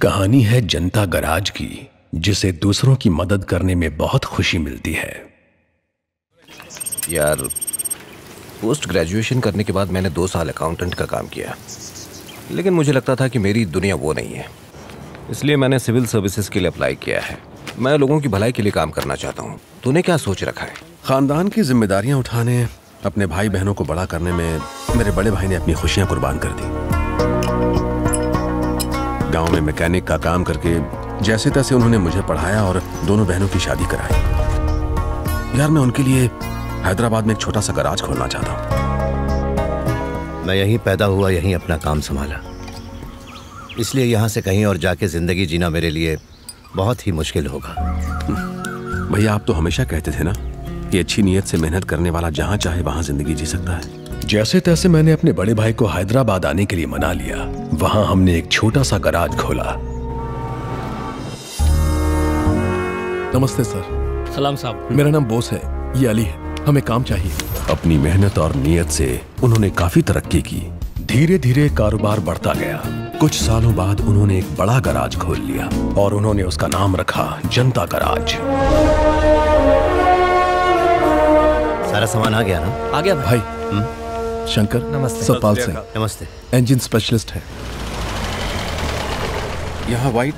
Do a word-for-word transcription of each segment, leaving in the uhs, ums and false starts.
कहानी है जनता गराज की, जिसे दूसरों की मदद करने में बहुत खुशी मिलती है। यार, पोस्ट ग्रेजुएशन करने के बाद मैंने दो साल अकाउंटेंट का काम किया, लेकिन मुझे लगता था कि मेरी दुनिया वो नहीं है, इसलिए मैंने सिविल सर्विसेज के लिए अप्लाई किया है। मैं लोगों की भलाई के लिए काम करना चाहता हूँ। तूने क्या सोच रखा है? खानदान की जिम्मेदारियां उठाने, अपने भाई बहनों को बड़ा करने में मेरे बड़े भाई ने अपनी खुशियां कुर्बान कर दी। गांव में मैकेनिक का काम करके जैसे तैसे उन्होंने मुझे पढ़ाया और दोनों बहनों की शादी कराई। यार, मैं उनके लिए हैदराबाद में एक छोटा सा गराज खोलना चाहता हूँ। मैं यहीं पैदा हुआ, यहीं अपना काम संभाला, इसलिए यहाँ से कहीं और जाके जिंदगी जीना मेरे लिए बहुत ही मुश्किल होगा। भैया, आप तो हमेशा कहते थे ना कि अच्छी नीयत से मेहनत करने वाला जहाँ चाहे वहाँ जिंदगी जी सकता है। जैसे तैसे मैंने अपने बड़े भाई को हैदराबाद आने के लिए मना लिया। वहाँ हमने एक छोटा सा गराज खोला। नमस्ते सर। सलाम साहब। मेरा नाम बोस है, ये अली है, हमें काम चाहिए। अपनी मेहनत और नीयत से उन्होंने काफी तरक्की की। धीरे धीरे कारोबार बढ़ता गया। कुछ सालों बाद उन्होंने एक बड़ा गराज खोल लिया और उन्होंने उसका नाम रखा जनता गराज। सारा सामान आ गया ना? आ गया भाई। हुँ? शंकर। नमस्ते। सतपाल सिंह। नमस्ते। इंजन स्पेशलिस्ट है। यहाँ वाइट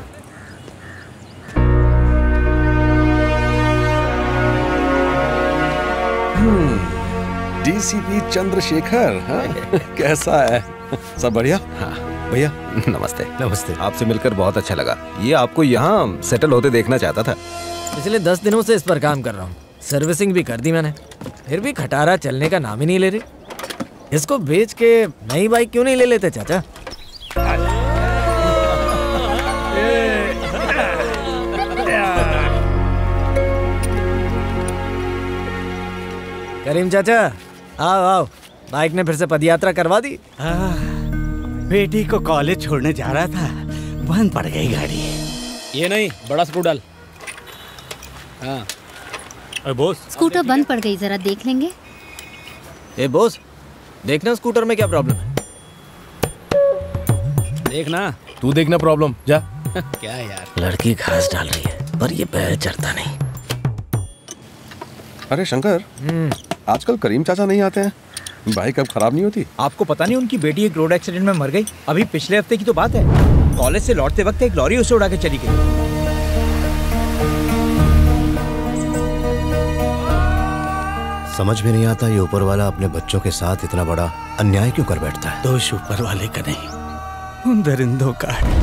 डीसीपी चंद्रशेखर। हाँ? कैसा है? सब बढ़िया? हाँ भैया नमस्ते। नमस्ते। आपसे मिलकर बहुत अच्छा लगा। ये आपको यहाँ सेटल होते देखना चाहता था। पिछले दस दिनों से इस पर काम कर रहा हूँ। सर्विसिंग भी कर दी मैंने, फिर भी खटारा चलने का नाम ही नहीं ले रही। इसको बेच के नई बाइक क्यों नहीं ले लेते चाचा? करीम चाचा, आओ आओ, बाइक ने फिर से पदयात्रा करवा दी। आ, बेटी को कॉलेज छोड़ने जा रहा था, बंद पड़ गई गाड़ी। ये नहीं, बड़ा स्क्रू डाल। हाँ। अरे बोस, स्कूटर बंद पड़ गई, जरा देख लेंगे? ए बोस, देखना स्कूटर में क्या प्रॉब्लम है। देखना। तू देखना प्रॉब्लम, जा। क्या यार, लड़की घास डाल रही है पर ये बैल चढ़ता नहीं। अरे शंकर, आजकल करीम चाचा नहीं आते हैं, बाइक अब खराब नहीं होती? आपको पता नहीं उनकी बेटी एक रोड एक्सीडेंट में मर गई? अभी पिछले हफ्ते की तो बात है। कॉलेज से लौटते वक्त एक लॉरी उसे उड़ा के चली गई। समझ में नहीं आता ये ऊपर वाला अपने बच्चों के साथ इतना बड़ा अन्याय क्यों कर बैठता है। दोष ऊपर वाले का नहीं, उन दरिंदों का है।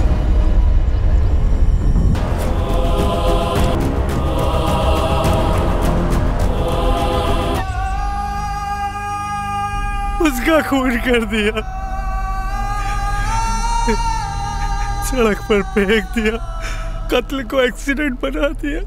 उसका खून कर दिया, सड़क पर फेंक दिया, कत्ल को एक्सीडेंट बना दिया।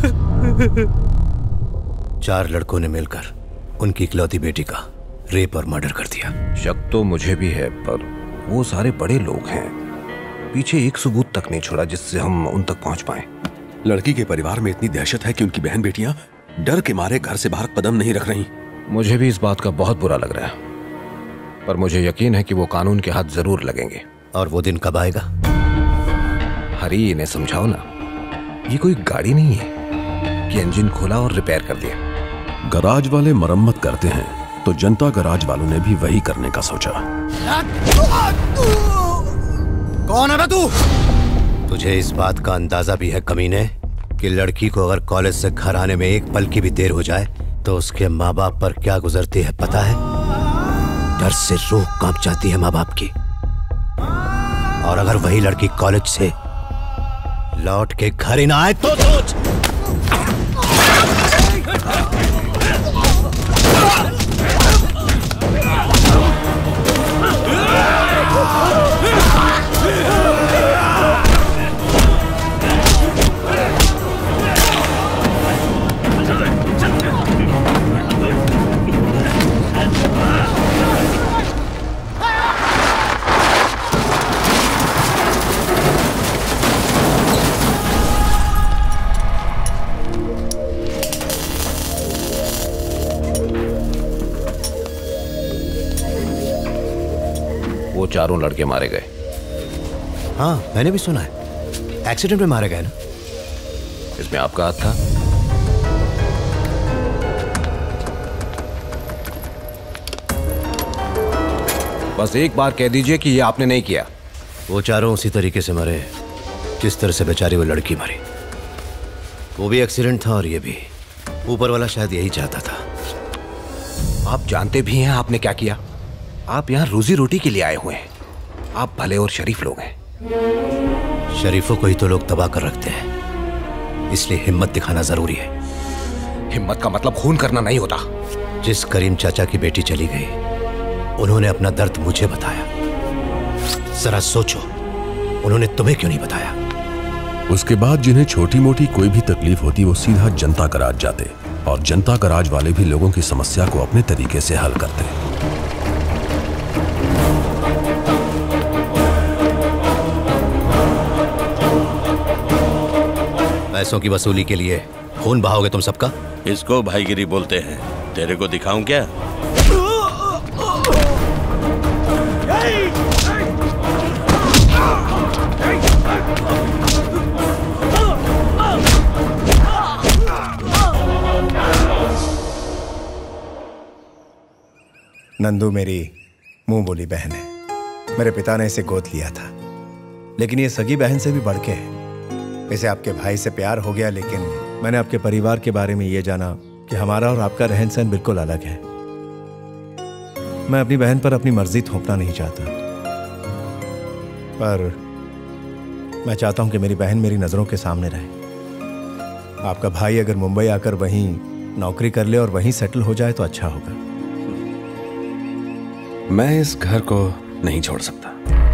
चार लड़कों ने मिलकर उनकी इकलौती बेटी का रेप और मर्डर कर दिया। शक तो मुझे भी है, पर वो सारे बड़े लोग हैं। पीछे एक सबूत तक नहीं छोड़ा जिससे हम उन तक पहुंच पाए। लड़की के परिवार में इतनी दहशत है कि उनकी बहन बेटियां डर के मारे घर से बाहर कदम नहीं रख रही। मुझे भी इस बात का बहुत बुरा लग रहा है, पर मुझे यकीन है कि वो कानून के हाथ जरूर लगेंगे। और वो दिन कब आएगा? हरी, इन्हें समझाओ ना, ये कोई गाड़ी नहीं है कि इंजन खोला और रिपेयर कर दिया। गराज वाले मरम्मत करते हैं तो जनता गराज वालों ने भी वही करने का सोचा। कौन है बे तू? तुझे इस बात का अंदाजा भी है कमीने कि लड़की को अगर कॉलेज से घर आने में एक पल की भी देर हो जाए तो उसके माँ बाप पर क्या गुजरती है पता है? डर से रूह कांप जाती है माँ बाप की। और अगर वही लड़की कॉलेज से लौट के घर ही ना आए तो सोच। वो चारों लड़के मारे गए। हाँ मैंने भी सुना है, एक्सीडेंट में मारा गया ना। इसमें आपका हाथ था? बस एक बार कह दीजिए कि ये आपने नहीं किया। वो चारों उसी तरीके से मरे जिस तरह से बेचारी वो लड़की मरी। वो भी एक्सीडेंट था और ये भी। ऊपर वाला शायद यही चाहता था। आप जानते भी हैं आपने क्या किया। आप यहाँ रोजी रोटी के लिए आए हुए हैं। आप भले और शरीफ लोग हैं। शरीफों को ही तो लोग तबाह कर रखते हैं, इसलिए हिम्मत दिखाना जरूरी है। हिम्मत का मतलब खून करना नहीं होता। जिस करीम चाचा की बेटी चली गई, उन्होंने अपना दर्द मुझे बताया। जरा सोचो, उन्होंने तुम्हें क्यों नहीं बताया? उसके बाद जिन्हें छोटी मोटी कोई भी तकलीफ होती वो सीधा जनता का राज जाते और जनता का राज वाले भी लोगों की समस्या को अपने तरीके से हल करते। पैसों की वसूली के लिए खून बहाओगे तुम सबका? इसको भाईगिरी बोलते हैं। तेरे को दिखाऊं क्या? नंदू मेरी मुंह बोली बहन है। मेरे पिता ने इसे गोद लिया था, लेकिन ये सगी बहन से भी बढ़ के है। इसे आपके भाई से प्यार हो गया, लेकिन मैंने आपके परिवार के बारे में ये जाना कि हमारा और आपका रहन सहन बिल्कुल अलग है। मैं अपनी बहन पर अपनी मर्जी थोपना नहीं चाहता, पर मैं चाहता हूं कि मेरी बहन मेरी नजरों के सामने रहे। आपका भाई अगर मुंबई आकर वहीं नौकरी कर ले और वहीं सेटल हो जाए तो अच्छा होगा। मैं इस घर को नहीं छोड़ सकता।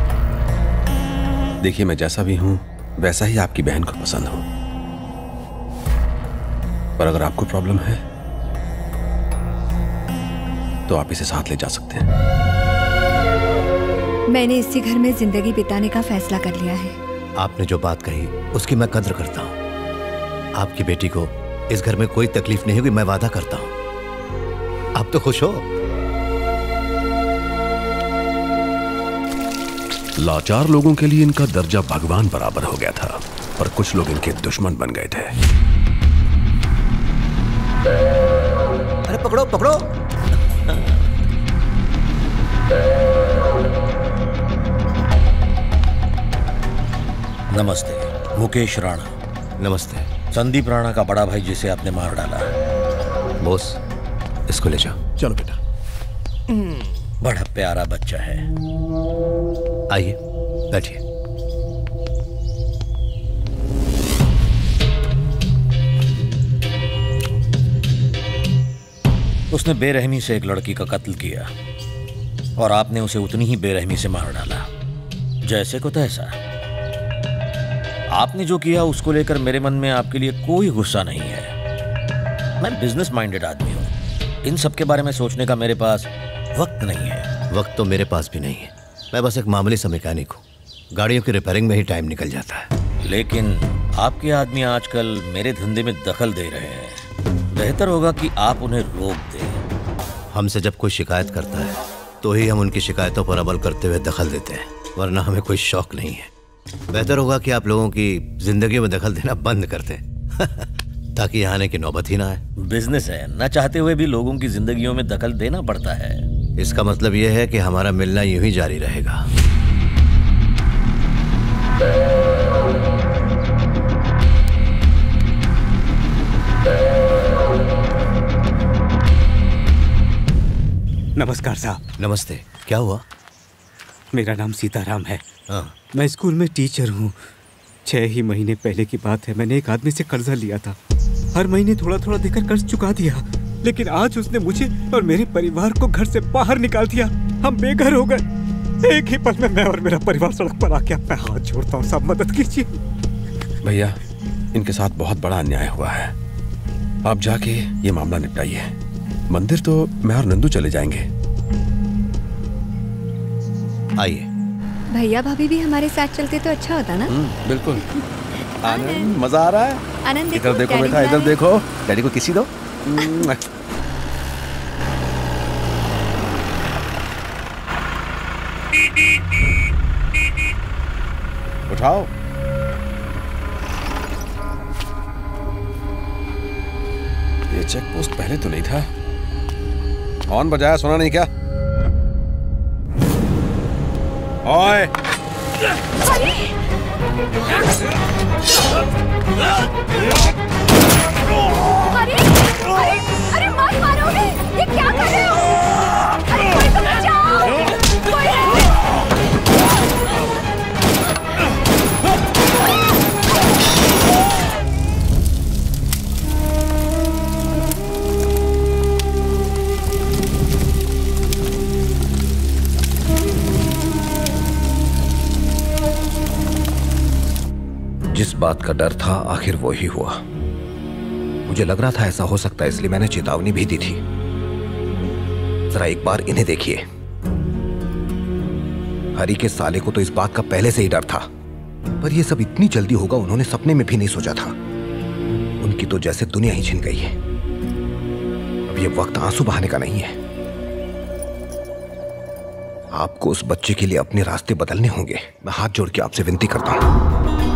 देखिए, मैं जैसा भी हूं वैसा ही आपकी बहन को पसंद हूं, पर अगर आपको प्रॉब्लम है तो आप इसे साथ ले जा सकते हैं। मैंने इसी घर में जिंदगी बिताने का फैसला कर लिया है। आपने जो बात कही उसकी मैं कद्र करता हूं। आपकी बेटी को इस घर में कोई तकलीफ नहीं होगी, मैं वादा करता हूं। आप तो खुश हो। लाचार लोगों के लिए इनका दर्जा भगवान बराबर हो गया था, पर कुछ लोग इनके दुश्मन बन गए थे। अरे पकड़ो पकड़ो। नमस्ते, मुकेश राणा। नमस्ते। संदीप राणा का बड़ा भाई जिसे आपने मार डाला। बॉस, इसको ले जाओ। चलो बेटा। बड़ा प्यारा बच्चा है। आइए बैठिए। उसने बेरहमी से एक लड़की का कत्ल किया और आपने उसे उतनी ही बेरहमी से मार डाला, जैसे को तैसा। आपने जो किया उसको लेकर मेरे मन में आपके लिए कोई गुस्सा नहीं है। मैं बिजनेस माइंडेड आदमी हूं। इन सब के बारे में सोचने का मेरे पास वक्त नहीं है। वक्त तो मेरे पास भी नहीं है। मैं बस एक मामूली सा मैकेनिक हूँ। गाड़ियों की रिपेयरिंग में ही टाइम निकल जाता है। लेकिन आपके आदमी आजकल मेरे धंधे में दखल दे रहे हैं। बेहतर होगा कि आप उन्हें रोक दें। हमसे जब कोई शिकायत करता है तो ही हम उनकी शिकायतों पर अमल करते हुए दखल देते हैं, वरना हमें कोई शौक नहीं है। बेहतर होगा कि आप लोगों की जिंदगी में दखल देना बंद कर दें ताकि यहाँ आने की नौबत ही ना आए। बिजनेस है, न चाहते हुए भी लोगों की जिंदगियों में दखल देना पड़ता है। इसका मतलब यह है कि हमारा मिलना यूं ही जारी रहेगा। नमस्कार साहब। नमस्ते। क्या हुआ? मेरा नाम सीताराम है। हाँ। मैं स्कूल में टीचर हूँ। छह ही महीने पहले की बात है, मैंने एक आदमी से कर्जा लिया था। हर महीने थोड़ा थोड़ा देकर कर्ज चुका दिया, लेकिन आज उसने मुझे और मेरे परिवार को घर से बाहर निकाल दिया। हम बेघर हो गए। एक ही पल में मैं और मेरा परिवार सड़क पर आ गया। मैं हाथ जोड़ता हूँ, सब मदद कीजिए। भैया, इनके साथ बहुत बड़ा अन्याय हुआ है। आप जाके ये मामला निपटाइए। मंदिर तो मैं और नंदू चले जाएंगे। आइए। भैया भाभी भी हमारे साथ चलते तो अच्छा होता ना। बिल्कुल। आनंद, मजा आ रहा है। आनंद, इधर देखो बेटा, इधर देखो। डैडी को किसी दो। उठाओ। ये चेक पोस्ट पहले तो नहीं था। हॉर्न बजाया, सुना नहीं क्या? ओए! अरे! अरे! अरे मत मारोगे! ये क्या कर रहे हो? अरे कोई तो बचाओ! कोई है? जिस बात का डर था आखिर वो ही हुआ। मुझे लग रहा था ऐसा हो सकता है, इसलिए मैंने चेतावनी भी दी थी। जरा एक बार इन्हें देखिए। हरी के साले को तो इस बात का पहले से ही डर था, पर यह सब इतनी जल्दी होगा उन्होंने सपने में भी नहीं सोचा था। उनकी तो जैसे दुनिया ही छिन गई है। अब यह वक्त आंसू बहाने का नहीं है। आपको उस बच्चे के लिए अपने रास्ते बदलने होंगे। मैं हाथ जोड़ के आपसे विनती करता हूं।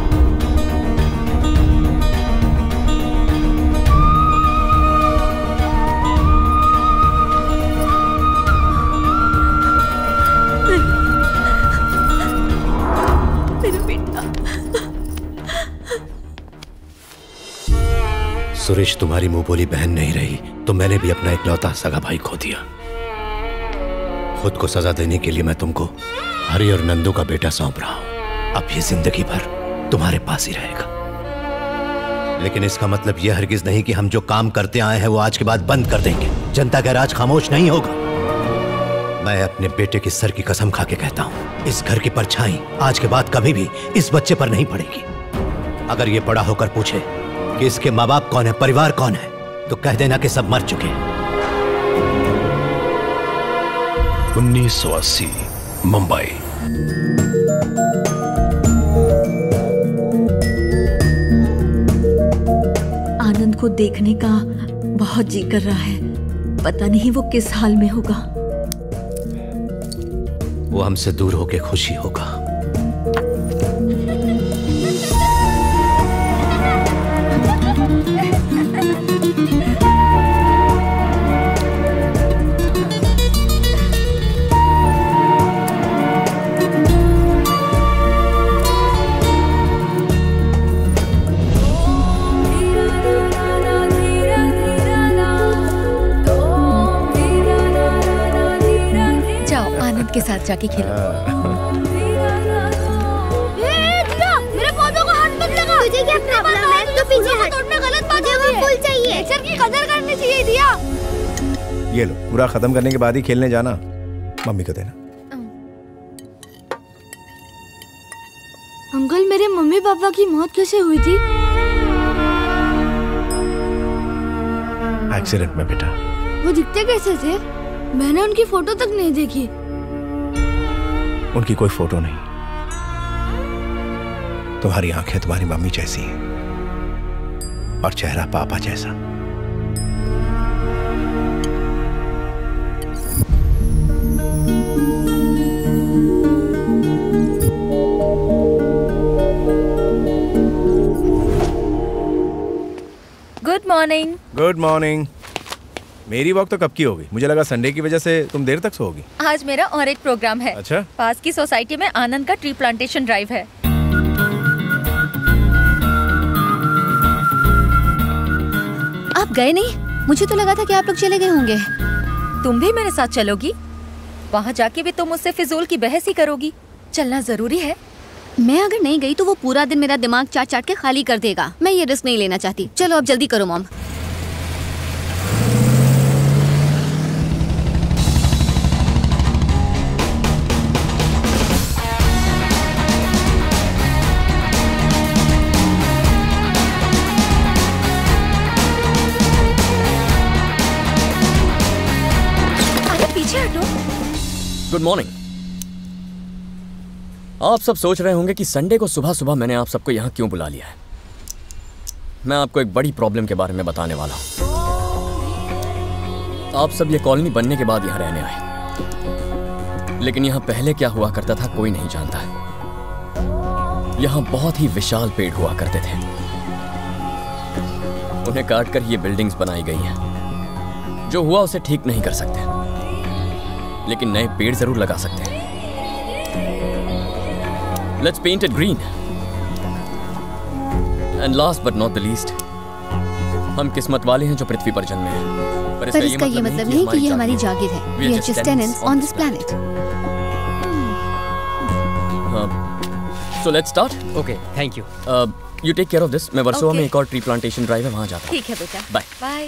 सुरेश तुम्हारी मुंह बोली बहन नहीं रही तो मैंने भी अपना इकलौता सगा भाई खो दिया। खुद को सजा देने के लिए मैं तुमको हरी और नंदू का बेटा सौंप रहा हूं। अब ये जिंदगी भर तुम्हारे पास ही रहेगा। लेकिन इसका मतलब यह हरगिज नहीं कि हम जो काम करते आए हैं वो आज के बाद बंद कर देंगे। जनता का राज खामोश नहीं होगा। मैं अपने बेटे की सर की कसम खा के कहता हूं, इस घर की परछाई आज के बाद कभी भी इस बच्चे पर नहीं पड़ेगी। अगर ये बड़ा होकर पूछे कि इसके माँ बाप कौन है, परिवार कौन है, तो कह देना कि सब मर चुके हैं। उन्नीस सौ अस्सी मुंबई। आनंद को देखने का बहुत जी कर रहा है। पता नहीं वो किस हाल में होगा। वो हमसे दूर होके खुशी होगा। के साथ जाके खेलो। मेरे पौधों को हाथ मत लगा। तुझे क्या प्रॉब्लम है? तो पीछे हट। तोड़ना गलत बात है। वो फूल चाहिए। नेचर की कदर करनी चाहिए दिया। ये लो, पूरा खत्म करने के बाद ही खेलने जाना। मम्मी को देना। अंकल, मेरे मम्मी पापा की मौत कैसे हुई थी? एक्सीडेंट में बेटा। वो दिखते कैसे थे? मैंने उनकी फोटो तक नहीं देखी। उनकी कोई फोटो नहीं। तुम्हारी आंखें तुम्हारी मम्मी जैसी हैं और चेहरा पापा जैसा। Good morning. Good morning. मेरी वॉक तो कब की होगी? मुझे लगा संडे की वजह से तुम देर तक सोओगी। आज मेरा और एक प्रोग्राम है। अच्छा? पास की सोसाइटी में आनंद का ट्री प्लांटेशन ड्राइव है। आप गए नहीं? मुझे तो लगा था कि आप लोग चले गए होंगे। तुम भी मेरे साथ चलोगी? वहाँ जाके भी तुम मुझसे फिजूल की बहस ही करोगी। चलना जरूरी है। मैं अगर नहीं गई तो वो पूरा दिन मेरा दिमाग चाट चाट के खाली कर देगा। मैं ये रिस्क नहीं लेना चाहती। चलो अब जल्दी करो मॉम। Good morning. आप सब सोच रहे होंगे कि संडे को सुबह सुबह मैंने आप सबको यहाँ क्यों बुला लिया है। मैं आपको एक बड़ी प्रॉब्लम के बारे में बताने वाला हूँ। आप सब ये कॉलोनी बनने के बाद यहाँ रहने आए, लेकिन यहाँ पहले क्या हुआ करता था कोई नहीं जानता है। यहाँ बहुत ही विशाल पेड़ हुआ करते थे। उन्हें काटकर ये बिल्डिंग्स बनाई गई हैं। जो हुआ उसे ठीक नहीं कर सकते, लेकिन नए पेड़ जरूर लगा सकते हैं। Let's paint it green. And last but not the least, हम किस्मत वाले हैं जो पृथ्वी पर जन्मे हैं। पर इसका ये मतलब नहीं कि ये हमारी जागीर है। We are just tenants on this planet. So let's start. Okay, thank you. Uh, you take care of this. मैं वर्सोवा Okay. में एक और ट्री प्लांटेशन ड्राइव है, वहाँ जाता हूँ। ठीक है बेटा। बाय। बाय।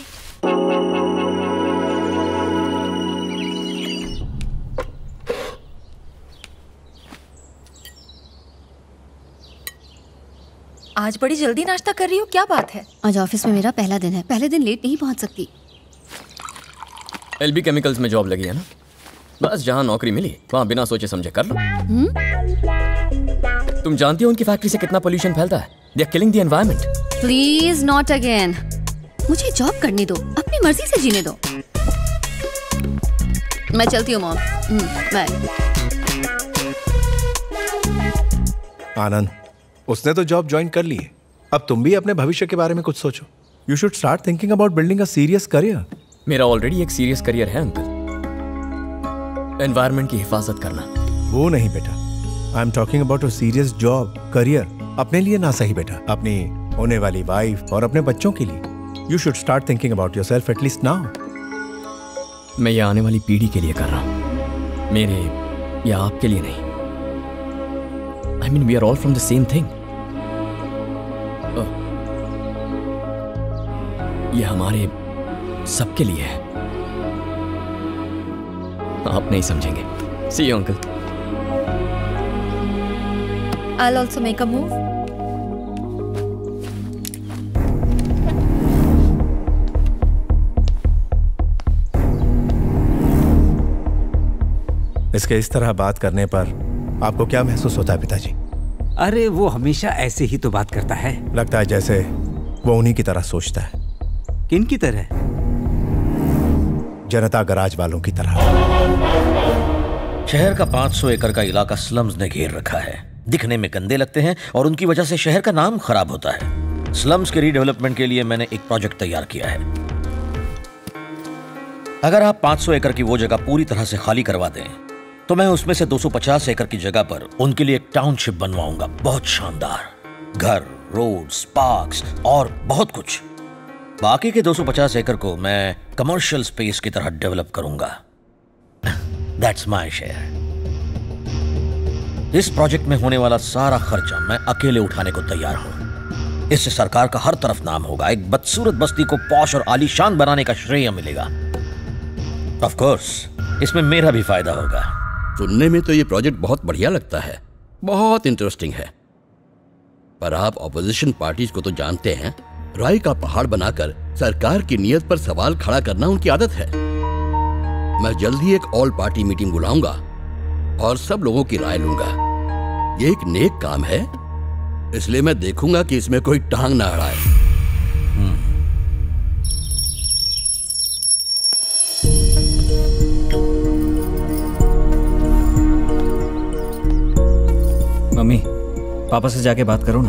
आज बड़ी जल्दी नाश्ता कर रही हो, क्या बात है? आज ऑफिस में मेरा पहला दिन है, पहले दिन लेट नहीं पहुंच सकती। एलबी केमिकल्स में जॉब लगी है ना, बस जहाँ नौकरी मिली वहाँ बिना सोचे समझे कर लो। हुँ? तुम जानती हो उनकी फैक्ट्री से कितना पोल्यूशन फैलता है? They are killing the environment. Please not again. मुझे जॉब करने दो, अपनी मर्जी से जीने दो। मैं चलती हूँ मॉम। बाय। आनंद, उसने तो जॉब ज्वाइन कर ली है, अब तुम भी अपने भविष्य के बारे में कुछ सोचो। You should start thinking about building a serious career. मेरा ऑलरेडी एक सीरियस करियर है अंकल, एनवायरनमेंट की हिफाजत करना। वो नहीं बेटा, I am talking about a serious job career. अपने लिए ना सही बेटा, अपनी होने वाली वाइफ और अपने बच्चों के लिए। You should start thinking about yourself at least now. मैं ये आने वाली पीढ़ी के लिए कर रहा हूँ, मेरे या आपके लिए नहीं। I mean, we are all from the same thing. Oh. ये हमारे सबके लिए है। आप नहीं समझेंगे। See you, uncle. I'll also make a move. इसके इस तरह बात करने पर आपको क्या महसूस होता है पिताजी? अरे वो हमेशा ऐसे ही तो बात करता है। लगता है जैसे वो उन्हीं की तरह सोचता है। किन की तरह? जनता गराज वालों की तरह। शहर का पाँच सौ एकड़ का इलाका स्लम्स ने घेर रखा है। दिखने में गंदे लगते हैं और उनकी वजह से शहर का नाम खराब होता है। स्लम्स के रीडेवलपमेंट के लिए मैंने एक प्रोजेक्ट तैयार किया है। अगर आप पाँच सौ एकड़ की वो जगह पूरी तरह से खाली करवा दें तो मैं उसमें से दो सौ पचास एकड़ की जगह पर उनके लिए एक टाउनशिप बनवाऊंगा, बहुत शानदार। घर, रोड्स, पार्क्स और बहुत कुछ। बाकी के दो सौ पचास एकड़ को मैं कमर्शियल स्पेस की तरह डेवलप करूंगा। That's my share. इस प्रोजेक्ट में होने वाला सारा खर्चा मैं अकेले उठाने को तैयार हूं। इससे सरकार का हर तरफ नाम होगा। एक बदसूरत बस्ती को पॉश और आलीशान बनाने का श्रेय मिलेगा। ऑफ कोर्स इसमें मेरा भी फायदा होगा। सुनने में तो ये प्रोजेक्ट बहुत बढ़िया लगता है, बहुत इंटरेस्टिंग है। पर आप ऑपोजिशन पार्टीज को तो जानते हैं, राय का पहाड़ बनाकर सरकार की नीयत पर सवाल खड़ा करना उनकी आदत है। मैं जल्द ही एक ऑल पार्टी मीटिंग बुलाऊंगा और सब लोगों की राय लूंगा। ये एक नेक काम है, इसलिए मैं देखूंगा कि इसमें कोई टांग ना अड़ाए। मम्मी, पापा से जाके बात करो ना।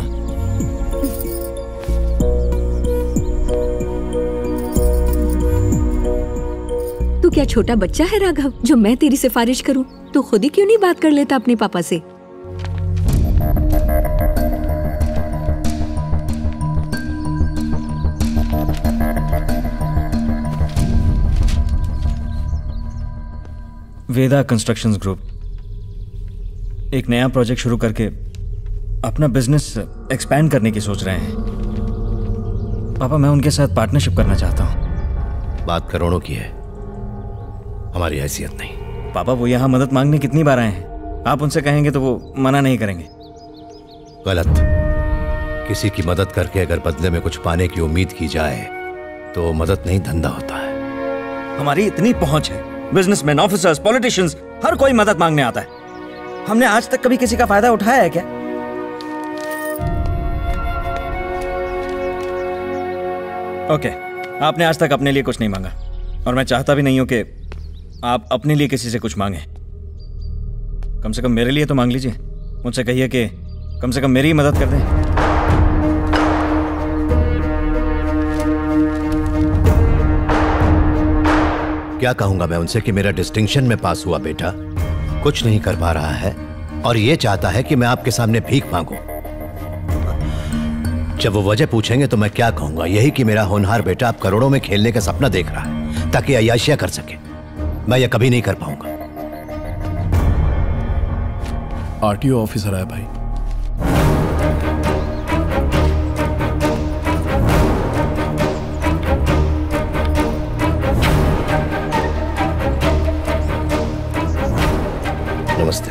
तू क्या छोटा बच्चा है राघव, जो मैं तेरी सिफारिश करूं? तू खुद ही क्यों नहीं बात कर लेता अपने पापा से? वेदा कंस्ट्रक्शंस ग्रुप एक नया प्रोजेक्ट शुरू करके अपना बिजनेस एक्सपैंड करने की सोच रहे हैं। पापा, मैं उनके साथ पार्टनरशिप करना चाहता हूँ। बात करोड़ों की है, हमारी हैसियत नहीं। पापा, वो यहाँ मदद मांगने कितनी बार आए हैं, आप उनसे कहेंगे तो वो मना नहीं करेंगे। गलत। किसी की मदद करके अगर बदले में कुछ पाने की उम्मीद की जाए तो मदद नहीं, धंधा होता है। हमारी इतनी पहुंच है, बिजनेसमैन, ऑफिसर्स, पॉलिटिशियंस, हर कोई मदद मांगने आता है। हमने आज तक कभी किसी का फायदा उठाया है क्या? ओके, आपने आज तक अपने लिए कुछ नहीं मांगा और मैं चाहता भी नहीं हूं कि आप अपने लिए किसी से कुछ मांगे। कम से कम मेरे लिए तो मांग लीजिए। मुझसे कहिए कि कम से कम मेरी ही मदद कर दें। क्या कहूंगा मैं उनसे कि मेरा डिस्टिंक्शन में पास हुआ बेटा कुछ नहीं कर पा रहा है और ये चाहता है कि मैं आपके सामने भीख मांगूं। जब वो वजह पूछेंगे तो मैं क्या कहूंगा? यही कि मेरा होनहार बेटा अब करोड़ों में खेलने का सपना देख रहा है ताकि अय्याशियां कर सके। मैं ये कभी नहीं कर पाऊंगा। आरटीओ ऑफिसर आया भाई। नमस्ते।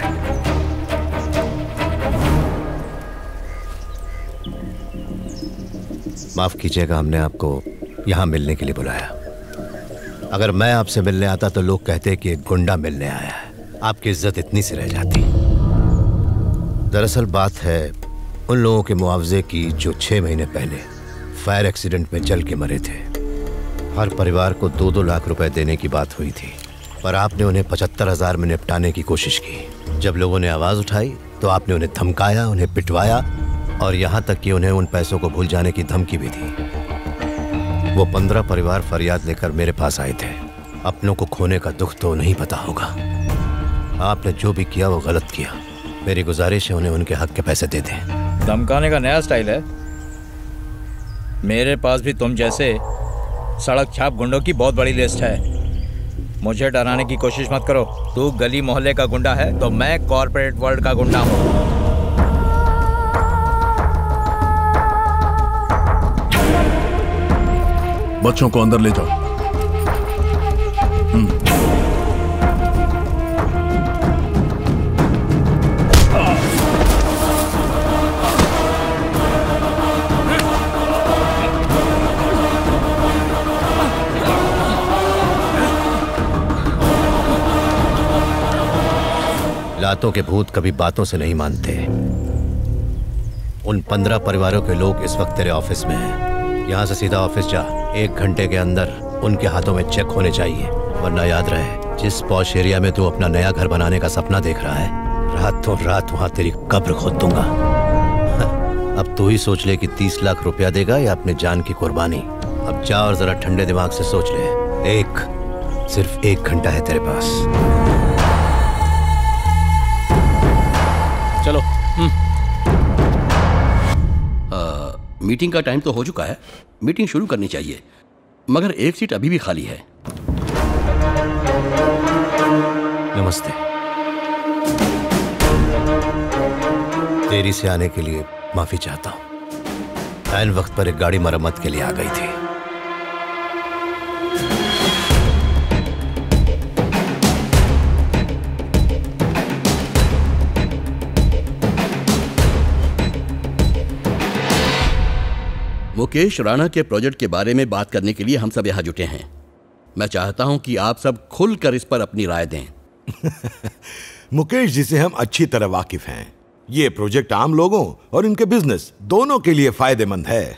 माफ कीजिएगा, हमने आपको यहां मिलने के लिए बुलाया। अगर मैं आपसे मिलने आता तो लोग कहते कि एक गुंडा मिलने आया है। आपकी इज्जत इतनी सी रह जाती। दरअसल बात है उन लोगों के मुआवजे की जो छह महीने पहले फायर एक्सीडेंट में जल के मरे थे। हर परिवार को दो दो लाख रुपए देने की बात हुई थी, पर आपने उन्हें पचहत्तर हजार में निपटाने की कोशिश की। जब लोगों ने आवाज उठाई तो आपने उन्हें धमकाया, उन्हें पिटवाया और यहाँ तक कि उन्हें उन पैसों को भूल जाने की धमकी भी दी। वो पंद्रह परिवार फरियाद लेकर मेरे पास आए थे। अपनों को खोने का दुख तो नहीं पता होगा। आपने जो भी किया वो गलत किया। मेरी गुजारिश है उन्हें उनके हक के पैसे दे दें। धमकाने का नया स्टाइल है। मेरे पास भी तुम जैसे सड़क छाप गुंडों की बहुत बड़ी लिस्ट है। मुझे डराने की कोशिश मत करो। तू गली मोहल्ले का गुंडा है तो मैं कॉर्पोरेट वर्ल्ड का गुंडा हूँ। बच्चों को अंदर ले जाओ। लातों के भूत कभी बातों से नहीं मानते। उन पंद्रह परिवारों के लोग इस वक्त तेरे ऑफिस में हैं। यहाँ से सीधा ऑफिस जा। एक घंटे के अंदर उनके हाथों में चेक होने चाहिए, वरना याद रहे जिस पॉश एरिया में तू अपना नया घर बनाने का सपना देख रहा है, रातों रात वहां तेरी कब्र खोद दूंगा। अब तू ही सोच ले कि तीस लाख रुपया देगा या अपने जान की कुर्बानी। अब जा और जरा ठंडे दिमाग से सोच ले। एक सिर्फ एक घंटा है तेरे पास। चलो। आ, मीटिंग का टाइम तो हो चुका है। मीटिंग शुरू करनी चाहिए, मगर एक सीट अभी भी खाली है। नमस्ते। देरी से आने के लिए माफी चाहता हूं। ऐन वक्त पर एक गाड़ी मरम्मत के लिए आ गई थी। मुकेश राणा के प्रोजेक्ट के बारे में बात करने के लिए हम सब यहाँ जुटे हैं। मैं चाहता हूं कि आप सब खुलकर इस पर अपनी राय दें। मुकेश जी से हम अच्छी तरह वाकिफ हैं। ये प्रोजेक्ट आम लोगों और इनके बिजनेस दोनों के लिए फायदेमंद है।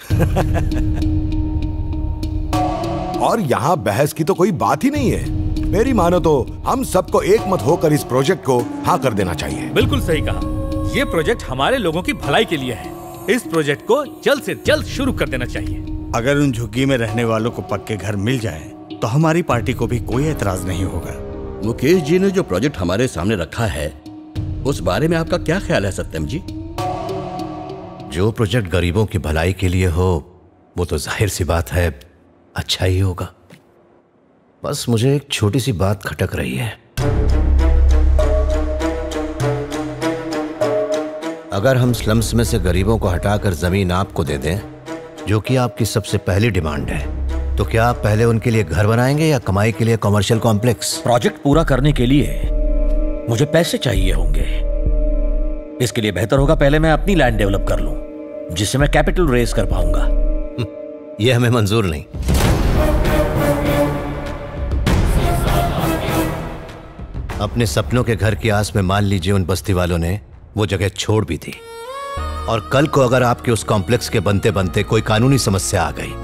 और यहाँ बहस की तो कोई बात ही नहीं है। मेरी मानो तो हम सबको एक मत होकर इस प्रोजेक्ट को हाँ कर देना चाहिए। बिल्कुल सही कहा। ये प्रोजेक्ट हमारे लोगों की भलाई के लिए है। इस प्रोजेक्ट को जल्द से जल्द शुरू कर देना चाहिए। अगर उन झुग्गी में रहने वालों को पक्के घर मिल जाए तो हमारी पार्टी को भी कोई एतराज नहीं होगा। मुकेश जी ने जो प्रोजेक्ट हमारे सामने रखा है उस बारे में आपका क्या ख्याल है सत्यम जी? जो प्रोजेक्ट गरीबों की भलाई के लिए हो वो तो जाहिर सी बात है अच्छा ही होगा। बस मुझे एक छोटी सी बात खटक रही है। अगर हम स्लम्स में से गरीबों को हटाकर जमीन आपको दे दें, जो कि आपकी सबसे पहली डिमांड है, तो क्या आप पहले उनके लिए घर बनाएंगे या कमाई के लिए कमर्शियल कॉम्प्लेक्स? प्रोजेक्ट पूरा करने के लिए मुझे पैसे चाहिए होंगे। इसके लिए बेहतर होगा पहले मैं अपनी लैंड डेवलप कर लूं, जिससे मैं कैपिटल रेज कर पाऊंगा। यह हमें मंजूर नहीं। अपने सपनों के घर की आस में मान लीजिए उन बस्ती वालों ने वो जगह छोड़ भी दी, और कल को अगर आपके उस कॉम्प्लेक्स के बनते बनते कोई कानूनी समस्या आ गई,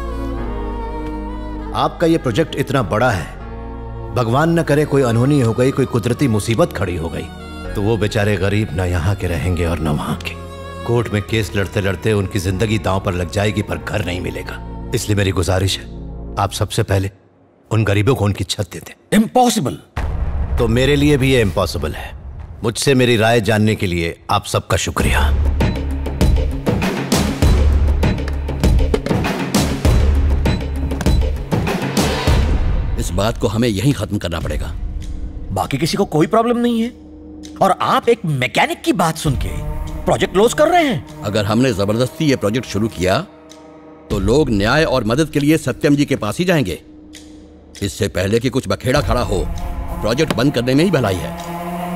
आपका ये प्रोजेक्ट इतना बड़ा है, भगवान न करे कोई अनहोनी हो गई, कोई कुदरती मुसीबत खड़ी हो गई, तो वो बेचारे गरीब ना यहाँ के रहेंगे और न वहां के। कोर्ट में केस लड़ते लड़ते उनकी जिंदगी दांव पर लग जाएगी, पर घर नहीं मिलेगा। इसलिए मेरी गुजारिश है, आप सबसे पहले उन गरीबों को उनकी छत दे दें। इम्पॉसिबल। तो मेरे लिए भी ये इम्पॉसिबल है। मुझसे मेरी राय जानने के लिए आप सबका शुक्रिया। इस बात को हमें यहीं खत्म करना पड़ेगा। बाकी किसी को कोई प्रॉब्लम नहीं है, और आप एक मैकेनिक की बात सुन के प्रोजेक्ट क्लोज कर रहे हैं। अगर हमने जबरदस्ती ये प्रोजेक्ट शुरू किया तो लोग न्याय और मदद के लिए सत्यम जी के पास ही जाएंगे। इससे पहले कि कुछ बखेड़ा खड़ा हो, प्रोजेक्ट बंद करने में ही भलाई है।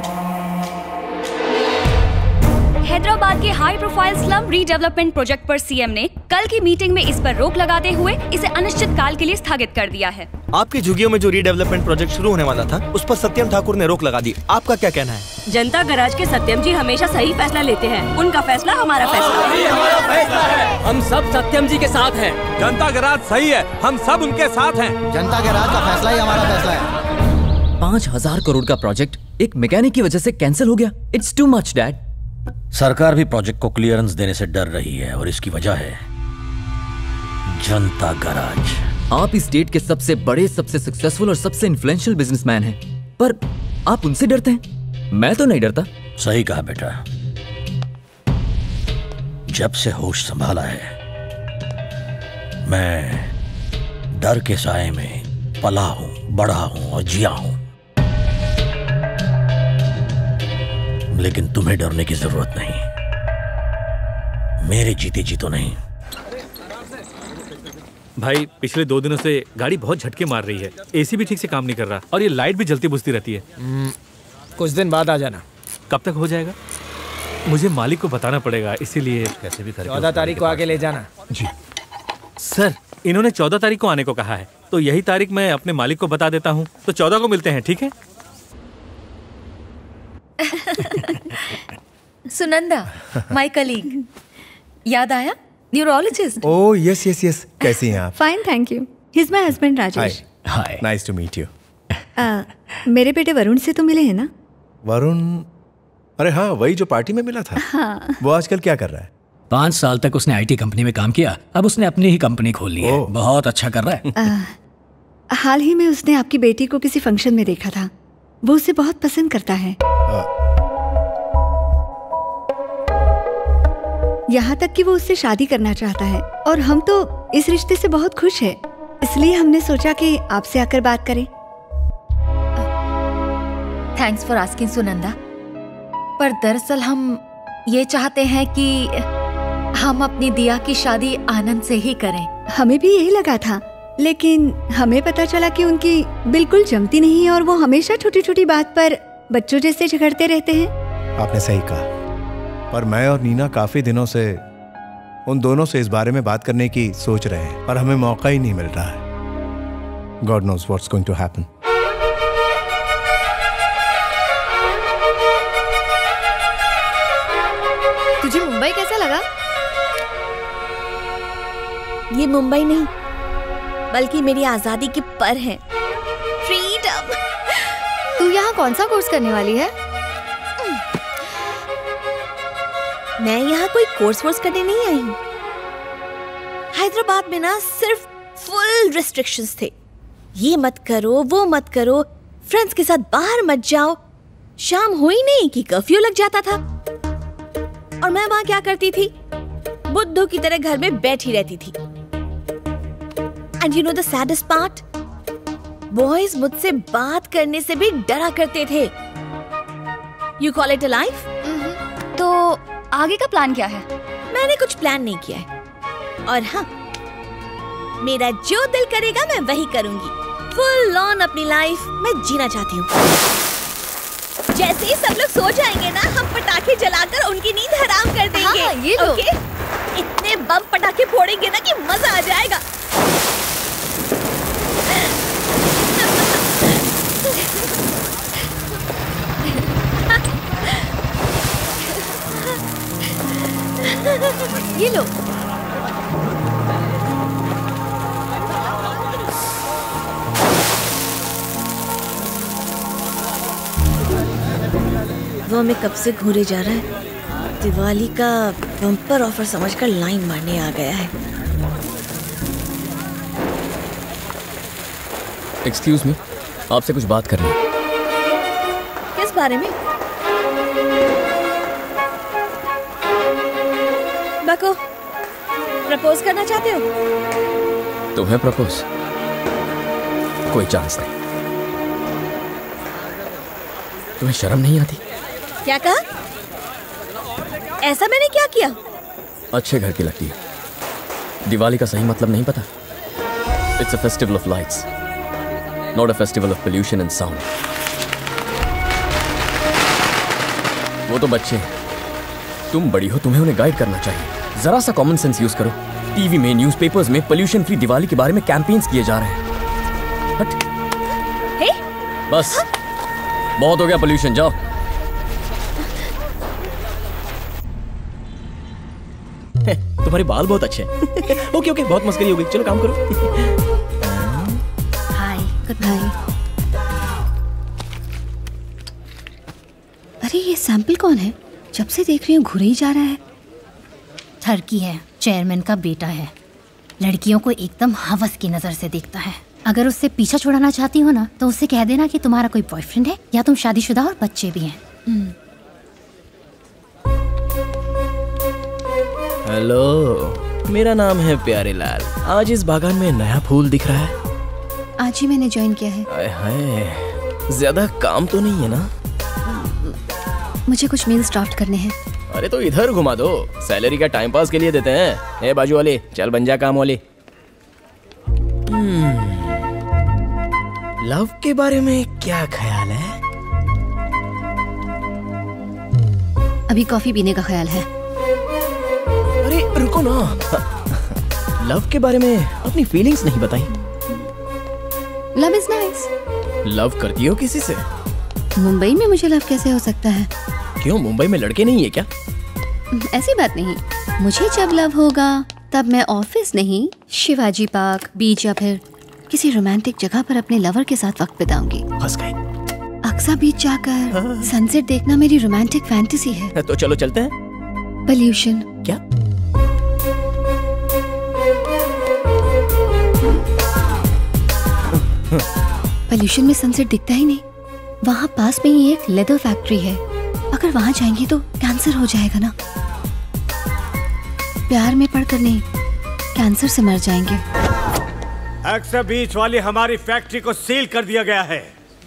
हैदराबाद के high profile slum redevelopment project पर सीएम ने कल की मीटिंग में इस पर रोक लगाते हुए इसे अनिश्चित काल के लिए स्थगित कर दिया है। आपकी झुग्गियों में जो रीडेवलपमेंट प्रोजेक्ट शुरू होने वाला था, उस पर सत्यम ठाकुर ने रोक लगा दी। आपका क्या कहना है? जनता गराज के सत्यम जी हमेशा सही फैसला लेते हैं। उनका फैसला हमारा फैसला है। हमारा फैसला है। हम सब सत्यम जी के साथ हैं। जनता गराज सही है, हम सब उनके साथ हैं। जनता गराज का फैसला ही हमारा फैसला है। पाँच हजार करोड़ का प्रोजेक्ट एक मैकेनिक की वजह से कैंसिल हो गया। It's too much dad. सरकार भी प्रोजेक्ट को क्लियरेंस देने से डर रही है, और इसकी वजह है जनता गराज। आप इस स्टेट के सबसे बड़े, सबसे सक्सेसफुल और सबसे इन्फ्लुएंशियल बिजनेसमैन हैं, पर आप उनसे डरते हैं। मैं तो नहीं डरता। सही कहा बेटा। जब से होश संभाला है, मैं डर के साए में पला हूं, बढ़ा हूं और जिया हूं। लेकिन तुम्हें डरने की जरूरत नहीं, मेरे जीते जी तो नहीं। भाई पिछले दो दिनों से गाड़ी बहुत झटके मार रही है, एसी भी ठीक से काम नहीं कर रहा, और ये लाइट भी जलती बुझती रहती है। कुछ दिन बाद आ जाना। कब तक हो जाएगा? मुझे मालिक को बताना पड़ेगा, इसीलिए कैसे भी करके चौदह तारीख को आके ले जाना। जी सर, इन्होंने चौदह तारीख को आने को कहा है, तो यही तारीख मैं अपने मालिक को बता देता हूँ। तो चौदह को मिलते हैं, ठीक है? सुनंदा, माय कलीग, याद आया? Neurologist. Oh yes yes yes, कैसी हैं आप? Fine thank you. He is my husband Rajesh. Hi, nice to meet you. मेरे बेटे वरुण से तो मिले हैं ना? वरुण? अरे हाँ, वही जो पार्टी में मिला था। हाँ। वो आजकल क्या कर रहा है? पाँच साल तक उसने आईटी कंपनी में काम किया, अब उसने अपनी ही कंपनी खोल ली है। बहुत अच्छा कर रहा है। आ, हाल ही में उसने आपकी बेटी को किसी फंक्शन में देखा था। वो उसे बहुत पसंद करता है। यहाँ तक कि वो उससे शादी करना चाहता है, और हम तो इस रिश्ते से बहुत खुश हैं। इसलिए हमने सोचा कि आपसे आकर बात करें। थैंक्स फॉर आस्किंग सुनंदा, पर दरअसल हम ये चाहते हैं कि हम अपनी दिया की शादी आनंद से ही करें। हमें भी यही लगा था, लेकिन हमें पता चला कि उनकी बिल्कुल जमती नहीं है, और वो हमेशा छोटी छोटी बात पर बच्चों जैसे झगड़ते रहते हैं। आपने सही कहा, पर मैं और नीना काफी दिनों से उन दोनों से इस बारे में बात करने की सोच रहे हैं, पर हमें मौका ही नहीं मिल रहा है। God knows what's going to happen. तुझे मुंबई कैसा लगा? ये मुंबई नहीं, बल्कि मेरी आजादी की पर है, फ्रीडम। तू यहाँ कौन सा कोर्स करने वाली है? मैं यहाँ कोई कोर्स वोर्स करने नहीं आई हूँ। हैदराबाद में ना सिर्फ फुल रिस्ट्रिक्शंस थे। ये मत करो, वो मत करो, फ्रेंड्स के साथ बाहर मत जाओ। शाम हुई नहीं कि कर्फ्यू लग जाता था, और मैं वहां क्या करती थी? बुद्धू की तरह घर में बैठी रहती थी। And you know the saddest part, boys मुझसे बात करने से भी डरा करते थे। You call it a life? तो आगे का प्लान क्या है? मैंने कुछ प्लान नहीं किया है, और हाँ, मेरा जो दिल करेगा मैं वही करूंगी। फुल ऑन अपनी लाइफ मैं जीना चाहती हूँ। जैसे ही सब लोग सो जाएंगे ना, हम पटाखे जलाकर उनकी नींद हराम कर देंगे। हाँ, ये लो। ओके? इतने बम पटाखे फोड़ेंगे ना कि मजा आ जाएगा। ये लो। वो हमें कब से घूरे जा रहा है। दिवाली का बम्पर ऑफर समझकर लाइन मारने आ गया है। एक्सक्यूज मी, आपसे कुछ बात करनी है। किस बारे में? बको, प्रपोज करना चाहते हो? तुम्हें प्रपोज? कोई चांस नहीं। तुम्हें शर्म नहीं आती? क्या कहा? ऐसा मैंने क्या किया? अच्छे घर की लगती है। दिवाली का सही मतलब नहीं पता? It's a festival of lights, not a festival of pollution and sound. वो तो बच्चे हैं, तुम बड़ी हो, तुम्हें उन्हें गाइड करना चाहिए। जरा सा कॉमन सेंस यूज करो। टीवी में, न्यूज़पेपर्स में पोल्यूशन फ्री दिवाली के बारे में कैंपेन्स किए जा रहे हैं। हट। हे? बस बहुत हो गया पोल्यूशन, जाओ। तुम्हारे बाल बहुत अच्छे हैं। ओके ओके, बहुत मस्करी हो गई, चलो काम करो। Hi, good bye. अरे ये सैंपल कौन है? जब से देख रही हूँ घुरे ही जा रहा है। ठरकी है, चेयरमैन का बेटा है। लड़कियों को एकदम हवस की नजर से देखता है। अगर उससे पीछा छुड़ाना चाहती हो ना, तो उससे कह देना कि तुम्हारा कोई बॉयफ्रेंड है या तुम शादीशुदा और बच्चे भी हैं। हेलो, मेरा नाम है प्यारे लाल। आज इस बागान में नया फूल दिख रहा है। आज ही मैंने ज्वाइन किया है। आए हाय, ज्यादा काम तो नहीं है ना? मुझे कुछ मेल्स ड्राफ्ट करने हैं। अरे तो इधर घुमा दो, सैलरी का टाइम पास के लिए देते हैं। ए बाजू वाले, चल बन जा काम वाले। लव के बारे में क्या ख्याल है? अभी कॉफी पीने का ख्याल है। अरे रुको ना, लव के बारे में अपनी फीलिंग्स नहीं बताई। Love is nice. लव करती हो किसी से? मुंबई में मुझे लव कैसे हो सकता है? क्यों, मुंबई में लड़के नहीं है क्या? ऐसी बात नहीं। मुझे जब लव होगा तब मैं ऑफिस नहीं, शिवाजी पार्क, बीच या फिर किसी रोमांटिक जगह पर अपने लवर के साथ वक्त बिताऊंगी। फंस गई। अक्सा बीच जाकर सनसेट देखना मेरी रोमांटिक फैंटेसी है। तो चलो चलते हैं। पोल्यूशन। क्या? पोल्यूशन में सनसेट दिखता ही नहीं। वहाँ पास में ही एक लेदर फैक्ट्री है। अगर वहाँ जाएंगे तो कैंसर हो जाएगा ना। प्यार में पड़कर नहीं, कैंसर से मर जाएंगे। एक्सा बीच वाली हमारी फैक्ट्री को सील कर दिया गया है।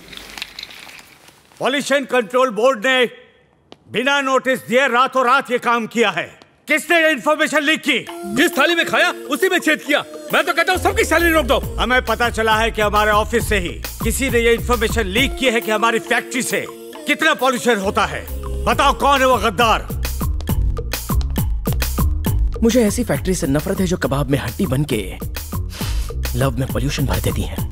पॉल्यूशन कंट्रोल बोर्ड ने बिना नोटिस दिए रातों रात ये काम किया है। किसने ये इन्फॉर्मेशन लीक की? जिस थाली में खाया उसी में छेद किया। मैं तो कहता हूँ सबकी सैलरी रोक दो। हमें पता चला है कि हमारे ऑफिस से ही किसी ने ये इन्फॉर्मेशन लीक की है कि हमारी फैक्ट्री से कितना पॉल्यूशन होता है। बताओ कौन है वो गद्दार? मुझे ऐसी फैक्ट्री से नफरत है जो कबाब में हड्डी बन के लव में पोल्यूशन भर देती है।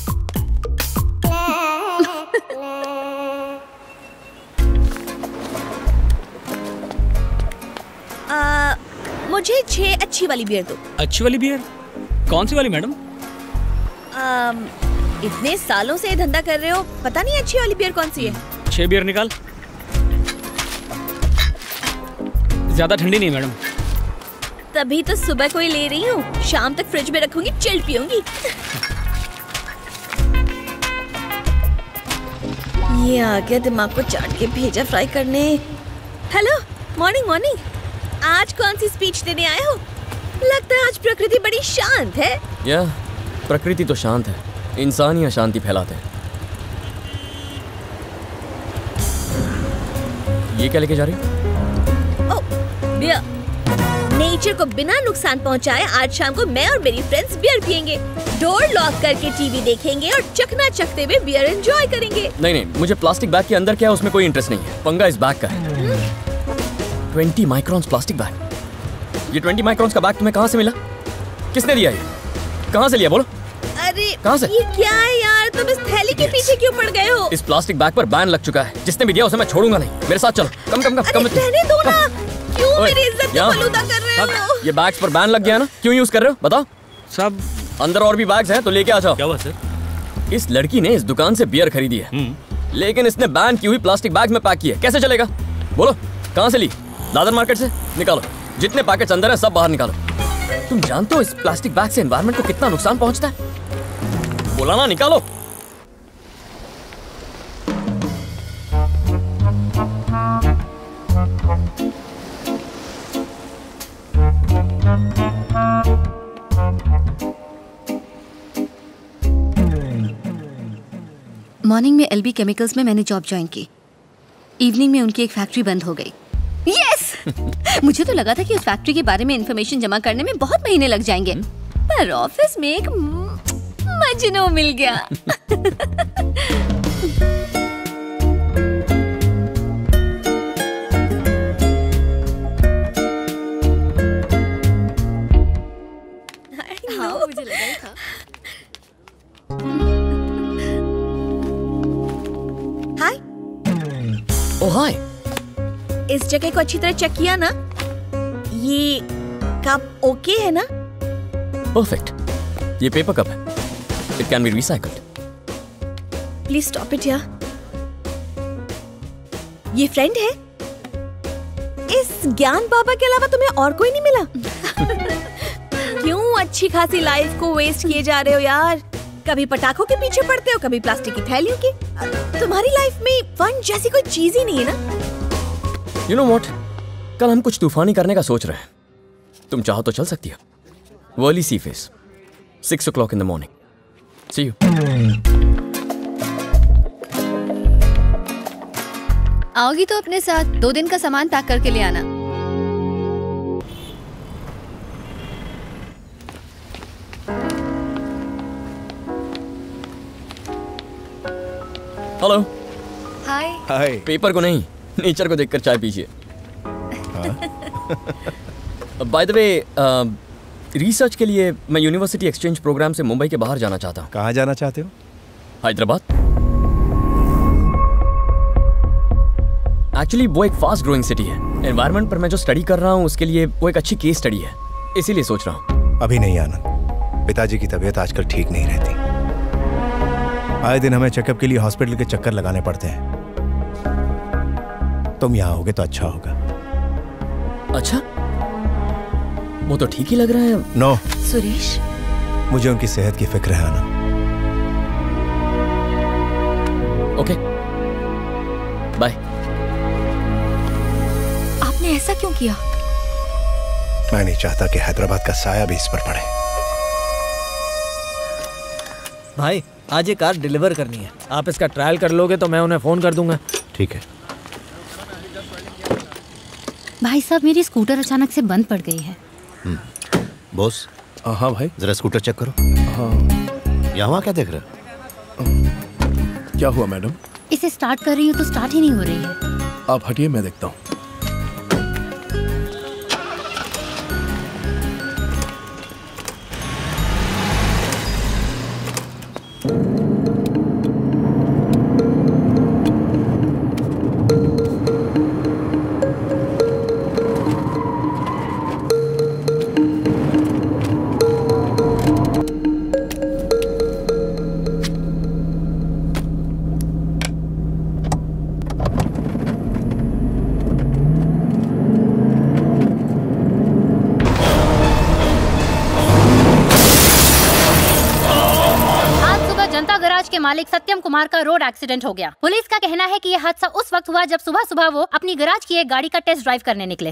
आ, मुझे छह अच्छी वाली बियर दो। अच्छी वाली बियर? कौन सी वाली मैडम? आ, इतने सालों से ये धंधा कर रहे हो, पता नहीं अच्छी वाली बियर कौन सी है? छह बियर निकाल। ज्यादा ठंडी नहीं मैडम। तभी तो सुबह को ही ले रही हूँ, शाम तक फ्रिज में रखूंगी, चिल्ड पीऊंगी। ये आ गया दिमाग को चाट के भेजा फ्राई करने। Hello, morning morning. आज कौन सी स्पीच देने आए हो? लगता है आज प्रकृति बड़ी शांत है। या प्रकृति तो शांत है, इंसान ही अशांति फैलाते हैं। ये क्या लेके जा रही हो? ओह, बियर। नेचर को बिना नुकसान पहुंचाए आज शाम को मैं और मेरी फ्रेंड्स बियर पियेंगे, डोर लॉक करके टीवी देखेंगे और चखना चखते हुए बियर एंजॉय करेंगे। नहीं नहीं, मुझे प्लास्टिक बैग के अंदर क्या है उसमें कोई इंटरेस्ट नहीं है। पंगा इस बैग का है। Twenty microns plastic bag. ये ट्वेंटी माइक्रॉन्स का बैग तुम्हें कहाँ से मिला? किसने दिया? ये कहाँ से लिया बोलो? अरे कहाँ से? ये क्या है यार, तुम इस थैली के पीछे क्यों पड़ गए हो? इस प्लास्टिक बैग पर बैन लग चुका है। जिसने भी दिया उसे मैं छोड़ूंगा नहीं। मेरे साथ चलो। कम कम कम कम रहने दो ना। क्यों मेरी इज्जत को बलूदा कर रहे हो? ये बैग्स पर बैन लग गया ना, क्यों यूज कर रहे हो बताओ? सब अंदर और भी बैग्स हैं तो लेके आ जाओ। क्या हुआ सर? इस लड़की ने इस दुकान से बियर खरीदी है, लेकिन इसने बैन की हुई प्लास्टिक बैग में पैक की है। कैसे चलेगा बोलो? कहाँ से ली? दादर मार्केट से निकालो, जितने पैकेट्स अंदर है सब बाहर निकालो। तुम जानते हो इस प्लास्टिक बैग से एनवायरनमेंट को कितना नुकसान पहुंचता है? बोला ना, निकालो। मॉर्निंग में एलबी केमिकल्स में मैंने जॉब ज्वाइन की। इवनिंग में उनकी एक फैक्ट्री बंद हो गई। यस! मुझे तो लगा था कि उस फैक्ट्री के बारे में इंफॉर्मेशन जमा करने में बहुत महीने लग जाएंगे, पर ऑफिस में एक मजनू मिल गया। हाँ, मुझे लगा ही था। हाय। ओह हाय। इस जगह को अच्छी तरह चेक किया ना? ये कप ओके है ना? परफेक्ट। ये पेपर कप है। It can be recycled. Please stop it यार। ये फ्रेंड है? इस ज्ञान बाबा के अलावा तुम्हें और कोई नहीं मिला? क्यों अच्छी खासी लाइफ को वेस्ट किए जा रहे हो यार? कभी पटाखों के पीछे पड़ते हो, कभी प्लास्टिक की थैलियों की। तुम्हारी लाइफ में फन जैसी कोई चीज ही नहीं है ना? You know what? कल हम कुछ तूफानी करने का सोच रहे हैं। तुम चाहो तो चल सकती हो। Worli sea face, six o'clock in the morning. See you. आओगी तो अपने साथ दो दिन का सामान पैक करके ले आना। हेलो। हाय। हाय। पेपर को नहीं, नेचर को देखकर चाय पीजिए। बाय द वे, रिसर्च के लिए मैं यूनिवर्सिटी एक्सचेंज प्रोग्राम से मुंबई के बाहर जाना चाहता हूँ। कहाँ जाना चाहते हो? हैदराबाद। एक्चुअली वो एक फास्ट ग्रोइंग सिटी है। एनवायरनमेंट पर मैं जो स्टडी कर रहा हूँ उसके लिए वो एक अच्छी केस स्टडी है, इसीलिए सोच रहा हूँ। अभी नहीं आनंद, पिताजी की तबीयत आजकल ठीक नहीं रहती। आए दिन हमें चेकअप के लिए हॉस्पिटल के चक्कर लगाने पड़ते हैं। तुम यहाँ होगे तो अच्छा होगा। अच्छा, वो तो ठीक ही लग रहा है। नो सुरेश, मुझे उनकी सेहत की फिक्र है आनंद। Okay, bye. आपने ऐसा क्यों किया? मैं नहीं चाहता कि हैदराबाद का साया भी इस पर पड़े। भाई, आज ये कार डिलीवर करनी है। आप इसका ट्रायल कर लोगे तो मैं उन्हें फोन कर दूंगा। ठीक है। भाई साहब, मेरी स्कूटर अचानक से बंद पड़ गई है। बॉस। हाँ भाई। जरा स्कूटर चेक करो। हाँ। यहाँ क्या देख रहे हो? क्या हुआ मैडम? इसे स्टार्ट कर रही हूँ तो स्टार्ट ही नहीं हो रही है। आप हटिए, मैं देखता हूँ। मालिक सत्यम कुमार का रोड एक्सीडेंट हो गया। पुलिस का कहना है कि यह हादसा उस वक्त हुआ जब सुबह सुबह वो अपनी गैराज की एक गाड़ी का टेस्ट ड्राइव करने निकले।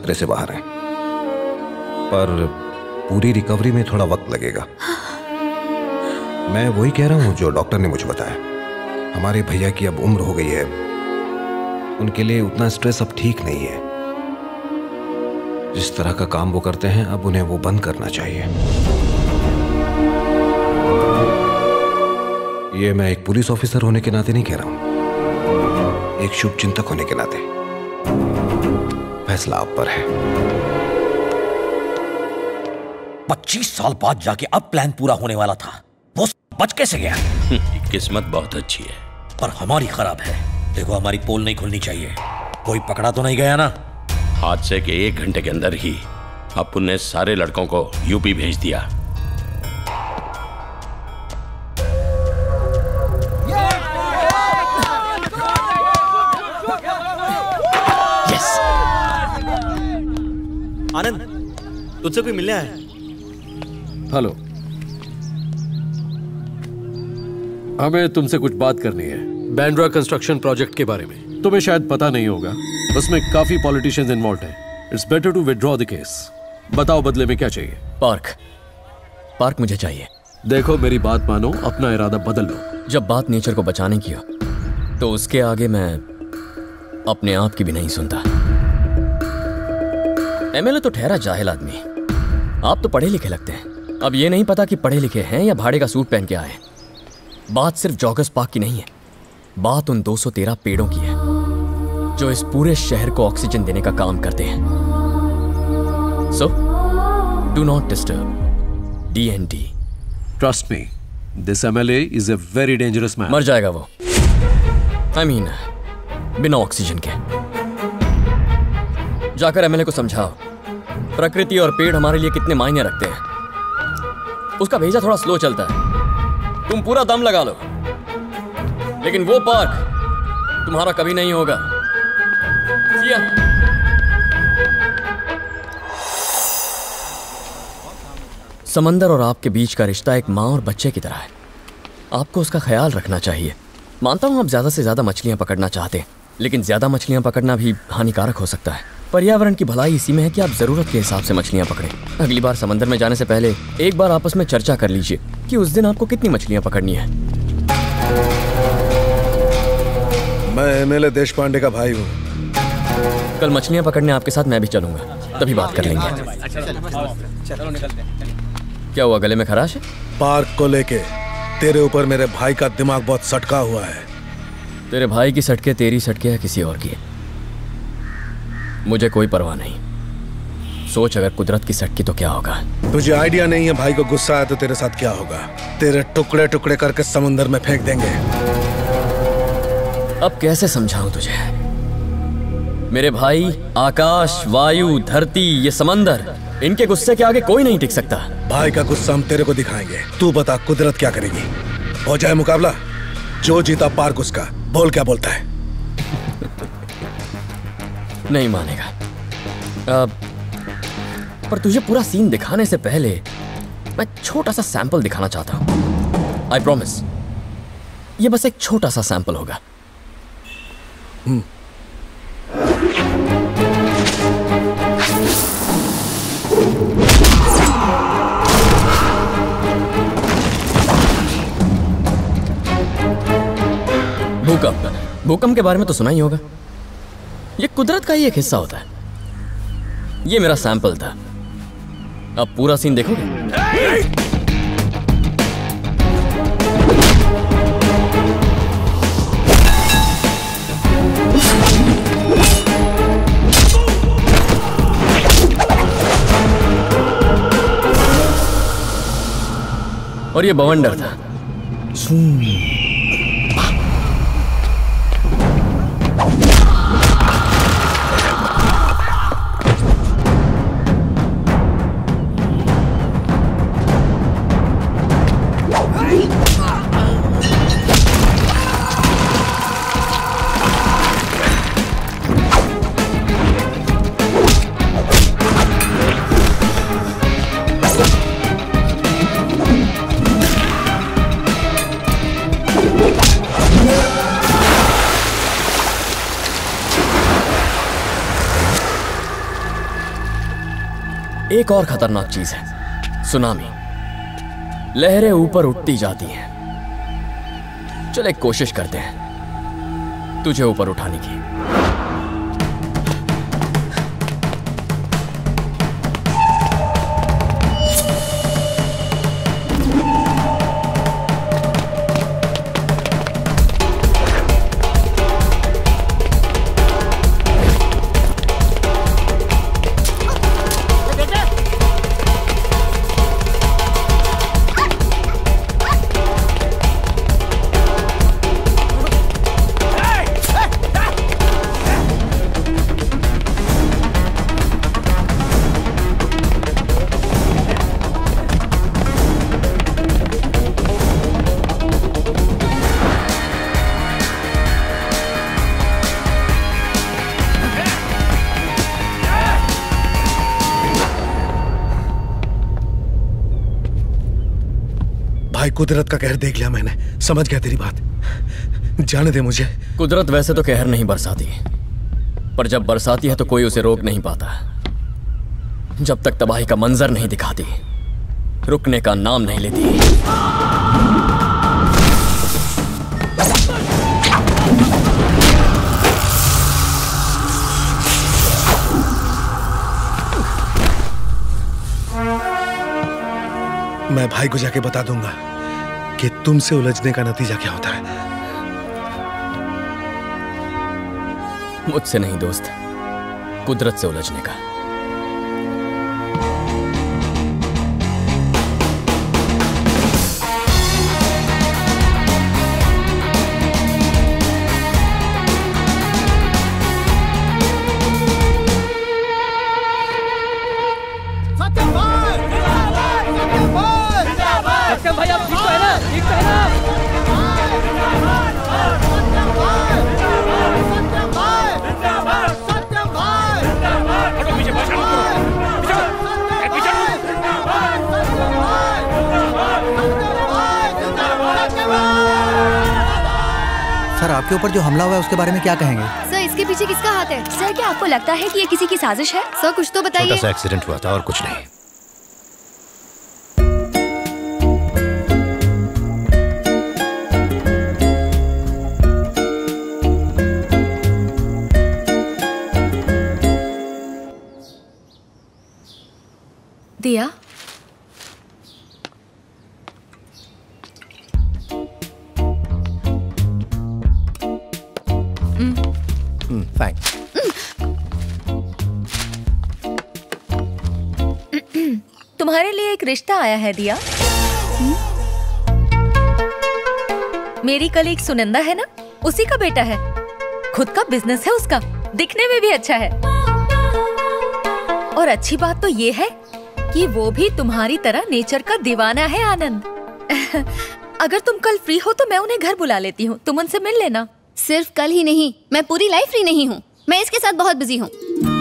खतरे से बाहर हैं, पर पूरी रिकवरी में थोड़ा वक्त लगेगा। मैं वही कह रहा हूं जो डॉक्टर ने मुझे बताया। हमारे भैया की अब उम्र हो गई है, उनके लिए उतना स्ट्रेस अब ठीक नहीं है। जिस तरह का काम वो करते हैं अब उन्हें वो बंद करना चाहिए। ये मैं एक पुलिस ऑफिसर होने के नाते नहीं कह रहा हूं, एक शुभ चिंतक होने के नाते। फैसला आप पर है। पच्चीस साल बाद जाके अब प्लान पूरा होने वाला था, वो बच कैसे गया? किस्मत बहुत अच्छी है, पर हमारी खराब है। देखो, हमारी पोल नहीं खुलनी चाहिए। कोई पकड़ा तो नहीं गया ना? हादसे के एक घंटे के अंदर ही अपुन ने सारे लड़कों को यूपी भेज दिया। यस। आनंद, तुझसे कोई मिलने आया? हेलो, हमें तुमसे कुछ बात करनी है बैंड्रा कंस्ट्रक्शन प्रोजेक्ट के बारे में। तुम्हें शायद पता नहीं होगा, उसमें काफी पॉलिटिशियंस इन्वॉल्व हैं। It's better to withdraw the case. बताओ बदले में क्या चाहिए? पार्क पार्क मुझे चाहिए। देखो, मेरी बात मानो, अपना इरादा बदल लो। जब बात नेचर को बचाने की हो तो उसके आगे मैं अपने आप की भी नहीं सुनता। एमएलए तो ठहरा जाहिल आदमी, आप तो पढ़े लिखे लगते हैं। अब ये नहीं पता कि पढ़े लिखे हैं या भाड़े का सूट पहन के आए। बात सिर्फ जॉगर्स पार्क की नहीं है, बात उन दो सौ तेरह पेड़ों की है जो इस पूरे शहर को ऑक्सीजन देने का काम करते हैं। So do not disturb D N D. Trust me, this MLA is a very dangerous man. मर जाएगा वो। आई मीन बिना ऑक्सीजन के। जाकर एमएलए को समझाओ प्रकृति और पेड़ हमारे लिए कितने मायने रखते हैं। उसका भेजा थोड़ा स्लो चलता है, तुम पूरा दम लगा लो, लेकिन वो पार्क तुम्हारा कभी नहीं होगा। समंदर और आपके बीच का रिश्ता एक माँ और बच्चे की तरह है। आपको उसका ख्याल रखना चाहिए। मानता हूं आप ज्यादा से ज्यादा मछलियां पकड़ना चाहते हैं, लेकिन ज्यादा मछलियां पकड़ना भी हानिकारक हो सकता है। पर्यावरण की भलाई इसी में है कि आप जरूरत के हिसाब से मछलियां पकड़ें। अगली बार समंदर में जाने से पहले एक बार आपस में चर्चा कर लीजिए कि उस दिन आपको कितनी मछलियां पकड़नी है। मैं एमएलए देश पांडे का भाई हूँ। कल मछलियां पकड़ने आपके साथ मैं भी चलूंगा, तभी बात कर लेंगे। क्या हुआ, गले में खराश है? पार्क को लेके तेरे ऊपर मेरे भाई का दिमाग बहुत सटका हुआ है। तेरे भाई की सटके तेरी सटके या किसी और की, मुझे कोई परवाह नहीं। सोच, अगर कुदरत की सटकी तो क्या होगा। तुझे आइडिया नहीं है भाई को गुस्सा आया तो तेरे साथ क्या होगा। तेरे टुकड़े टुकड़े करके समुंदर में फेंक देंगे। अब कैसे समझाऊं तुझे? मेरे भाई, आकाश, वायु, धरती, ये समंदर, इनके गुस्से के आगे कोई नहीं टिक सकता। भाई का गुस्सा हम तेरे को दिखाएंगे। तू बता कुदरत क्या करेगी? हो जाए मुकाबला, जो जीता पार्क उसका। बोल क्या बोलता है? नहीं मानेगा। आ, पर तुझे पूरा सीन दिखाने से पहले मैं छोटा सा सैंपल दिखाना चाहता हूं। आई प्रॉमिस, ये बस एक छोटा सा सैंपल होगा। हम्म। भूकंप भूकंप के बारे में तो सुना ही होगा। ये कुदरत का ही एक हिस्सा होता है। ये मेरा सैंपल था। अब पूरा सीन देखोगे? और ये बवंडर था। एक और खतरनाक चीज है, सुनामी। लहरें ऊपर उठती जाती हैं। चल एक कोशिश करते हैं तुझे ऊपर उठाने की। कुदरत का कहर देख लिया मैंने, समझ गया तेरी बात। जाने दे मुझे। कुदरत वैसे तो कहर नहीं बरसाती, पर जब बरसाती है तो कोई उसे रोक नहीं पाता। जब तक तबाही का मंजर नहीं दिखाती, रुकने का नाम नहीं लेती। मैं भाई को जाके बता दूंगा कि तुमसे उलझने का नतीजा क्या होता है। मुझसे नहीं दोस्त, कुदरत से उलझने का। भाई आप ठीक तो है ना? ठीक तो है ना? सर आपके ऊपर जो हमला हुआ है उसके बारे में क्या कहेंगे? सर इसके पीछे किसका हाथ है? सर क्या आपको लगता है कि ये किसी की साजिश है? सर कुछ तो बताइए। छोटा सा एक्सीडेंट हुआ था और कुछ नहीं। दिया फाइन। तुम्हारे लिए एक रिश्ता आया है दिया। मेरी कलीग सुनंदा है ना, उसी का बेटा है। खुद का बिजनेस है उसका, दिखने में भी अच्छा है। और अच्छी बात तो ये है कि वो भी तुम्हारी तरह नेचर का दीवाना है आनंद। अगर तुम कल फ्री हो तो मैं उन्हें घर बुला लेती हूँ, तुम उनसे मिल लेना। सिर्फ कल ही नहीं, मैं पूरी लाइफ फ्री नहीं हूँ। मैं इसके साथ बहुत बिजी हूँ।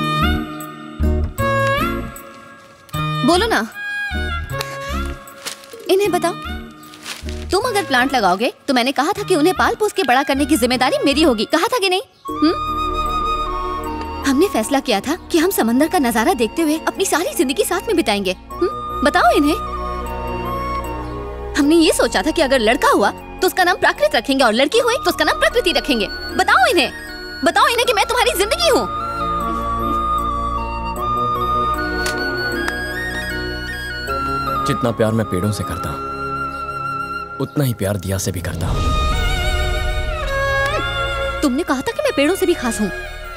बोलो ना, इन्हें बताओ। तुम अगर प्लांट लगाओगे तो मैंने कहा था कि उन्हें पाल पोस के बड़ा करने की जिम्मेदारी मेरी होगी, कहा था कि नहीं? हुँ? हमने फैसला किया था कि हम समंदर का नजारा देखते हुए अपनी सारी जिंदगी साथ में बिताएंगे। हुँ? बताओ इन्हें। हमने ये सोचा था कि अगर लड़का हुआ तो उसका नाम प्राकृत रखेंगे और लड़की हुई तो उसका नाम प्रकृति रखेंगे। बताओ इन्हें, बताओ इन्हें कि मैं तुम्हारी जिंदगी हूँ। जितना प्यार मैं पेड़ों से करता हूँ उतना ही प्यार दिया से भी करता हूँ। तुमने कहा था कि मैं पेड़ों से भी खास हूँ।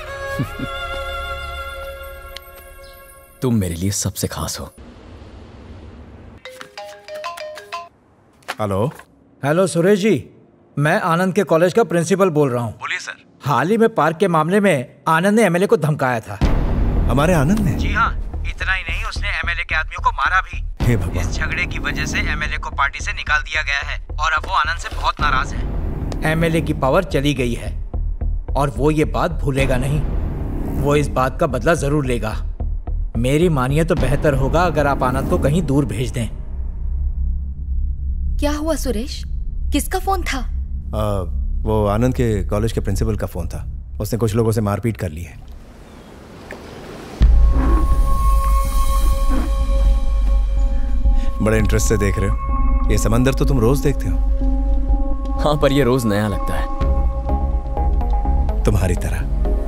तुम मेरे लिए सबसे खास हो। हेलो हेलो सुरेश जी, मैं आनंद के कॉलेज का प्रिंसिपल बोल रहा हूँ। बोलिए सर। हाल ही में पार्क के मामले में आनंद ने एमएलए को धमकाया था। हमारे आनंद ने? जी हाँ, इतना ही नहीं, उसने एमएलए के आदमियों को मारा भी। हे भगवान। इस झगड़े की वजह से एमएलए को पार्टी से निकाल दिया गया है और अब वो आनंद से बहुत नाराज है। एमएलए की पावर चली गई है और वो ये बात भूलेगा नहीं। वो इस बात का बदला जरूर लेगा। मेरी मानिए तो बेहतर होगा अगर आप आनंद को कहीं दूर भेज दें। क्या हुआ सुरेश? किसका फोन था? आ, वो आनंद के कॉलेज के प्रिंसिपल का फोन था। उसने कुछ लोगों से मारपीट कर ली है। बड़े इंटरेस्ट से देख रहे हो। ये समंदर तो तुम रोज देखते हो। हाँ, पर ये रोज नया लगता है। तुम्हारी तरह।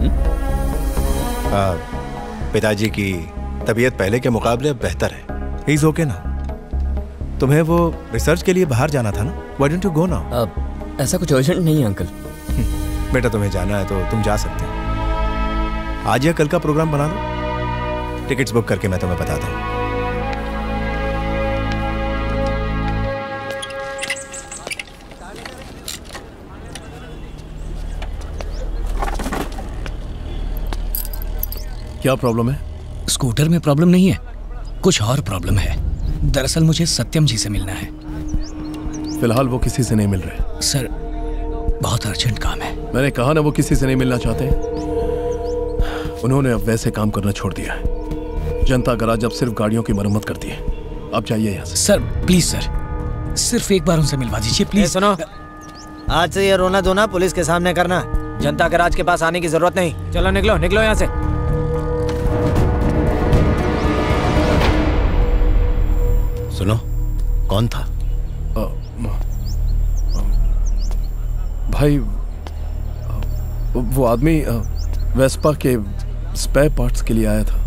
आ, पिताजी की तबीयत पहले के मुकाबले अब बेहतर है। ही इज ओके ना। तुम्हें वो रिसर्च के लिए बाहर जाना था ना? Why don't you go now? ऐसा कुछ अर्जेंट नहीं है अंकल। बेटा तुम्हें जाना है तो तुम जा सकते हो। आज या कल का प्रोग्राम बना लो, टिकट्स बुक करके मैं तुम्हें बताता हूँ। क्या प्रॉब्लम है? स्कूटर में प्रॉब्लम नहीं है, कुछ और प्रॉब्लम है। दरअसल मुझे सत्यम जी से मिलना है। फिलहाल वो किसी से नहीं मिल रहे। सर, बहुत अर्जेंट काम है। मैंने कहा ना वो किसी से नहीं मिलना चाहते। उन्होंने अब वैसे काम करना छोड़ दिया है। जनता गराज अब सिर्फ गाड़ियों की मरम्मत करती है। आप जाइए यहाँ से। सर प्लीज सर, सिर्फ एक बार उनसे मिलवा दीजिए प्लीज। सुनो, आज से ये रोना धोना पुलिस के सामने करना। जनता गराज के पास आने की जरूरत नहीं। चलो निकलो निकलो यहाँ से। सुनो, कौन था? आ, भाई, वो आदमी वेस्पा के स्पेयर पार्ट्स के लिए आया था।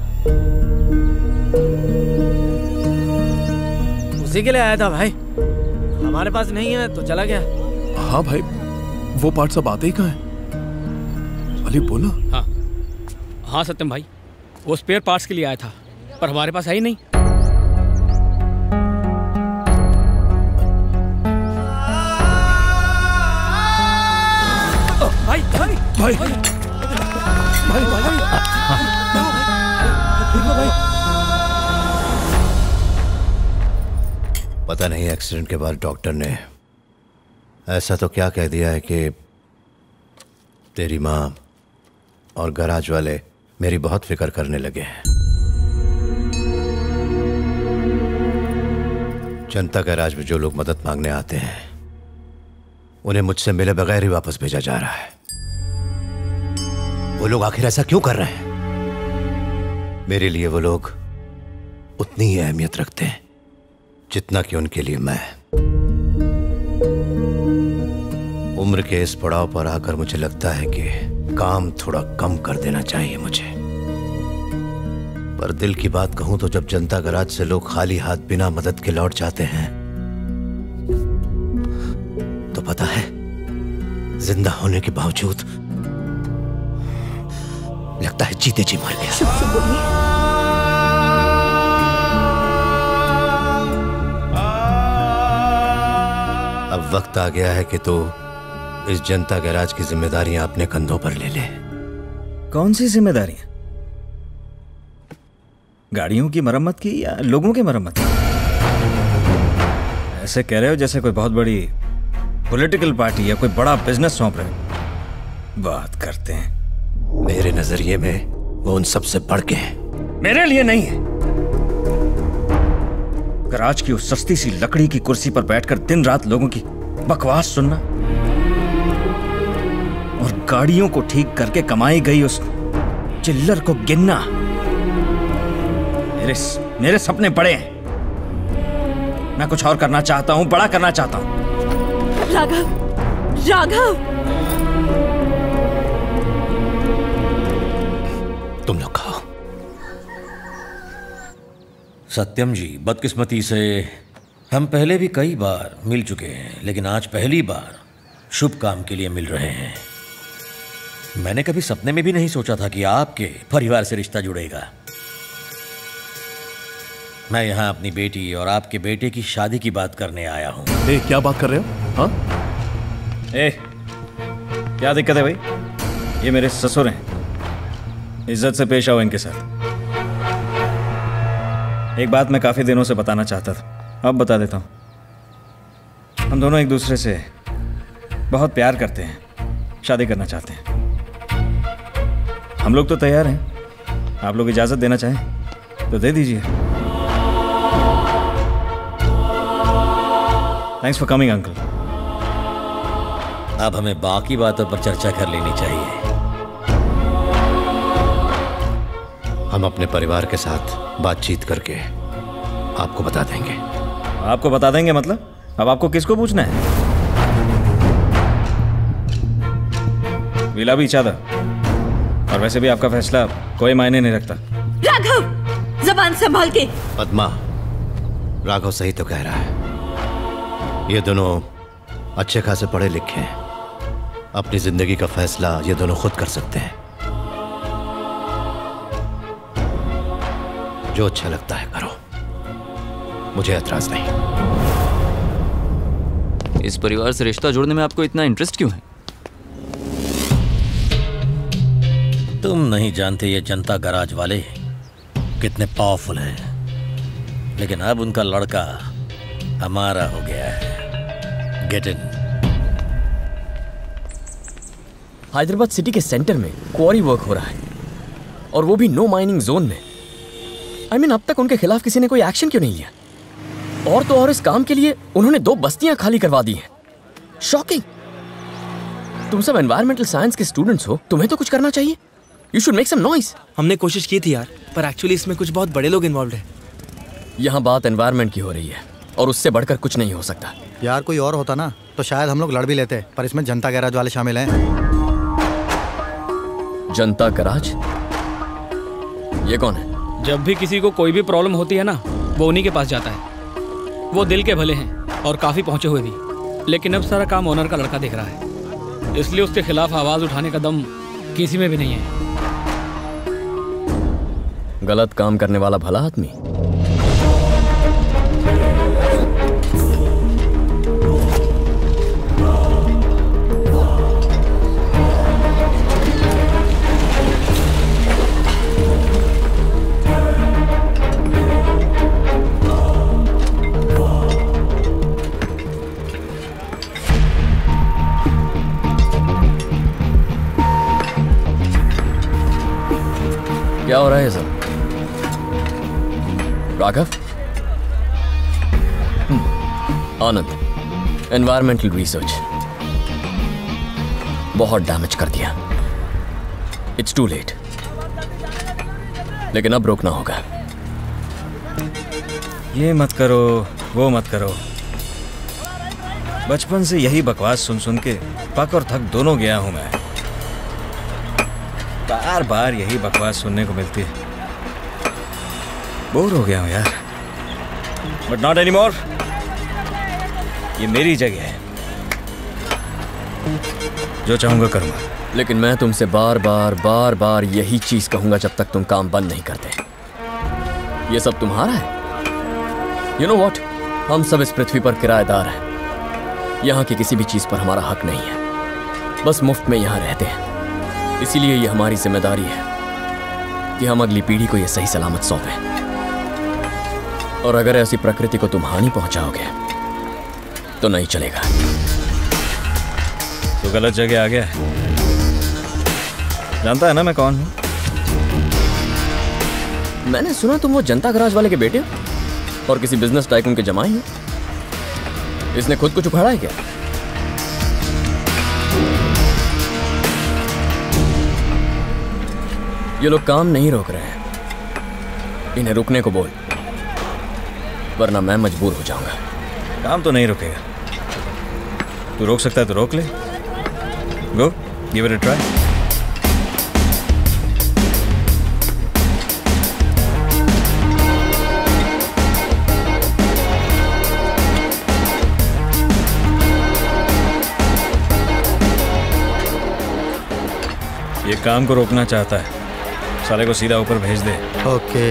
उसी के लिए आया था भाई। हमारे पास नहीं है तो चला गया। हाँ भाई, वो पार्ट्स अब आते ही कहाँ हैं? अली बोला। हाँ हाँ सत्यम भाई, वो स्पेयर पार्ट्स के लिए आया था, पर हमारे पास है ही नहीं। भाई भाई भाई भाई भाई भाई पता नहीं एक्सीडेंट के बाद डॉक्टर ने ऐसा तो क्या कह दिया है कि तेरी माँ और गराज वाले मेरी बहुत फिक्र करने लगे हैं। जनता गराज में जो लोग मदद मांगने आते हैं उन्हें मुझसे मिले बगैर ही वापस भेजा जा रहा है। वो लोग आखिर ऐसा क्यों कर रहे हैं? मेरे लिए वो लोग उतनी ही अहमियत रखते हैं जितना कि उनके लिए मैं। उम्र के इस पड़ाव पर आकर मुझे लगता है कि काम थोड़ा कम कर देना चाहिए मुझे। पर दिल की बात कहूं तो जब जनता गराज से लोग खाली हाथ बिना मदद के लौट जाते हैं तो पता है, जिंदा होने के बावजूद लगता है जीते जी मर गया। अब वक्त आ गया है कि तू इस जनता गैराज की जिम्मेदारियां अपने कंधों पर ले ले। कौन सी जिम्मेदारियां? गाड़ियों की मरम्मत की या लोगों की मरम्मत की? ऐसे कह रहे हो जैसे कोई बहुत बड़ी पॉलिटिकल पार्टी या कोई बड़ा बिजनेस सौंप रहे हो। बात करते हैं। मेरे नजरिए में वो उन सबसे बढ़ के हैं। मेरे लिए नहीं है। गराज की उस सस्ती सी लकड़ी की कुर्सी पर बैठकर दिन रात लोगों की बकवास सुनना और गाड़ियों को ठीक करके कमाई गई उस चिल्लर को गिनना। मेरे मेरे सपने बड़े हैं। मैं कुछ और करना चाहता हूं, बड़ा करना चाहता हूं। राघव, राघव, तुम लोग खाओ। सत्यम जी, बदकिस्मती से हम पहले भी कई बार मिल चुके हैं, लेकिन आज पहली बार शुभ काम के लिए मिल रहे हैं। मैंने कभी सपने में भी नहीं सोचा था कि आपके परिवार से रिश्ता जुड़ेगा। मैं यहाँ अपनी बेटी और आपके बेटे की शादी की बात करने आया हूँ। ए, क्या बात कर रहे हो? हाँ? ए, क्या दिक्कत है भाई? ये मेरे ससुर हैं, इज्जत से पेश आओ इनके साथ। एक बात मैं काफी दिनों से बताना चाहता था, अब बता देता हूँ। हम दोनों एक दूसरे से बहुत प्यार करते हैं, शादी करना चाहते हैं। हम लोग तो तैयार हैं, आप लोग इजाजत देना चाहें तो दे दीजिए। Thanks for coming uncle. अब हमें बाकी बातों पर चर्चा कर लेनी चाहिए। हम अपने परिवार के साथ बातचीत करके आपको बता देंगे। आपको बता देंगे मतलब? अब आपको किसको पूछना है? विला भी चाहता, और वैसे भी आपका फैसला कोई मायने नहीं रखता। राघव, जबान संभाल के। पद्मा, राघव सही तो कह रहा है। ये दोनों अच्छे खासे पढ़े लिखे हैं, अपनी जिंदगी का फैसला ये दोनों खुद कर सकते हैं। जो अच्छा लगता है करो, मुझे एतराज नहीं। इस परिवार से रिश्ता जोड़ने में आपको इतना इंटरेस्ट क्यों है? तुम नहीं जानते ये जनता गराज वाले कितने पावरफुल हैं, लेकिन अब उनका लड़का हमारा हो गया है। Get in. हैदराबाद सिटी के सेंटर में क्वारी वर्क हो रहा है, और वो भी नो माइनिंग जोन में। आई I मीन mean, अब तक उनके खिलाफ किसी ने कोई एक्शन क्यों नहीं लिया? और तो और इस काम के लिए उन्होंने दो बस्तियां खाली करवा दी हैं। शॉकिंग। तुम सब एनवायरमेंटल साइंस के स्टूडेंट्स हो, तुम्हें तो कुछ करना चाहिए। You should make some noise. हमने कोशिश की थी यार, पर एक्चुअली इसमें कुछ बहुत बड़े लोग इन्वॉल्व हैं। यहाँ बात एनवायरमेंट की हो रही है, और उससे बढ़कर कुछ नहीं हो सकता। यार कोई और होता ना तो शायद हम लोग लड़ भी लेते, पर इसमें जनता गैराज वाले शामिल हैं। जनता गराज? ये कौन है? जब भी किसी को कोई भी प्रॉब्लम होती है ना, वो उन्हीं के पास जाता है। वो दिल के भले हैं और काफी पहुंचे हुए भी, लेकिन अब सारा काम ओनर का लड़का देख रहा है, इसलिए उसके खिलाफ आवाज उठाने का दम किसी में भी नहीं है। गलत काम करने वाला भला आदमी। क्या हो रहा है sir? Raghav? Anand, environmental research बहुत डैमेज कर दिया। इट्स टू लेट, लेकिन अब रोकना होगा। ये मत करो, वो मत करो। बचपन से यही बकवास सुन सुन के पक और थक दोनों गया हूं मैं। बार बार यही बकवास सुनने को मिलती है। बोर हो गया हूं यार। But not any more. ये मेरी जगह है, जो चाहूंगा करूंगा। लेकिन मैं तुमसे बार बार बार बार यही चीज कहूंगा जब तक तुम काम बंद नहीं करते। ये सब तुम्हारा है। यू नो व्हाट, हम सब इस पृथ्वी पर किराएदार हैं। यहाँ की किसी भी चीज पर हमारा हक नहीं है, बस मुफ्त में यहाँ रहते हैं। इसीलिए ये हमारी जिम्मेदारी है कि हम अगली पीढ़ी को ये सही सलामत सौंपें। और अगर ऐसी प्रकृति को तुम हानि पहुंचाओगे तो नहीं चलेगा। तो गलत जगह आ गया है। जानता है ना मैं कौन हूं? मैंने सुना तुम वो जनता गराज वाले के बेटे हो और किसी बिजनेस टाइकून के जमाई हो। इसने खुद कुछ उखाड़ा है क्या? ये लोग काम नहीं रोक रहे हैं, इन्हें रुकने को बोल, वरना मैं मजबूर हो जाऊंगा। काम तो नहीं रुकेगा। तू रोक सकता है तो रोक ले। Go, give it a try. ये काम को रोकना चाहता है, साले को सीधा ऊपर भेज दे। ओके।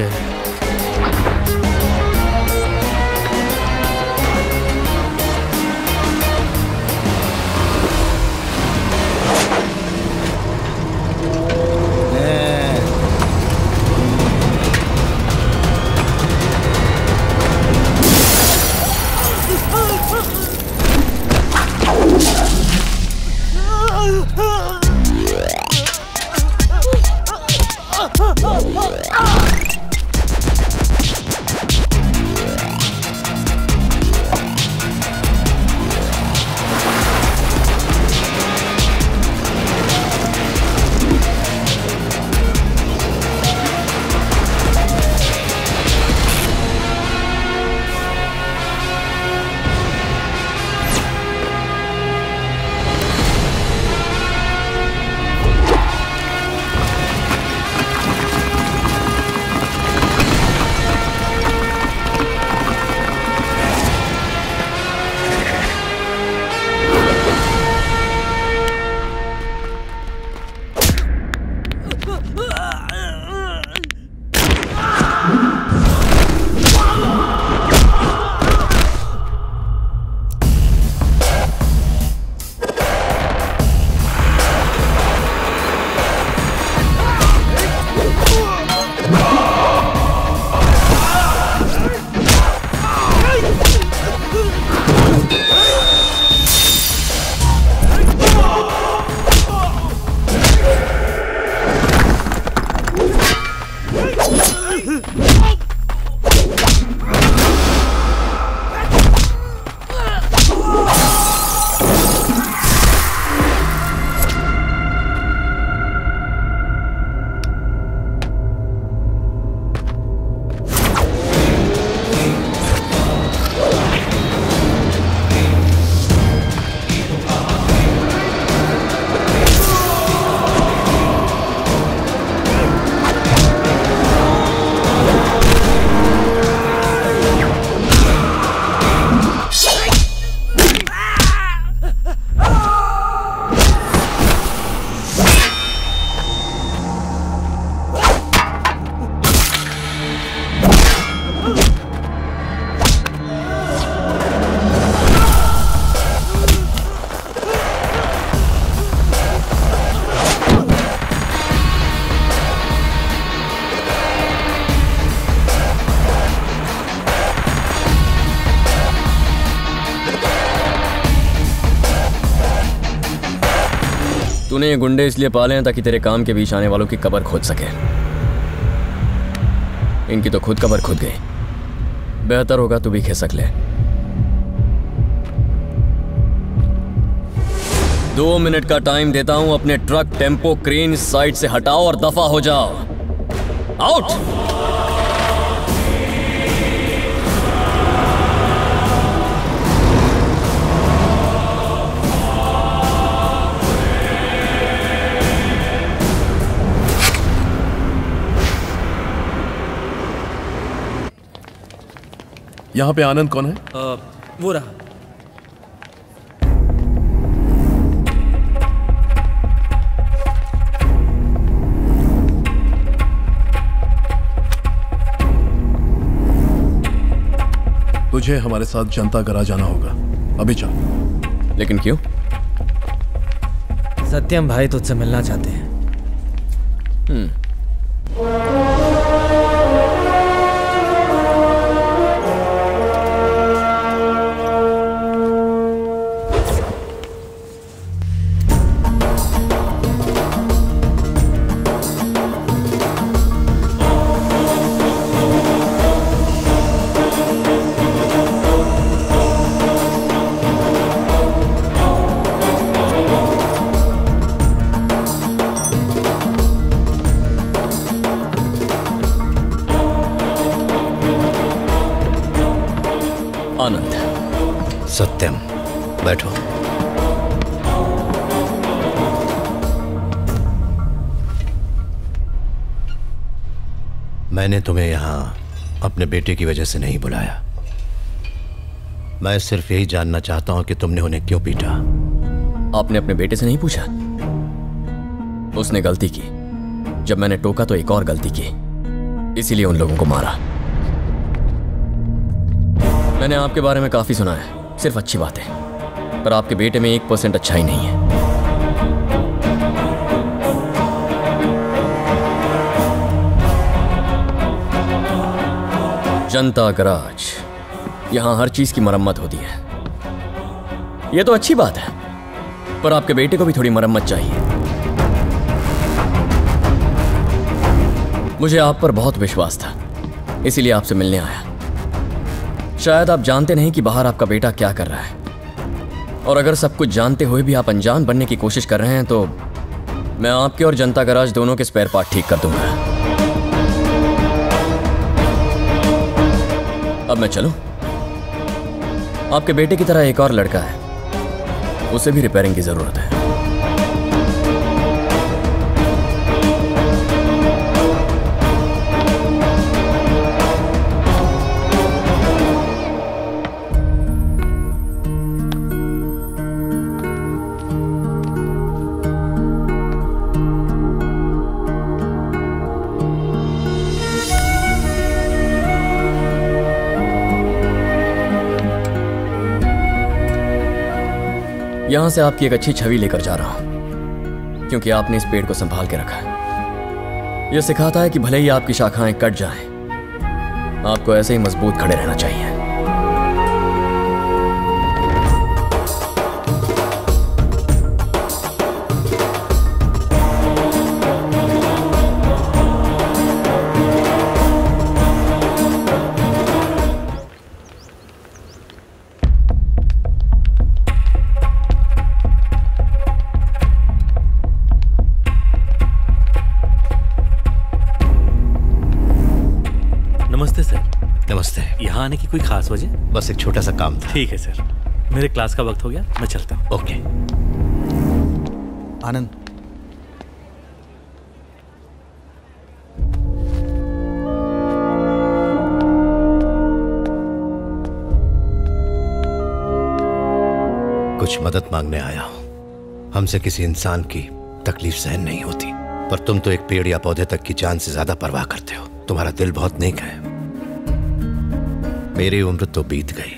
तूने ये गुंडे इसलिए पाले हैं ताकि तेरे काम के बीच आने वालों की कब्र खोद सके। इनकी तो खुद कब्र खुद गई। बेहतर होगा तू भी खिसक ले। दो मिनट का टाइम देता हूं, अपने ट्रक, टेम्पो, क्रेन साइड से हटाओ और दफा हो जाओ। आउट। यहाँ पे आनंद कौन है? आ, वो रहा। तुझे हमारे साथ जनता गराज जाना होगा, अभी चल। लेकिन क्यों? सत्यम भाई तुझसे मिलना चाहते हैं। हम्म। सत्यम, बैठो। मैंने तुम्हें यहां अपने बेटे की वजह से नहीं बुलाया। मैं सिर्फ यही जानना चाहता हूं कि तुमने उन्हें क्यों पीटा। आपने अपने बेटे से नहीं पूछा? उसने गलती की। जब मैंने टोका तो एक और गलती की, इसीलिए उन लोगों को मारा। मैंने आपके बारे में काफी सुना है, सिर्फ अच्छी बात है, पर आपके बेटे में एक परसेंट अच्छाई नहीं है। जनता गराज, यहां हर चीज की मरम्मत होती है। यह तो अच्छी बात है, पर आपके बेटे को भी थोड़ी मरम्मत चाहिए। मुझे आप पर बहुत विश्वास था, इसीलिए आपसे मिलने आया। शायद आप जानते नहीं कि बाहर आपका बेटा क्या कर रहा है, और अगर सब कुछ जानते हुए भी आप अनजान बनने की कोशिश कर रहे हैं तो मैं आपके और जनता गराज दोनों के स्पेयर पार्ट ठीक कर दूंगा। अब मैं चलूं? आपके बेटे की तरह एक और लड़का है, उसे भी रिपेयरिंग की जरूरत है। यहां से आपकी एक अच्छी छवि लेकर जा रहा हूं, क्योंकि आपने इस पेड़ को संभाल के रखा है। यह सिखाता है कि भले ही आपकी शाखाएं कट जाएं, आपको ऐसे ही मजबूत खड़े रहना चाहिए। आने की कोई खास वजह? बस एक छोटा सा काम था। ठीक है सर, मेरे क्लास का वक्त हो गया, मैं चलता हूँ। ओके। आनंद, कुछ मदद मांगने आया हूं। हमसे किसी इंसान की तकलीफ सहन नहीं होती, पर तुम तो एक पेड़ या पौधे तक की जान से ज्यादा परवाह करते हो। तुम्हारा दिल बहुत नेक है। मेरी उम्र तो बीत गई।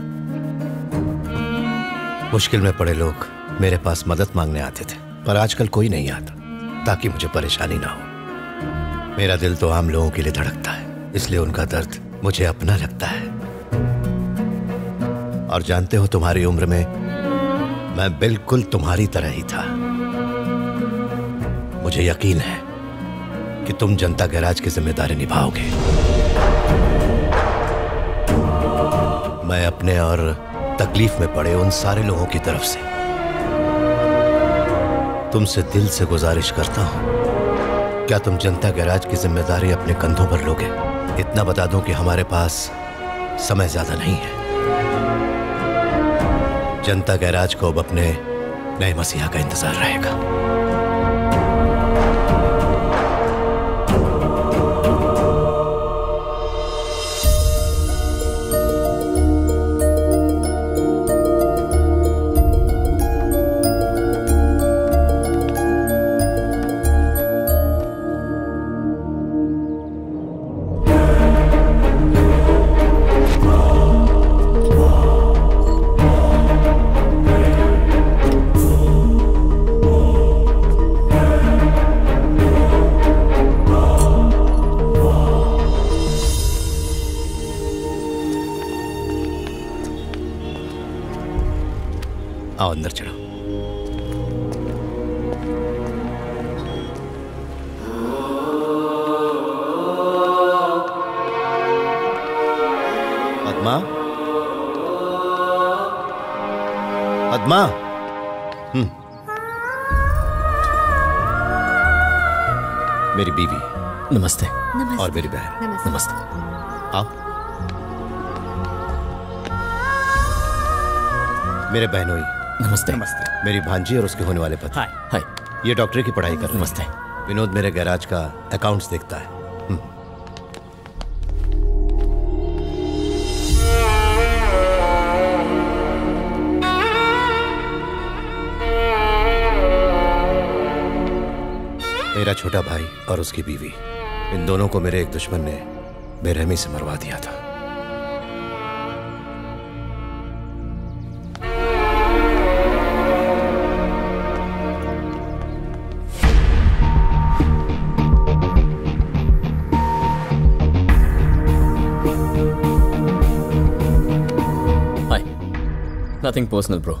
मुश्किल में पड़े लोग मेरे पास मदद मांगने आते थे, पर आजकल कोई नहीं आता, ताकि मुझे परेशानी ना हो। मेरा दिल तो आम लोगों के लिए धड़कता है, इसलिए उनका दर्द मुझे अपना लगता है। और जानते हो, तुम्हारी उम्र में मैं बिल्कुल तुम्हारी तरह ही था। मुझे यकीन है कि तुम जनता गैराज की जिम्मेदारी निभाओगे। मैं अपने और तकलीफ में पड़े उन सारे लोगों की तरफ से तुमसे दिल से गुजारिश करता हूं, क्या तुम जनता गैराज की जिम्मेदारी अपने कंधों पर लोगे? इतना बता दूं कि हमारे पास समय ज्यादा नहीं है। जनता गैराज को अब अपने नए मसीहा का इंतजार रहेगा। आओ अंदर चलो। पद्मा, पद्मा। हम्म, मेरी बीवी। नमस्ते। नमस्ते। और मेरी बहन। नमस्ते। नमस्ते। आओ। मेरे बहनोई। नमस्ते। नमस्ते। मेरी भांजी और उसके होने वाले पति। हाय। हाय। ये डॉक्टर की पढ़ाई कर रहे हैं। नमस्ते। विनोद मेरे गैराज का अकाउंट्स देखता है। हम्म। मेरा छोटा भाई और उसकी बीवी, इन दोनों को मेरे एक दुश्मन ने बेरहमी से मरवा दिया था। Nothing personal, bro.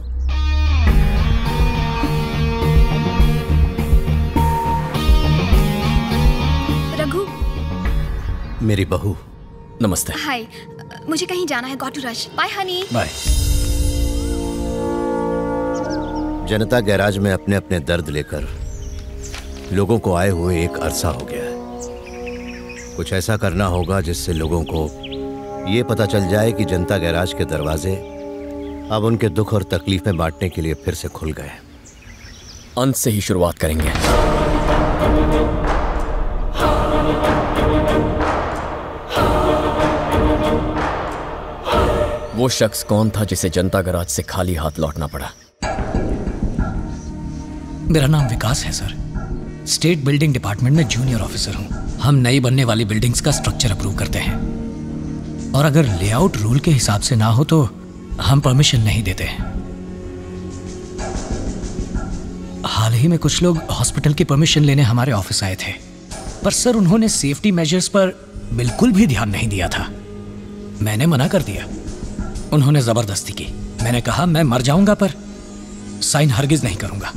रघु। मेरी बहू। नमस्ते। हाय, मुझे कहीं जाना है, got to rush. Bye honey. Bye. Janatha Garage में अपने अपने दर्द लेकर लोगों को आए हुए एक अरसा हो गया है। कुछ ऐसा करना होगा जिससे लोगों को ये पता चल जाए कि जनता गैराज के दरवाजे अब उनके दुख और तकलीफें बांटने के लिए फिर से खुल गए। अंत से ही शुरुआत करेंगे। वो शख्स कौन था जिसे जनता गैराज से खाली हाथ लौटना पड़ा? मेरा नाम विकास है सर। स्टेट बिल्डिंग डिपार्टमेंट में जूनियर ऑफिसर हूं। हम नई बनने वाली बिल्डिंग्स का स्ट्रक्चर अप्रूव करते हैं, और अगर लेआउट रूल के हिसाब से ना हो तो हम परमिशन नहीं देते। हाल ही में कुछ लोग हॉस्पिटल की परमिशन लेने हमारे ऑफिस आए थे, पर सर उन्होंने सेफ्टी मेजर्स पर बिल्कुल भी ध्यान नहीं दिया था। मैंने मना कर दिया। उन्होंने जबरदस्ती की। मैंने कहा मैं मर जाऊंगा पर साइन हरगिज नहीं करूंगा।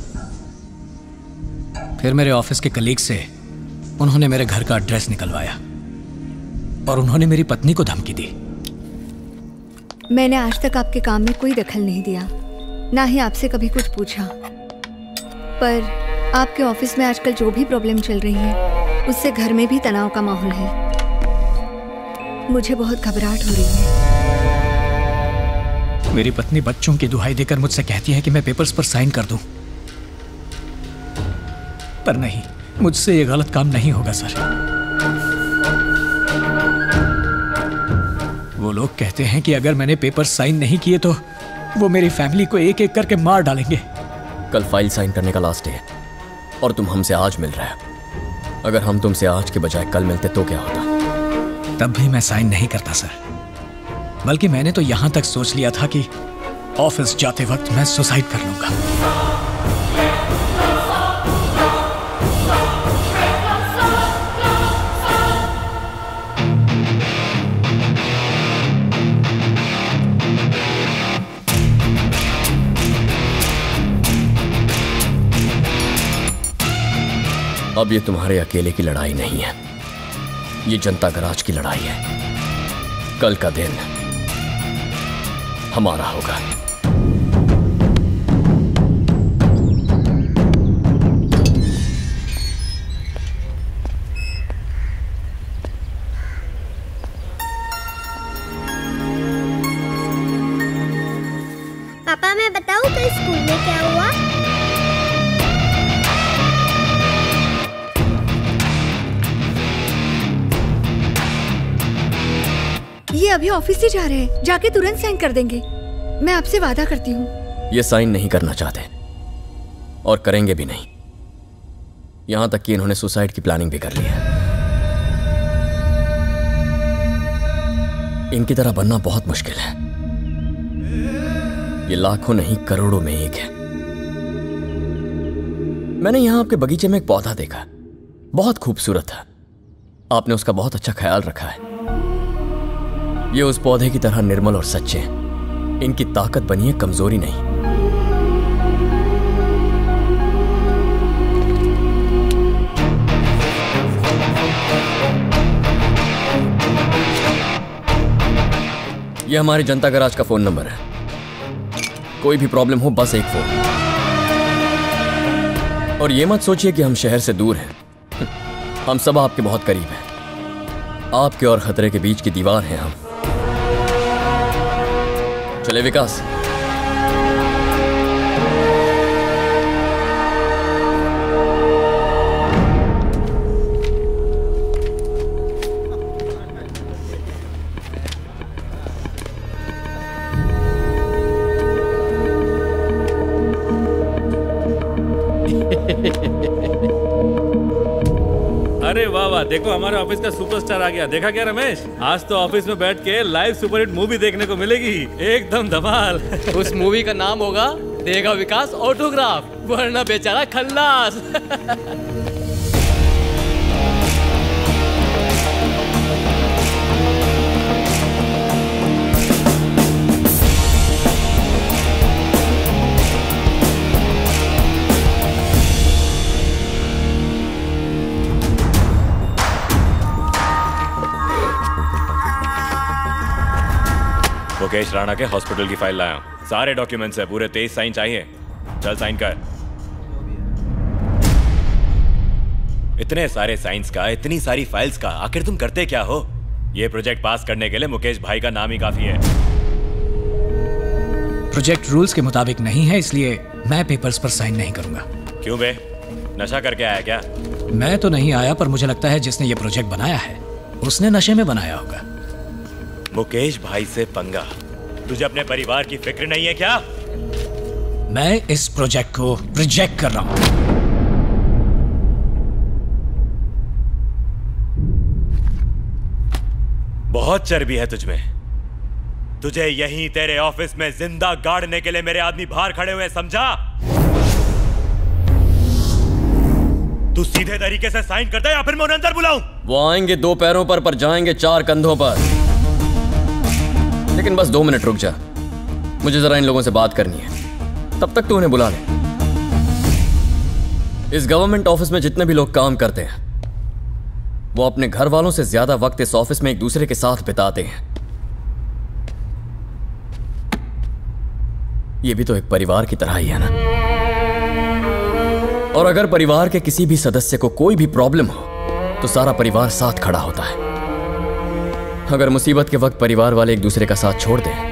फिर मेरे ऑफिस के कलीग से उन्होंने मेरे घर का एड्रेस निकलवाया और उन्होंने मेरी पत्नी को धमकी दी। मैंने आज तक आपके काम में कोई दखल नहीं दिया, ना ही आपसे कभी कुछ पूछा, पर आपके ऑफिस में आजकल जो भी प्रॉब्लम चल रही है उससे घर में भी तनाव का माहौल है। मुझे बहुत घबराहट हो रही है। मेरी पत्नी बच्चों की दुहाई देकर मुझसे कहती है कि मैं पेपर्स पर साइन कर दूं, पर नहीं, मुझसे ये गलत काम नहीं होगा सर। वो लोग कहते हैं कि अगर मैंने पेपर साइन नहीं किए तो वो मेरी फैमिली को एक एक करके मार डालेंगे। कल फाइल साइन करने का लास्ट डे है और तुम हमसे आज मिल रहे हो। अगर हम तुमसे आज के बजाय कल मिलते तो क्या होता? तब भी मैं साइन नहीं करता सर, बल्कि मैंने तो यहां तक सोच लिया था कि ऑफिस जाते वक्त मैं सुसाइड कर लूंगा। अब ये तुम्हारे अकेले की लड़ाई नहीं है, ये जनता गराज की लड़ाई है। कल का दिन हमारा होगा। पापा मैं बताऊं कल स्कूल में क्या हुआ? ये अभी ऑफिस से जा रहे हैं, जाके तुरंत साइन कर देंगे। मैं आपसे वादा करती हूँ। ये साइन नहीं करना चाहते और करेंगे भी नहीं। यहां तक कि इन्होंने सुसाइड की प्लानिंग भी कर ली है। इनकी तरह बनना बहुत मुश्किल है। ये लाखों नहीं करोड़ों में एक है। मैंने यहां आपके बगीचे में एक पौधा देखा, बहुत खूबसूरत था। आपने उसका बहुत अच्छा ख्याल रखा है। ये उस पौधे की तरह निर्मल और सच्चे हैं। इनकी ताकत बनी है, कमजोरी नहीं। ये हमारी जनता गराज का फोन नंबर है। कोई भी प्रॉब्लम हो बस एक फोन। और ये मत सोचिए कि हम शहर से दूर हैं। हम सब आपके बहुत करीब हैं। आपके और खतरे के बीच की दीवार हैं हम। चले विकास। अरे वाह वाह, देखो हमारे ऑफिस का सुपरस्टार आ गया। देखा क्या रमेश, आज तो ऑफिस में बैठ के लाइव सुपरहिट मूवी देखने को मिलेगी। एकदम धमाल। उस मूवी का नाम होगा देगा विकास ऑटोग्राफ, वरना बेचारा खल्लास। मुकेश राणा के हॉस्पिटल की फाइल लाया हूं। सारे डॉक्यूमेंट्स है, पूरे तेईस साइन चाहिए। चल साइन कर। इतने सारे साइंस का, इतनी सारी फाइल्स का, आखिर तुम करते क्या हो? ये प्रोजेक्ट पास करने के लिए मुकेश भाई का नाम ही काफी है। प्रोजेक्ट रूल्स के मुताबिक नहीं है, इसलिए मैं पेपर्स पर साइन नहीं करूंगा। क्यों बे, नशा करके आया क्या? मैं तो नहीं आया, पर मुझे लगता है जिसने ये प्रोजेक्ट बनाया है उसने नशे में बनाया होगा। मुकेश भाई से पंगा? तुझे अपने परिवार की फिक्र नहीं है क्या? मैं इस प्रोजेक्ट को रिजेक्ट कर रहा हूं। बहुत चर्बी है तुझमें। तुझे यहीं तेरे ऑफिस में जिंदा गाड़ने के लिए मेरे आदमी बाहर खड़े हुए, समझा? तू सीधे तरीके से साइन करता है या फिर मैं उन्हें अंदर बुलाऊं? वो आएंगे दो पैरों पर, पर जाएंगे चार कंधों पर। लेकिन बस दो मिनट रुक जा, मुझे जरा इन लोगों से बात करनी है। तब तक तू उन्हें बुला ले। इस गवर्नमेंट ऑफिस में जितने भी लोग काम करते हैं वो अपने घर वालों से ज्यादा वक्त इस ऑफिस में एक दूसरे के साथ बिताते हैं। ये भी तो एक परिवार की तरह ही है ना। और अगर परिवार के किसी भी सदस्य को कोई भी प्रॉब्लम हो तो सारा परिवार साथ खड़ा होता है। अगर मुसीबत के वक्त परिवार वाले एक दूसरे का साथ छोड़ दें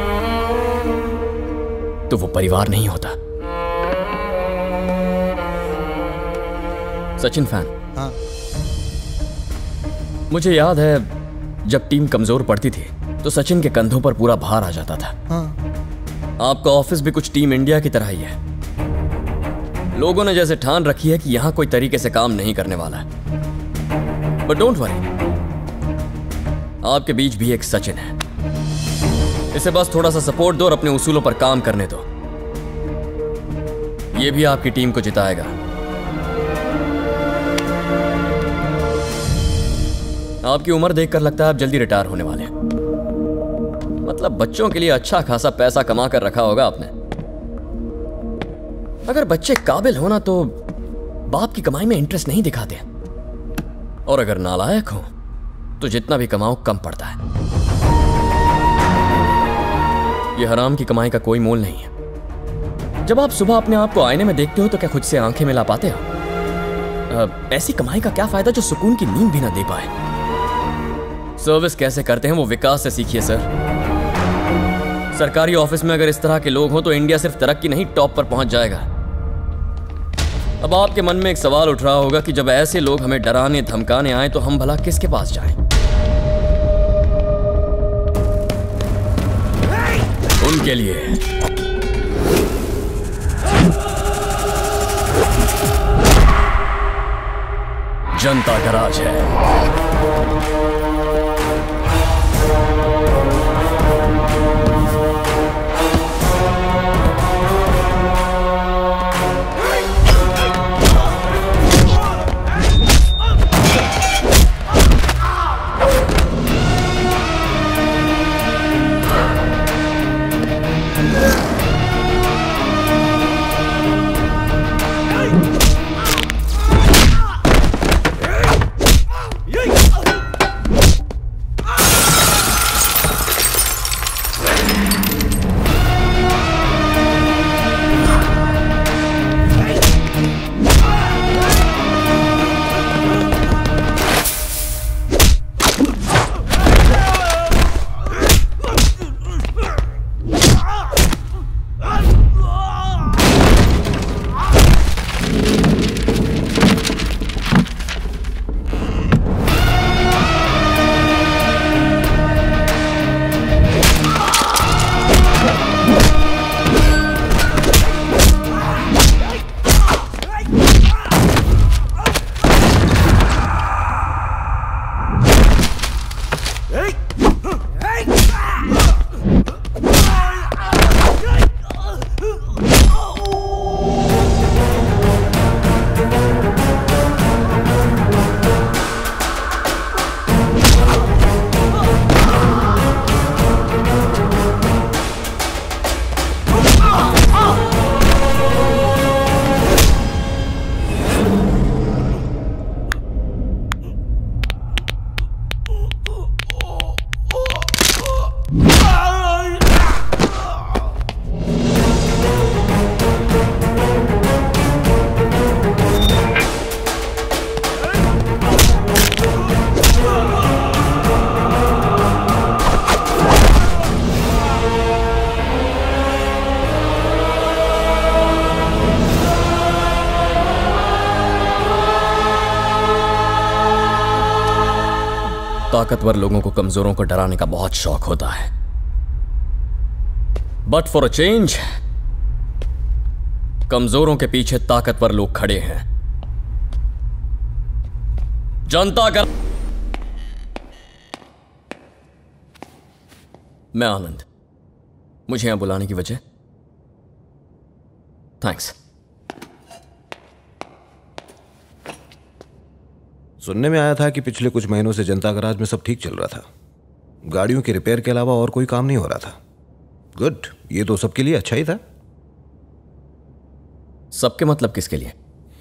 तो वो परिवार नहीं होता। सचिन फैन? हाँ। मुझे याद है जब टीम कमजोर पड़ती थी तो सचिन के कंधों पर पूरा भार आ जाता था। हाँ। आपका ऑफिस भी कुछ टीम इंडिया की तरह ही है। लोगों ने जैसे ठान रखी है कि यहां कोई तरीके से काम नहीं करने वाला है। बट डोंट वरी, आपके बीच भी एक सचिन है। इसे बस थोड़ा सा सपोर्ट दो और अपने उसूलों पर काम करने दो। ये भी आपकी टीम को जिताएगा। आपकी उम्र देखकर लगता है आप जल्दी रिटायर होने वाले हैं। मतलब बच्चों के लिए अच्छा खासा पैसा कमा कर रखा होगा आपने। अगर बच्चे काबिल हो ना तो बाप की कमाई में इंटरेस्ट नहीं दिखाते, और अगर नालायक हो तो जितना भी कमाओ कम पड़ता है। यह हराम की कमाई का कोई मोल नहीं है। जब आप सुबह अपने आप को आईने में देखते हो तो क्या खुद से आंखें मिला पाते हो? ऐसी कमाई का क्या फायदा जो सुकून की नींद भी ना दे पाए। सर्विस कैसे करते हैं वो विकास से सीखिए सर। सरकारी ऑफिस में अगर इस तरह के लोग हों तो इंडिया सिर्फ तरक्की नहीं टॉप पर पहुंच जाएगा। अब आपके मन में एक सवाल उठ रहा होगा कि जब ऐसे लोग हमें डराने धमकाने आए तो हम भला किसके पास जाएं? उनके लिए जनता गराज है। ताकतवर लोगों को कमजोरों को डराने का बहुत शौक होता है, बट फॉर अ चेंज कमजोरों के पीछे ताकतवर लोग खड़े हैं। जनता का मैं आनंद, मुझे यहां बुलाने की वजह? थैंक्स। सुनने में आया था कि पिछले कुछ महीनों से जनता गराज में सब ठीक चल रहा था। गाड़ियों के रिपेयर के अलावा और कोई काम नहीं हो रहा था। गुड, ये तो सबके लिए अच्छा ही था। सबके मतलब किसके लिए?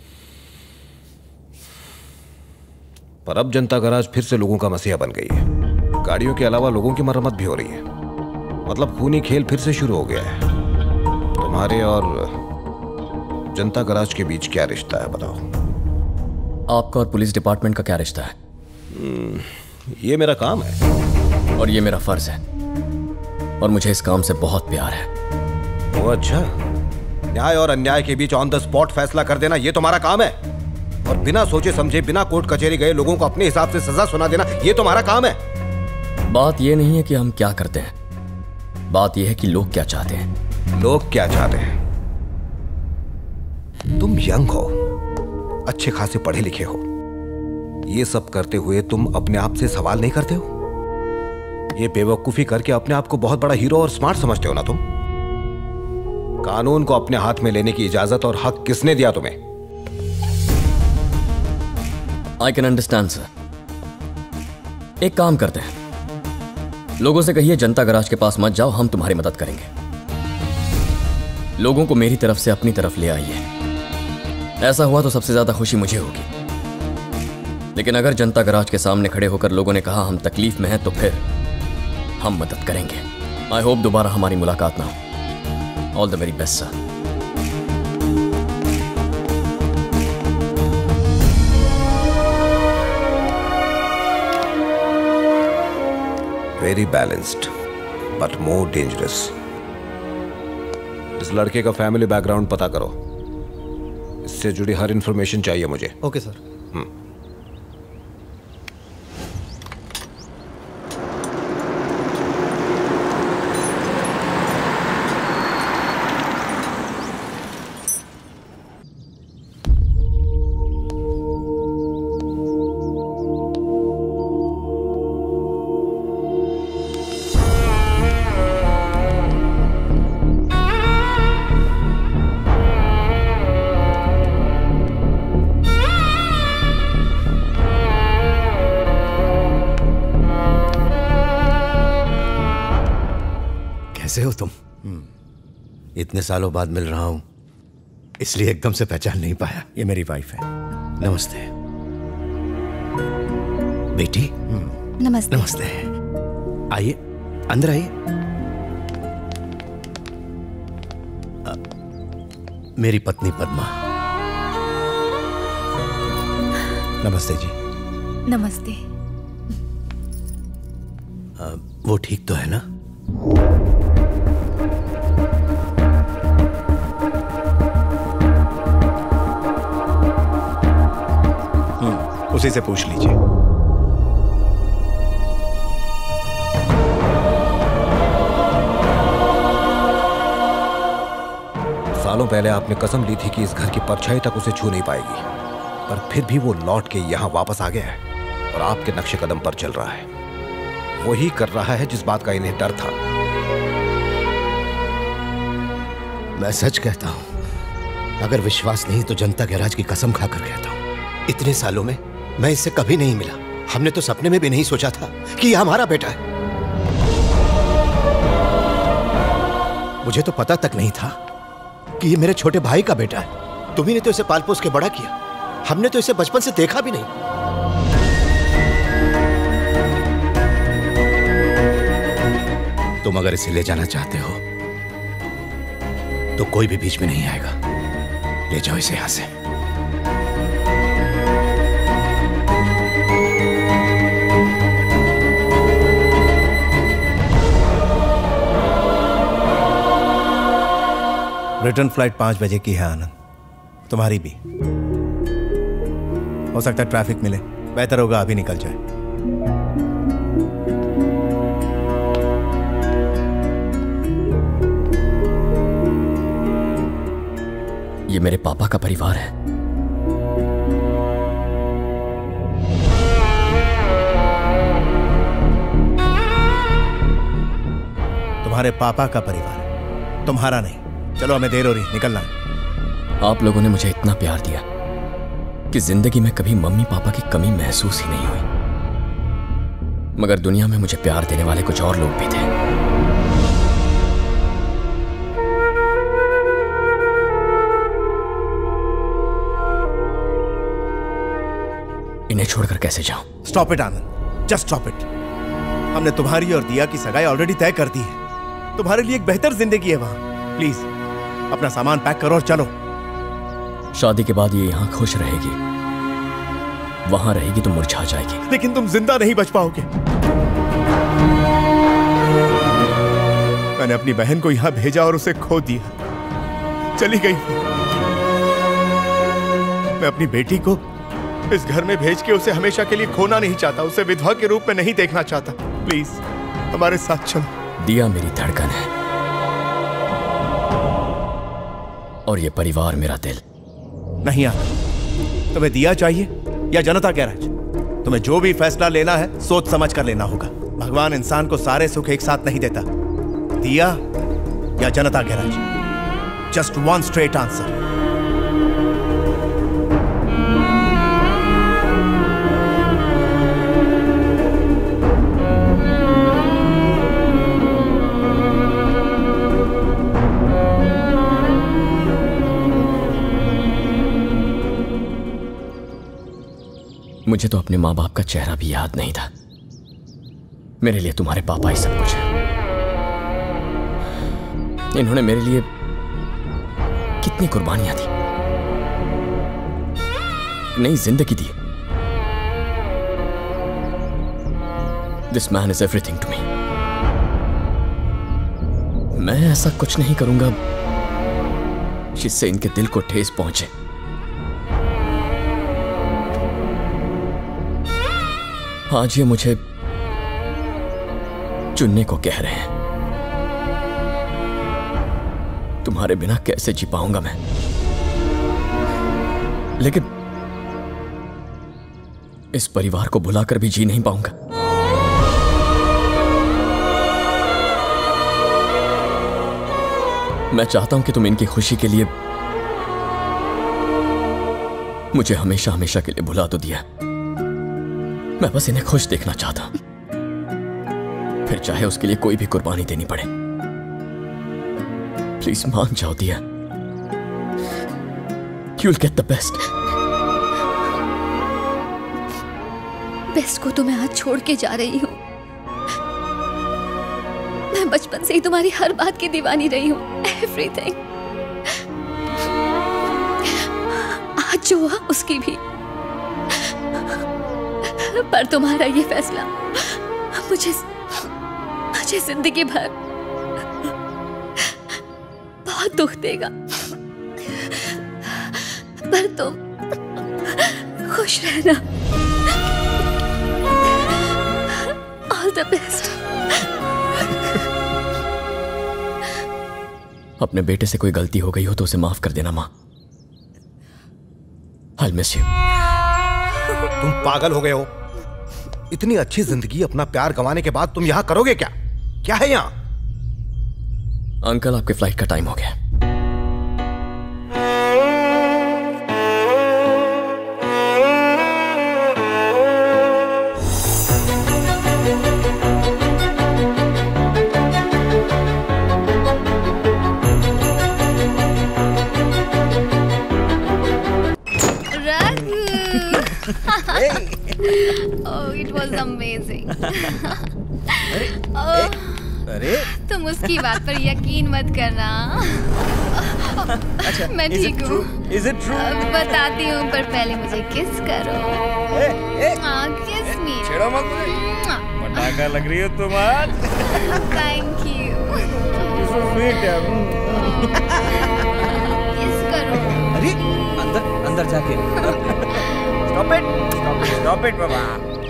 पर अब जनता गराज फिर से लोगों का मसीहा बन गई है। गाड़ियों के अलावा लोगों की मरम्मत भी हो रही है। मतलब खूनी खेल फिर से शुरू हो गया है। तुम्हारे और जनता गराज के बीच क्या रिश्ता है बताओ? आपका और पुलिस डिपार्टमेंट का क्या रिश्ता है? ये मेरा काम है और ये मेरा फर्ज है, और मुझे इस काम से बहुत प्यार है। वो अच्छा, न्याय और अन्याय के बीच ऑन द स्पॉट फैसला कर देना ये तुम्हारा काम है, और बिना सोचे समझे बिना कोर्ट कचहरी गए लोगों को अपने हिसाब से सजा सुना देना ये तुम्हारा काम है। बात ये नहीं है कि हम क्या करते हैं, बात यह है कि लोग क्या चाहते हैं। लोग क्या चाहते हैं? तुम यंग हो, अच्छे खासे पढ़े लिखे हो, ये सब करते हुए तुम अपने आप से सवाल नहीं करते हो? ये बेवकूफी करके अपने आप को बहुत बड़ा हीरो और स्मार्ट समझते हो ना तुम? कानून को अपने हाथ में लेने की इजाजत और हक किसने दिया तुम्हें? I can understand sir. एक काम करते हैं, लोगों से कहिए जनता गराज के पास मत जाओ, हम तुम्हारी मदद करेंगे। लोगों को मेरी तरफ से अपनी तरफ ले आइए। ऐसा हुआ तो सबसे ज्यादा खुशी मुझे होगी, लेकिन अगर जनता गराज के सामने खड़े होकर लोगों ने कहा हम तकलीफ में हैं तो फिर हम मदद करेंगे। आई होप दोबारा हमारी मुलाकात ना हो। All the very best sir. Very balanced but more dangerous. इस लड़के का फैमिली बैकग्राउंड पता करो, इससे जुड़ी हर इंफॉर्मेशन चाहिए मुझे। Okay sir. कैसे हो तुम? इतने सालों बाद मिल रहा हूं, इसलिए एकदम से पहचान नहीं पाया। ये मेरी वाइफ है। नमस्ते बेटी। नमस्ते। नमस्ते। आइए अंदर आइए। मेरी पत्नी पद्मा। नमस्ते जी। नमस्ते। आ, वो ठीक तो है ना? उसी से पूछ लीजिए। सालों पहले आपने कसम ली थी कि इस घर की परछाई तक उसे छू नहीं पाएगी, पर फिर भी वो लौट के यहां वापस आ गया है और आपके नक्शे कदम पर चल रहा है। वही कर रहा है जिस बात का इन्हें डर था। मैं सच कहता हूं, अगर विश्वास नहीं तो जनता गैराज की कसम खाकर कहता हूं, इतने सालों में मैं इससे कभी नहीं मिला। हमने तो सपने में भी नहीं सोचा था कि यह हमारा बेटा है। मुझे तो पता तक नहीं था कि ये मेरे छोटे भाई का बेटा है। तुम्ही ने तो इसे पाल पोस के बड़ा किया, हमने तो इसे बचपन से देखा भी नहीं। तुम अगर इसे ले जाना चाहते हो तो कोई भी बीच में नहीं आएगा। ले जाओ इसे यहां से। रिटर्न फ्लाइट पांच बजे की है आनंद, तुम्हारी भी। हो सकता है ट्रैफिक मिले, बेहतर होगा अभी निकल जाए। ये मेरे पापा का परिवार है। तुम्हारे पापा का परिवार है, तुम्हारा नहीं। चलो हमें देर हो रही, निकलना है। आप लोगों ने मुझे इतना प्यार दिया कि जिंदगी में कभी मम्मी पापा की कमी महसूस ही नहीं हुई। मगर दुनिया में मुझे प्यार देने वाले कुछ और लोग भी थे। इन्हें छोड़कर कैसे जाऊं? Stop it Anand, just stop it. हमने तुम्हारी और दिया की सगाई ऑलरेडी तय कर दी है। तुम्हारे लिए एक बेहतर जिंदगी है वहां। प्लीज अपना सामान पैक करो और चलो। शादी के बाद ये यहां खुश रहेगी, वहां रहेगी तो मुरझा जाएगी। लेकिन तुम जिंदा नहीं बच पाओगे। मैंने अपनी बहन को यहां भेजा और उसे खो दिया, चली गई। मैं अपनी बेटी को इस घर में भेज के उसे हमेशा के लिए खोना नहीं चाहता, उसे विधवा के रूप में नहीं देखना चाहता। प्लीज हमारे साथ चलो। दिया मेरी धड़कन है और ये परिवार मेरा दिल। नहीं आता। तुम्हें दिया चाहिए या जनता गैराज? तुम्हें जो भी फैसला लेना है सोच समझ कर लेना होगा। भगवान इंसान को सारे सुख एक साथ नहीं देता। दिया या Janatha Garage? Just one straight answer. मुझे तो अपने माँ बाप का चेहरा भी याद नहीं था। मेरे लिए तुम्हारे पापा ही सब कुछ है। इन्होंने मेरे लिए कितनी कुर्बानियां दी, नई जिंदगी दी। This man is everything to me. मैं ऐसा कुछ नहीं करूंगा जिससे इनके दिल को ठेस पहुंचे। आज ये मुझे चुनने को कह रहे हैं। तुम्हारे बिना कैसे जी पाऊंगा मैं? लेकिन इस परिवार को भुलाकर भी जी नहीं पाऊंगा। मैं चाहता हूं कि तुम इनकी खुशी के लिए मुझे हमेशा हमेशा के लिए भुला तो दिया। मैं बस इन्हें खुश देखना चाहता हूं, फिर चाहे उसके लिए कोई भी कुर्बानी देनी पड़े। प्लीज मान जाओ दिया। You'll get the best. Best को तो मैं आज छोड़ के जा रही हूँ। मैं बचपन से ही तुम्हारी हर बात की दीवानी रही हूँ। एवरीथिंग। आज जो हुआ उसकी भी। पर तुम्हारा ये फैसला मुझे मुझे जिंदगी भर बहुत दुख देगा। पर तुम खुश रहना। All the best. अपने बेटे से कोई गलती हो गई हो तो उसे माफ कर देना माँ। I'll miss you. तुम पागल हो गए हो? इतनी अच्छी जिंदगी अपना प्यार गंवाने के बाद तुम यहां करोगे क्या? क्या है यहां? अंकल आपके फ्लाइट का टाइम हो गया। Oh, it was amazing. अरे, अरे तुम उसकी बात पर यकीन मत करना। अच्छा, मैं ठीक हूँ। Is it true? बताती हूँ, पर पहले मुझे किस करो। हाँ, किस मी। छेड़ो मत मुझे। पटाखा लग रही हो तुम आज। Thank you. So sweet है। किस करो। अरे अंदर अंदर जाके। Stop it! Stop it! Stop it, Baba.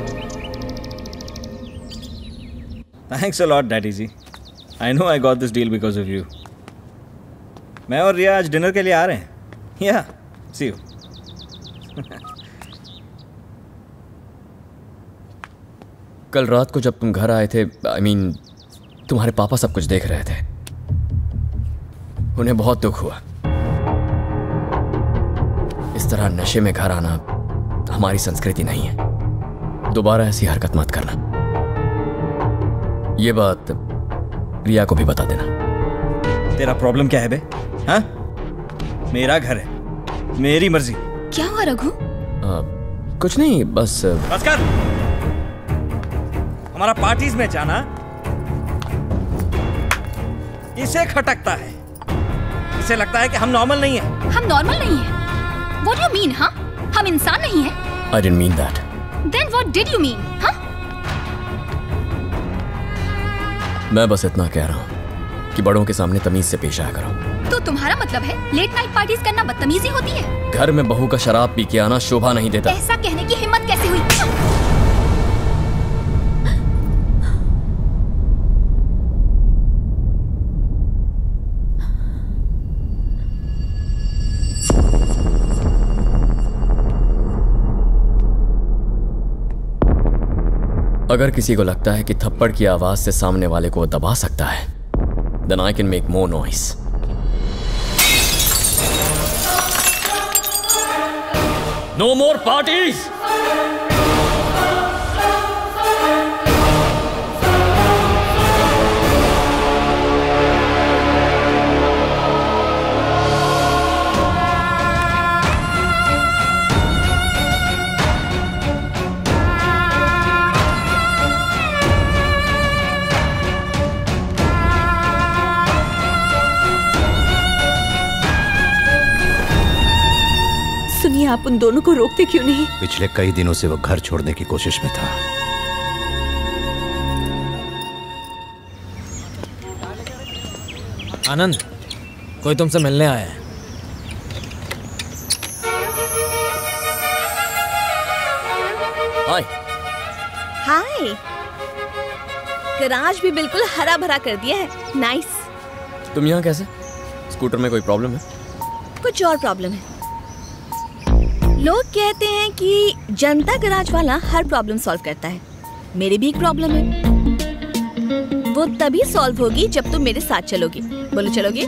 Thanks a lot, Daddy ji. I know I got this deal because of you. मैं और रिया आज डिनर के लिए आ रहे हैं। Yeah, see you. कल रात को जब तुम घर आए थे, आई I मीन mean, तुम्हारे पापा सब कुछ देख रहे थे। उन्हें बहुत दुख हुआ। इस तरह नशे में घर आना हमारी संस्कृति नहीं है। दोबारा ऐसी हरकत मत करना। ये बात रिया को भी बता देना। तेरा प्रॉब्लम क्या है बे? हाँ? मेरा घर है, मेरी मर्जी। क्या हुआ रघु? आ, कुछ नहीं, बस बस कर। हमारा पार्टीज में जाना इसे खटकता है। इसे लगता है कि हम नॉर्मल नहीं है। हम नॉर्मल नहीं है? What do you mean, हाँ? हम इंसान नहीं हैं? I didn't mean that. Then what did you mean, हाँ? मैं बस इतना कह रहा हूँ कि बड़ों के सामने तमीज से पेश आया करो। तो तुम्हारा मतलब है लेट नाइट पार्टीज करना बदतमीजी होती है? घर में बहू का शराब पी के आना शोभा नहीं देता। ऐसा कहने की हिम्मत कैसे हुई? अगर किसी को लगता है कि थप्पड़ की आवाज से सामने वाले को दबा सकता है, then I can make more noise. No more parties! आप उन दोनों को रोकते क्यों नहीं? पिछले कई दिनों से वो घर छोड़ने की कोशिश में था। आनंद, कोई तुमसे मिलने आया है। हाय। हाय। गराज भी बिल्कुल हरा भरा कर दिया है। नाइस। तुम यहाँ कैसे? स्कूटर में कोई प्रॉब्लम है? कुछ और प्रॉब्लम है। लोग कहते हैं कि जनता गराज वाला हर प्रॉब्लम सॉल्व करता है। मेरी भी एक प्रॉब्लम है, वो तभी सॉल्व होगी जब तुम मेरे साथ चलोगी। बोलो चलोगे?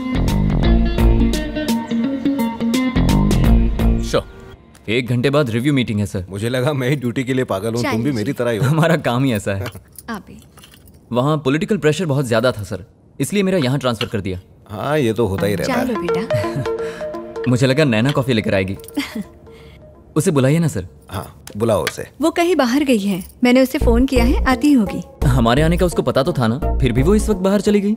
श्योर। एक घंटे बाद रिव्यू मीटिंग है सर। मुझे लगा मैं ही ड्यूटी के लिए पागल हूँ, तुम भी मेरी तरह ही हो। हमारा काम ही ऐसा है। आप भी। वहाँ पॉलिटिकल प्रेशर बहुत ज्यादा था सर, इसलिए मेरा यहाँ ट्रांसफर कर दिया। हाँ, ये तो होता ही रहता है। चलो बेटा। मुझे लगा नैना कॉफी लेकर आएगी। उसे बुलाइए ना सर। हाँ, बुलाओ उसे। वो कहीं बाहर गई है, मैंने उसे फोन किया है, आती होगी। हमारे आने का उसको पता तो था ना, फिर भी वो इस वक्त बाहर चली गई।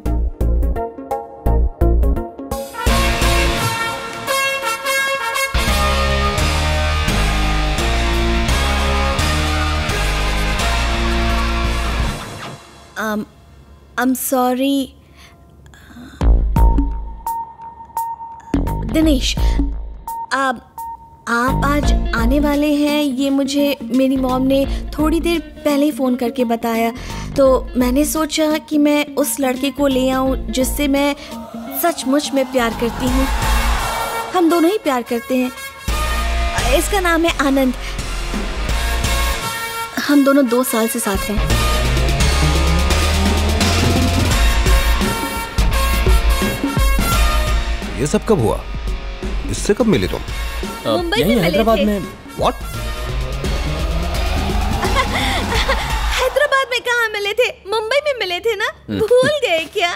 um, I'm sorry, Dinesh. आप आप आज आने वाले हैं, ये मुझे मेरी मॉम ने थोड़ी देर पहले ही फ़ोन करके बताया, तो मैंने सोचा कि मैं उस लड़के को ले आऊं जिससे मैं सचमुच में प्यार करती हूँ। हम दोनों ही प्यार करते हैं। इसका नाम है आनंद। हम दोनों दो साल से साथ हैं। ये सब कब हुआ? इससे कब मिले तुम? मुंबई में हैदराबाद में। व्हाट? हैदराबाद में कहाँ मिले थे? मुंबई में मिले थे ना? भूल गए क्या?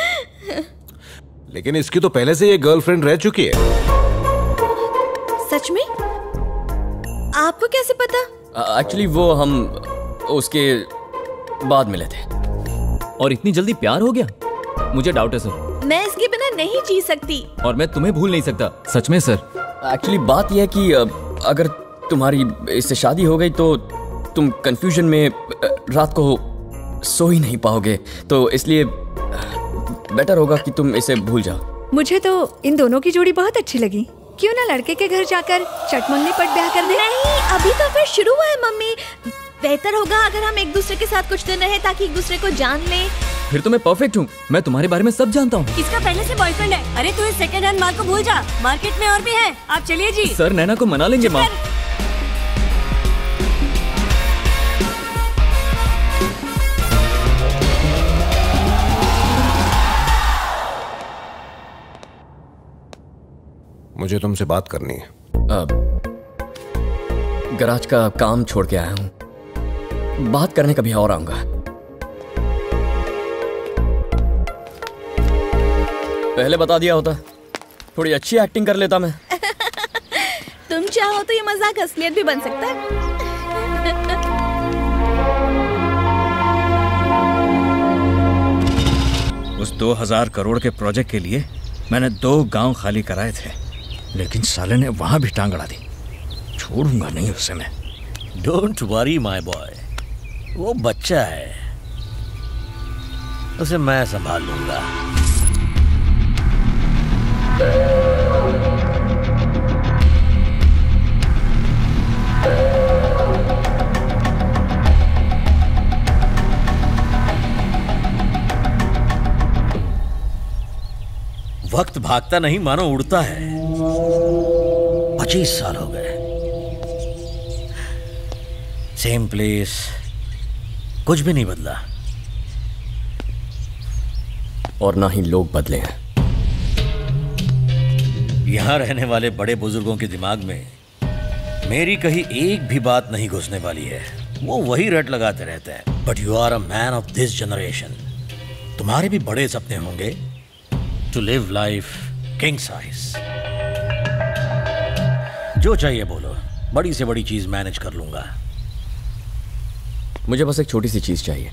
लेकिन इसकी तो पहले से ये गर्लफ्रेंड रह चुकी है। सच में? आपको कैसे पता? एक्चुअली uh, वो हम उसके बाद मिले थे और इतनी जल्दी प्यार हो गया, मुझे डाउट है सर। मैं इसके बिना नहीं जी सकती। और मैं तुम्हें भूल नहीं सकता, सच में सर। एक्चुअली बात यह है कि अगर तुम्हारी इससे शादी हो गई तो तुम कंफ्यूजन में रात को सो ही नहीं पाओगे, तो इसलिए बेटर होगा कि तुम इसे भूल जाओ। मुझे तो इन दोनों की जोड़ी बहुत अच्छी लगी। क्यों ना लड़के के घर जाकर चटमंगनी पट ब्याह कर दे? नहीं, अभी तो फिर शुरू हुआ है मम्मी। बेहतर होगा अगर हम एक दूसरे के साथ कुछ दिन रहे ताकि एक दूसरे को जान लें। फिर तो मैं परफेक्ट हूँ, मैं तुम्हारे बारे में सब जानता हूँ। इसका पहले से बॉयफ्रेंड है। अरे तू इस सेकंड हैंड माल को भूल जा, मार्केट में और भी है। आप चलिए जी। सर नैना को मना लेंगे माँ। मुझे तुमसे बात करनी है। गराज का काम छोड़ के आया हूँ, बात करने कभी और आऊंगा। पहले बता दिया होता, थोड़ी अच्छी एक्टिंग कर लेता मैं। तुम चाहो तो ये मजाक असलियत भी बन सकता है। उस दो हजार करोड़ के प्रोजेक्ट के लिए मैंने दो गांव खाली कराए थे, लेकिन साले ने वहां भी टांग अड़ा दी। छोड़ूंगा नहीं उसे मैं। डोंट वरी माय बॉय, वो बच्चा है, उसे मैं संभाल लूंगा। वक्त भागता नहीं मानो उड़ता है। पच्चीस साल हो गए, सेम प्लेस, कुछ भी नहीं बदला। और ना ही लोग बदले हैं। यहां रहने वाले बड़े बुजुर्गों के दिमाग में मेरी कहीं एक भी बात नहीं घुसने वाली है। वो वही रट लगाते रहते हैं। But you are a man of this generation. तुम्हारे भी बड़े सपने होंगे, to live life king size. जो चाहिए बोलो, बड़ी से बड़ी चीज मैनेज कर लूंगा। मुझे बस एक छोटी सी चीज चाहिए,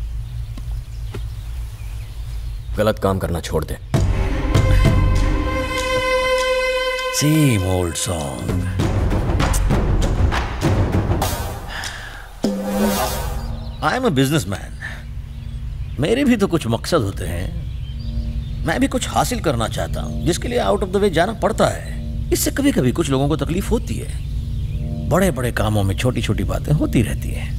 गलत काम करना छोड़ दे। Same old song. I am a businessman, मेरे भी तो कुछ मकसद होते हैं। मैं भी कुछ हासिल करना चाहता हूँ, जिसके लिए आउट ऑफ द वे जाना पड़ता है। इससे कभी कभी कुछ लोगों को तकलीफ होती है। बड़े बड़े कामों में छोटी छोटी बातें होती रहती हैं।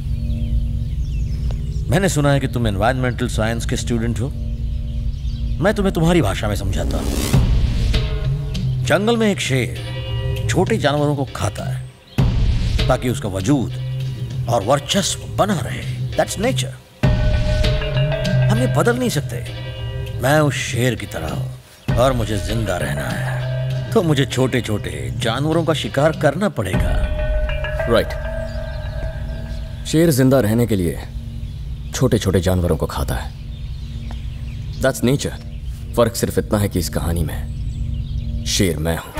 मैंने सुना है कि तुम एनवायरमेंटल साइंस के स्टूडेंट हो। मैं तुम्हें तुम्हारी भाषा में समझाता हूँ। जंगल में एक शेर छोटे जानवरों को खाता है ताकि उसका वजूद और वर्चस्व बना रहे। That's nature. हम ये बदल नहीं सकते। मैं उस शेर की तरह हूं और मुझे जिंदा रहना है, तो मुझे छोटे छोटे जानवरों का शिकार करना पड़ेगा। Right right. शेर जिंदा रहने के लिए छोटे छोटे जानवरों को खाता है। That's nature. फर्क सिर्फ इतना है कि इस कहानी में शेर मैं हूं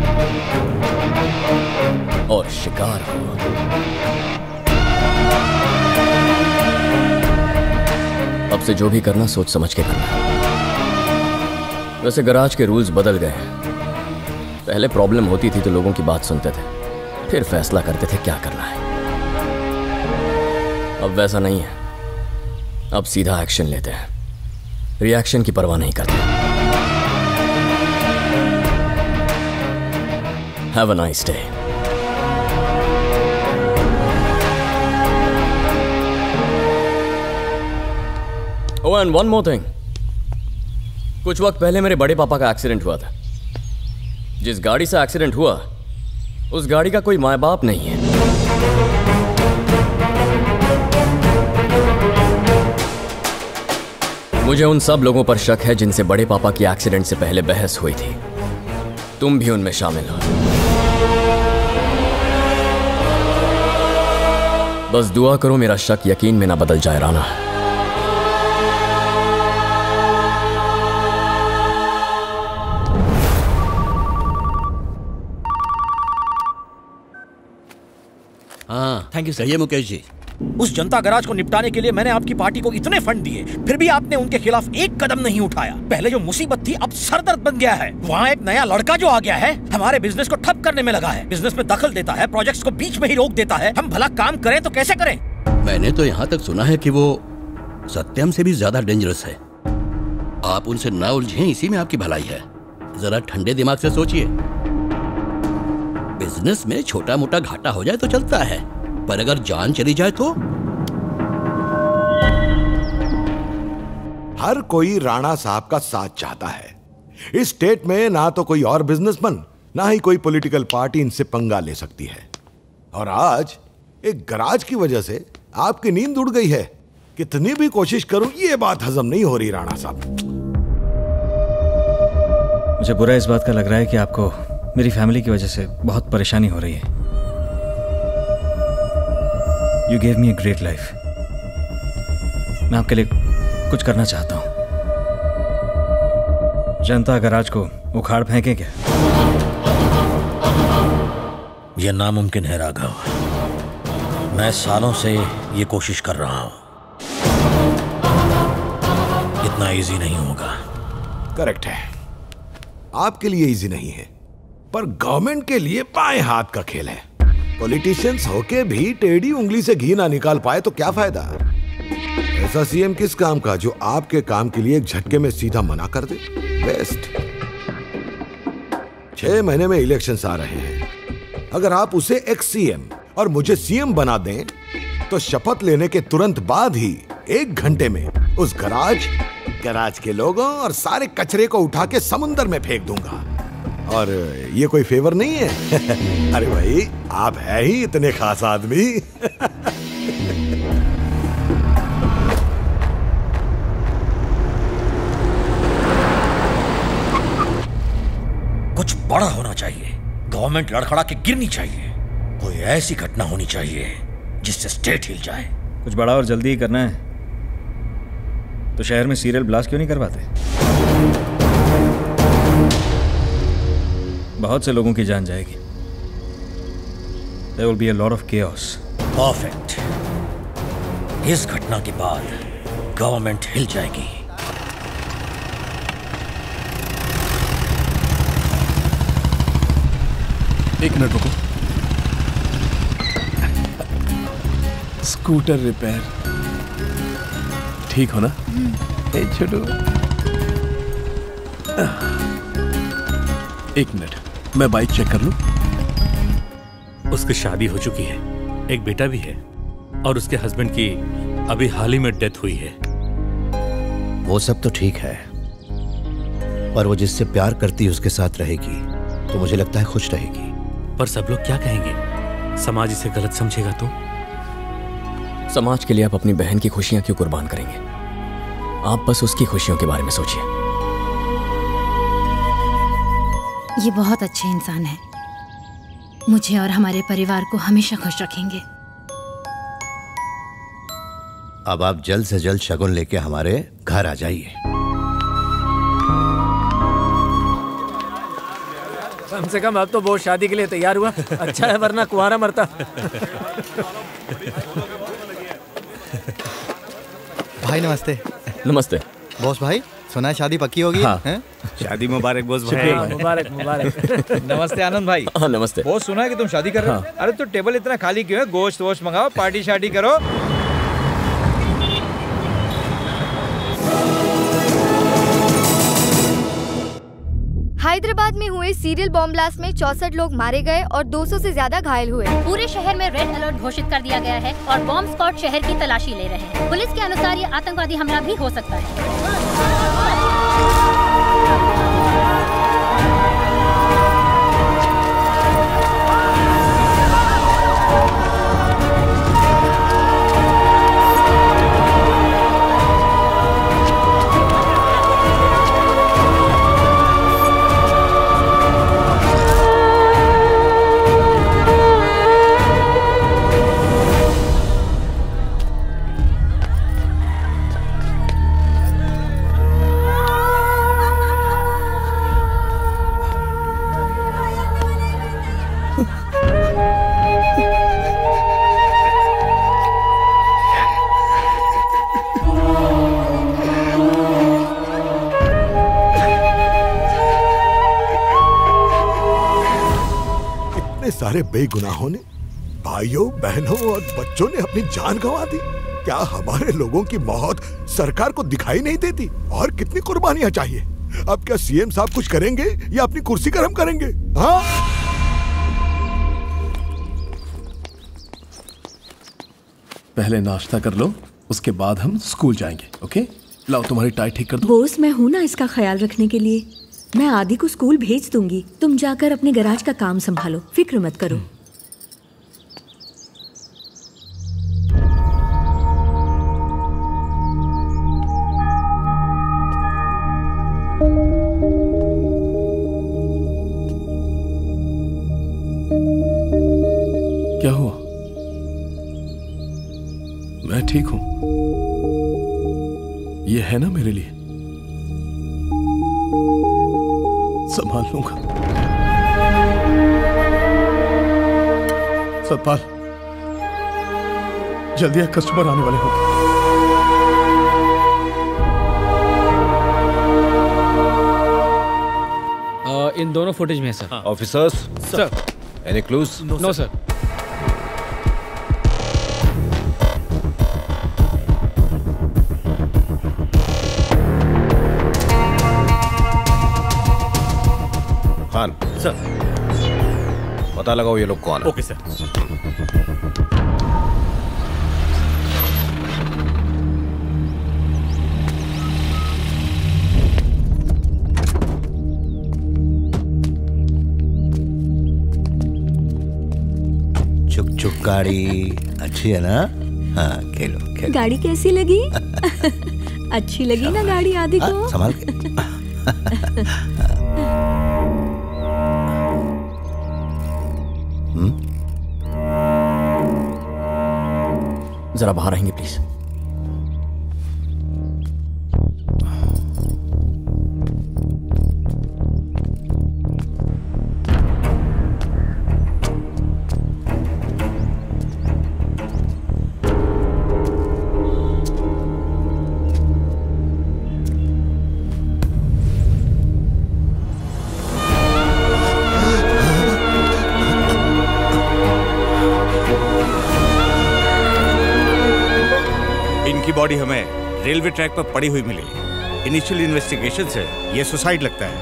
और शिकार हूं। अब से जो भी करना सोच समझ के करना। वैसे गराज के रूल्स बदल गए हैं। पहले प्रॉब्लम होती थी तो लोगों की बात सुनते थे, फिर फैसला करते थे क्या करना है। अब वैसा नहीं है। अब सीधा एक्शन लेते हैं, रिएक्शन की परवाह नहीं करते। Have a nice day. Oh and one more thing. कुछ वक्त पहले मेरे बड़े पापा का एक्सीडेंट हुआ था। जिस गाड़ी से एक्सीडेंट हुआ उस गाड़ी का कोई माँ बाप नहीं है। मुझे उन सब लोगों पर शक है जिनसे बड़े पापा की एक्सीडेंट से पहले बहस हुई थी। तुम भी उनमें शामिल हो। बस दुआ करो मेरा शक यकीन में ना बदल जाए राना। हाँ, थैंक यू सर। ये मुकेश जी, उस जनता गराज को निपटाने के लिए मैंने आपकी पार्टी को इतने फंड दिए, फिर भी आपने उनके खिलाफ एक कदम नहीं उठाया। पहले जो मुसीबत थी अब सरदर्द बन गया है। वहाँ एक नया लड़का जो आ गया है हमारे बिजनेस को ठप करने में लगा है। बिजनेस में दखल देता है, प्रोजेक्ट्स को बीच में ही रोक देता है। हम भला काम करें तो कैसे करें? मैंने तो यहाँ तक सुना है कि वो सत्यम से भी ज्यादा डेंजरस है। आप उनसे ना उलझें, इसी में आपकी भलाई है। जरा ठंडे दिमाग से सोचिए। बिजनेस में छोटा मोटा घाटा हो जाए तो चलता है, पर अगर जान चली जाए तो? हर कोई राणा साहब का साथ चाहता है। इस स्टेट में ना तो कोई और बिजनेसमैन ना ही कोई पॉलिटिकल पार्टी इनसे पंगा ले सकती है। और आज एक गराज की वजह से आपकी नींद उड़ गई है। कितनी भी कोशिश करूं ये बात हजम नहीं हो रही राणा साहब। मुझे बुरा इस बात का लग रहा है कि आपको मेरी फैमिली की वजह से बहुत परेशानी हो रही है। You gave me a great life. मैं आपके लिए कुछ करना चाहता हूं। जनता गराज को उखाड़ फेंके क्या? यह नामुमकिन है राघव। मैं सालों से ये कोशिश कर रहा हूं। इतना इजी नहीं होगा। करेक्ट है, आपके लिए इजी नहीं है, पर गवर्नमेंट के लिए बाएं हाथ का खेल है। पॉलिटिशियंस होके भी टेढ़ी उंगली से घी ना निकाल पाए तो क्या फायदा? ऐसा सीएम किस काम का जो आपके काम के लिए एक झटके में सीधा मना कर दे? बेस्ट। छह महीने में इलेक्शंस आ रहे हैं। अगर आप उसे एक्स सीएम और मुझे सीएम बना दें तो शपथ लेने के तुरंत बाद ही एक घंटे में उस गराज गराज के लोगों और सारे कचरे को उठा के समुंदर में फेंक दूंगा। और ये कोई फेवर नहीं है। अरे भाई, आप है ही इतने खास आदमी। कुछ बड़ा होना चाहिए। गवर्नमेंट लड़खड़ा के गिरनी चाहिए। कोई ऐसी घटना होनी चाहिए जिससे स्टेट हिल जाए। कुछ बड़ा और जल्दी ही करना है तो शहर में सीरियल ब्लास्ट क्यों नहीं करवाते? बहुत से लोगों की जान जाएगी। There will be a lot of chaos. Perfect. इस घटना के बाद गवर्नमेंट हिल जाएगी। एक मिनट रुको। Scooter repair. ठीक हो ना? ए छोटू, एक मिनट, मैं बाइक चेक कर लूं। उसकी शादी हो चुकी है, एक बेटा भी है, और उसके हस्बैंड की अभी हाल ही में डेथ हुई है। वो सब तो ठीक है, पर वो जिससे प्यार करती है उसके साथ रहेगी तो मुझे लगता है खुश रहेगी। पर सब लोग क्या कहेंगे? समाज इसे गलत समझेगा तो? समाज के लिए आप अपनी बहन की खुशियां क्यों कुर्बान करेंगे? आप बस उसकी खुशियों के बारे में सोचिए। ये बहुत अच्छे इंसान है, मुझे और हमारे परिवार को हमेशा खुश रखेंगे। अब आप जल्द से जल्द शगुन लेके हमारे घर आ जाइए। कम से कम अब तो वो शादी के लिए तैयार हुआ। अच्छा है, वरना कुंवारा मरता। भाई नमस्ते। नमस्ते बॉस भाई, सुना है शादी पक्की होगी? हाँ। हैं? शादी मुबारक बॉस भाई। मुबारक मुबारक। नमस्ते आनंद भाई। हाँ नमस्ते। बहुत सुना है कि तुम शादी कर रहे हो। हाँ। अरे तो टेबल इतना खाली क्यों है? गोश्त वोश्त मंगाओ, पार्टी शार्टी करो। हैदराबाद में हुए सीरियल बॉम्ब ब्लास्ट में चौसठ लोग मारे गए और दो सौ से ज्यादा घायल हुए। पूरे शहर में रेड अलर्ट घोषित कर दिया गया है और बॉम्ब स्क्वाड शहर की तलाशी ले रहे हैं। पुलिस के अनुसार ये आतंकवादी हमला भी हो सकता है। सारे बेगुनाहों ने, भाइयों बहनों और बच्चों ने अपनी जान गंवा दी। क्या हमारे लोगों की मौत सरकार को दिखाई नहीं देती? और कितनी कुर्बानियां चाहिए? अब क्या सीएम साहब कुछ करेंगे या अपनी कुर्सी गर्म करेंगे? हाँ? पहले नाश्ता कर लो, उसके बाद हम स्कूल जाएंगे। ओके? लाओ तुम्हारी टाई ठीक कर दो। बोस, मैं हूँ ना इसका ख्याल रखने के लिए। मैं आदि को स्कूल भेज दूंगी, तुम जाकर अपने गैराज का काम संभालो, फिक्र मत करो। क्या हुआ? मैं ठीक हूं, ये है ना मेरे लिए, संभाल लूंगा। सतपाल, जल्दी एक कस्टमर आने वाले होंगे। इन दोनों फुटेज में है sir. Officers sir, any clues? No sir. Khan sir, पता लगाओ ये लोग कौन है। Okay sir. चुक चुक गाड़ी अच्छी है ना? हाँ खेलो खेलो। गाड़ी कैसी लगी? अच्छी लगी ना गाड़ी आदि को? हाँ, संभाल के। जरा बाहर आएंगे प्लीज। बॉडी हमें रेलवे ट्रैक पर पड़ी हुई मिली। इनिशियल इन्वेस्टिगेशन से ये सुसाइड लगता है।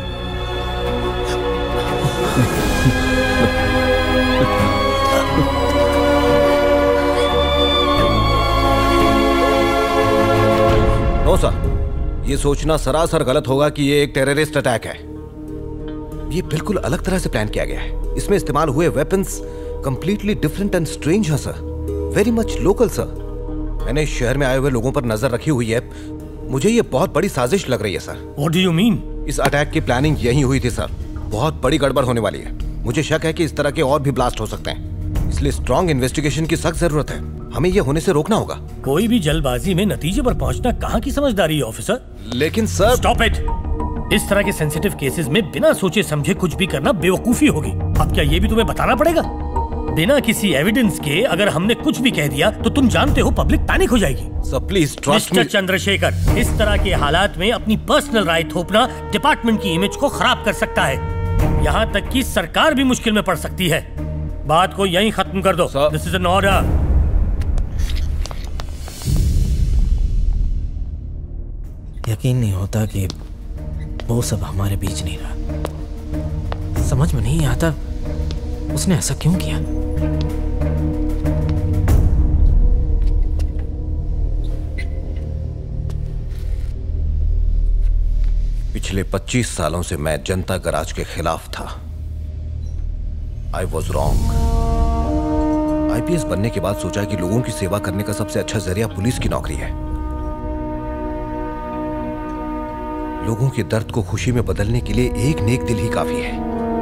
नो सर, ये सोचना सरासर गलत होगा कि ये एक टेररिस्ट अटैक है। ये बिल्कुल अलग तरह से प्लान किया गया है। इसमें इस्तेमाल हुए weapons completely different and strange हैं sir, very much local sir. मैंने इस शहर में आए हुए लोगों पर नजर रखी हुई है। मुझे ये बहुत बड़ी साजिश लग रही है sir. What do you mean? इस अटैक की प्लानिंग यही हुई थी सर। बहुत बड़ी गड़बड़ होने वाली है। मुझे शक है कि इस तरह के और भी ब्लास्ट हो सकते हैं, इसलिए स्ट्रॉन्ग इन्वेस्टिगेशन की सख्त जरूरत है। हमें ये होने से रोकना होगा। कोई भी जल्दबाजी में नतीजे पर पहुंचना कहाँ की समझदारी है ऑफिसर? लेकिन सर। Stop it. इस तरह के सेंसिटिव केसेस में बिना सोचे समझे कुछ भी करना बेवकूफी होगी। अब क्या ये भी तुम्हें बताना पड़ेगा? बिना किसी एविडेंस के अगर हमने कुछ भी कह दिया तो तुम जानते हो पब्लिक पैनिक हो जाएगी। Sir please trust me. Mister Chandrashekhar, इस तरह के हालात में अपनी पर्सनल राय थोपना डिपार्टमेंट की इमेज को खराब कर सकता है। यहाँ तक कि सरकार भी मुश्किल में पड़ सकती है। बात को यहीं खत्म कर दो। This is an order. यकीन नहीं होता कि वो सब हमारे बीच नहीं रहा। समझ में नहीं आता उसने ऐसा क्यों किया। पिछले पच्चीस सालों से मैं जनता गराज के खिलाफ था। I was wrong. आईपीएस बनने के बाद सोचा कि लोगों की सेवा करने का सबसे अच्छा जरिया पुलिस की नौकरी है। लोगों के दर्द को खुशी में बदलने के लिए एक नेक दिल ही काफी है।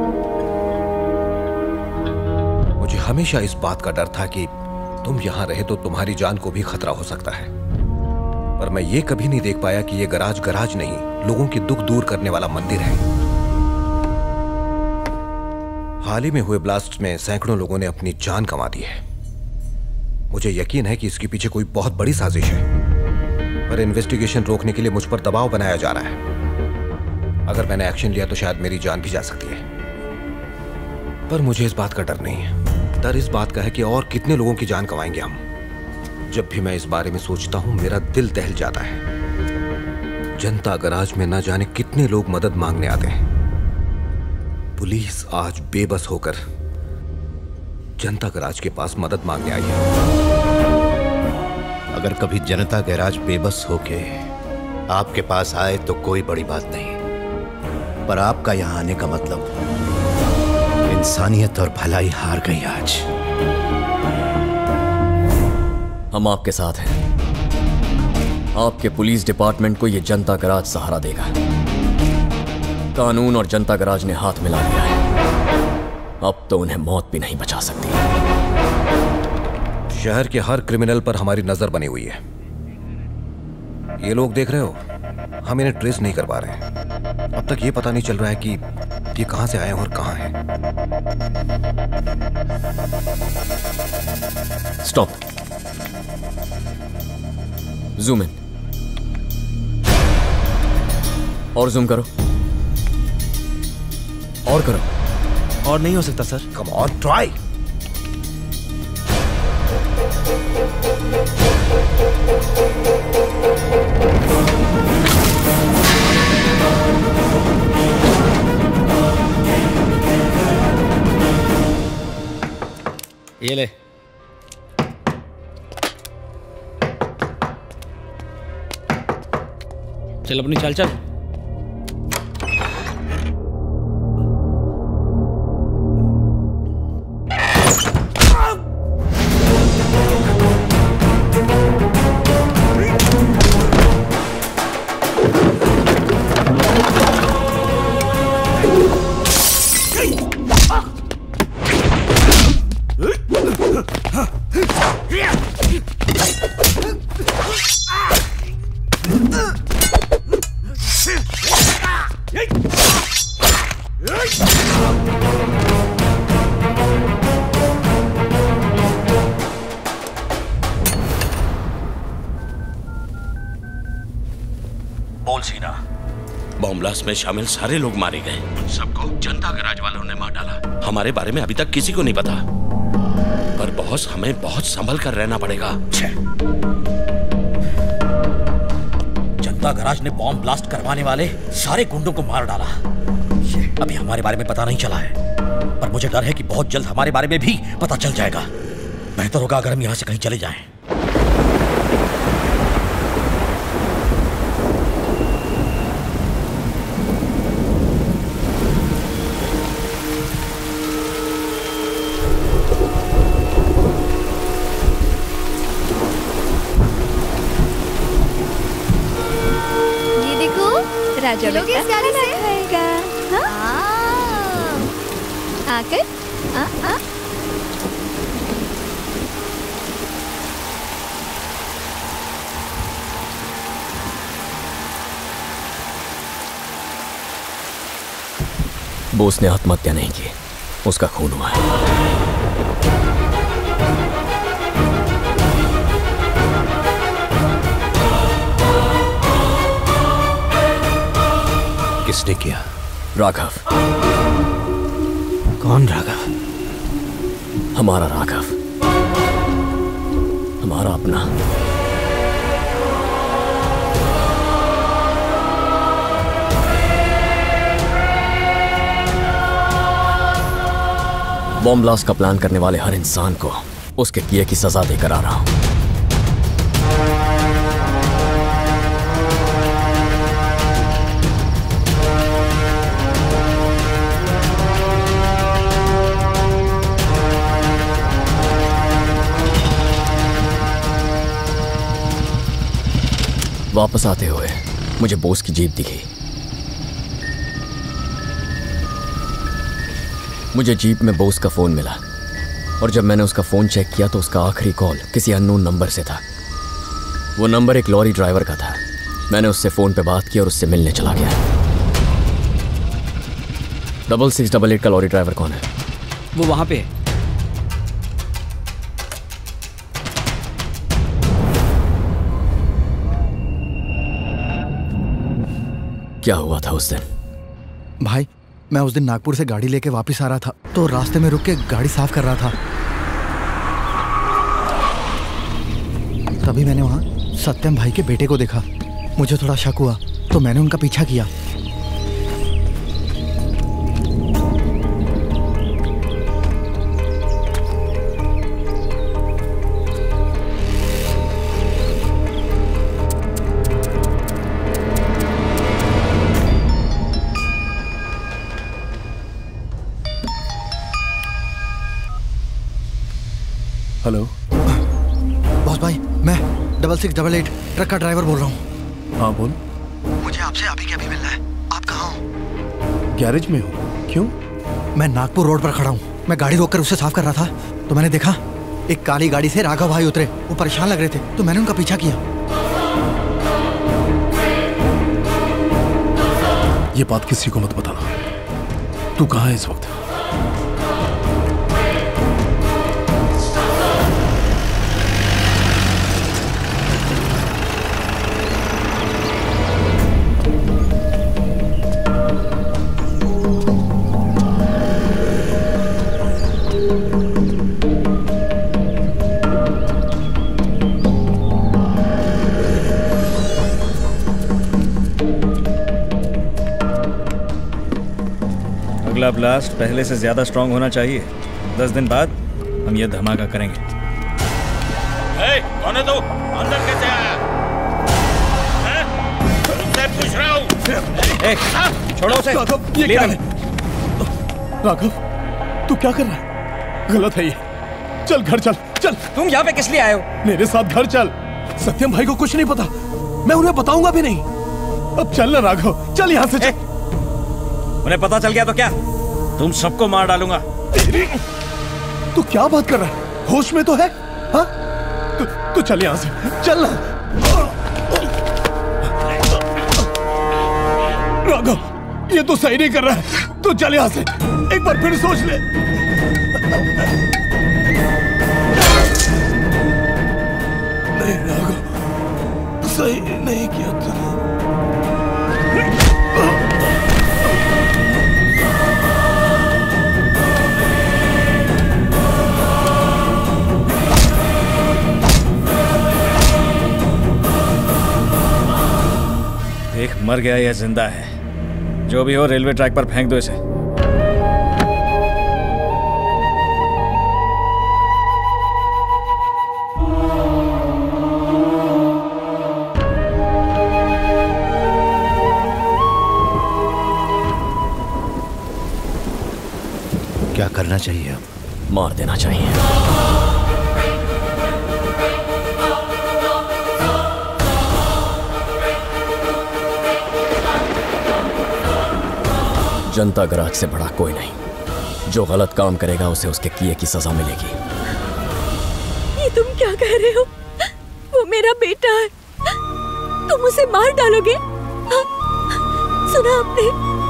मुझे हमेशा इस बात का डर था कि तुम यहां रहे तो तुम्हारी जान को भी खतरा हो सकता है, पर मैं ये कभी नहीं देख पाया कि ये गराज गराज नहीं, लोगों के दुख दूर करने वाला मंदिर है। हाल ही में हुए ब्लास्ट में सैकड़ों लोगों ने अपनी जान गंवा दी है। मुझे यकीन है कि इसके पीछे कोई बहुत बड़ी साजिश है, पर इन्वेस्टिगेशन रोकने के लिए मुझ पर दबाव बनाया जा रहा है। अगर मैंने एक्शन लिया तो शायद मेरी जान भी जा सकती है, पर मुझे इस बात का डर नहीं है। डर इस बात का है कि और कितने लोगों की जान गंवाएंगे हम। जब भी मैं इस बारे में सोचता हूं मेरा दिल दहल जाता है। जनता गराज में न जाने कितने लोग मदद मांगने आते हैं। पुलिस आज बेबस होकर जनता गराज के पास मदद मांगने आई है। अगर कभी जनता गैराज बेबस होके आपके पास आए तो कोई बड़ी बात नहीं, पर आपका यहां आने का मतलब इंसानियत और भलाई हार गई आज। हम आपके साथ हैं। आपके पुलिस डिपार्टमेंट को यह जनता गराज सहारा देगा। कानून और जनता गराज ने हाथ मिला लिया है। अब तो उन्हें मौत भी नहीं बचा सकती। शहर के हर क्रिमिनल पर हमारी नजर बनी हुई है। ये लोग देख रहे हो, हम इन्हें ट्रेस नहीं कर पा रहे हैं। अब तक ये पता नहीं चल रहा है कि ये कहां से आए हैं और कहां हैं। स्टॉप। जूम इन और जूम करो और करो। और नहीं हो सकता सर। Come on try. ये ले। चल अपनी चाल चल। बोल सीना। बॉम्ब ब्लास्ट में शामिल सारे लोग मारे गए। सबको जनता गराज वालों ने मार डाला। हमारे बारे में अभी तक किसी को नहीं पता, पर बॉस हमें बहुत संभल कर रहना पड़ेगा। जनता गराज ने बॉम्ब ब्लास्ट करवाने वाले सारे गुंडों को मार डाला। अभी हमारे बारे में पता नहीं चला है, पर मुझे डर है कि बहुत जल्द हमारे बारे में भी पता चल जाएगा। बेहतर होगा अगर हम यहाँ से कहीं चले जाएं। राजा लोग इस गाड़ी से खाएगा। हाँ? आकर आ, आ? बोस ने आत्महत्या नहीं की, उसका खून हुआ है। किसने किया? राघव। कौन राघव? हमारा राघव, हमारा अपना। बॉम्ब ब्लास्ट का प्लान करने वाले हर इंसान को उसके किए की सजा देकर आ रहा हूं। वापस आते हुए मुझे बोस की जीप दिखी। मुझे जीप में बोस का फोन मिला और जब मैंने उसका फोन चेक किया तो उसका आखिरी कॉल किसी अननोन नंबर से था। वो नंबर एक लॉरी ड्राइवर का था। मैंने उससे फोन पे बात की और उससे मिलने चला गया। डबल सिक्स डबल एट का लॉरी ड्राइवर कौन है? वो वहां पे है। क्या हुआ था उस दिन? भाई मैं उस दिन नागपुर से गाड़ी लेके वापस आ रहा था तो रास्ते में रुक के गाड़ी साफ कर रहा था। तभी मैंने वहां सत्यम भाई के बेटे को देखा। मुझे थोड़ा शक हुआ तो मैंने उनका पीछा किया। हेलो बॉस भाई, मैं double six double eight truck का ड्राइवर बोल रहा हूँ। हाँ बोल। मुझे आपसे अभी के अभी मिलना है। आप कहाँ हो? गैरेज में हो? क्यों? मैं नागपुर रोड पर खड़ा हूँ। मैं गाड़ी रोककर उसे साफ कर रहा था तो मैंने देखा एक काली गाड़ी से राघव भाई उतरे। वो परेशान लग रहे थे तो मैंने उनका पीछा किया। ये बात किसी को मत बताना। तू कहाँ है इस वक्त? अगला ब्लास्ट पहले से ज्यादा स्ट्रांग होना चाहिए। दस दिन बाद हम ये धमाका करेंगे। ए, कौन है तू? अंदर कैसे आया? तुमसे पूछ रहा हूँ। छोड़ो उसे। राघव, ये क्या है? राघव, तू क्या कर रहा है? गलत है ये। चल घर चल, चल। तुम यहाँ पे किस लिए आए हो? मेरे साथ घर चल। सत्यम भाई को कुछ नहीं पता, मैं उन्हें बताऊंगा भी नहीं। अब चल ना राघव, चल यहाँ से चल। उन्हें पता चल गया तो क्या? तुम सबको मार डालूंगा। तू क्या बात कर रहा है? होश में तो है? हाँ? तू तू चल यहाँ से, चल ना। राघव, ये तो सही नहीं कर रहा है। तू चल यहाँ से, एक बार फिर सोच ले। नहीं राघव, सही नहीं किया तूने। मर गया या जिंदा है, जो भी हो रेलवे ट्रैक पर फेंक दो इसे। क्या करना चाहिए अब? मार देना चाहिए। जनता गराज से बड़ा कोई नहीं। जो गलत काम करेगा उसे उसके किए की सजा मिलेगी। ये तुम क्या कह रहे हो? वो मेरा बेटा है, तुम उसे मार डालोगे? हाँ? सुना आपने?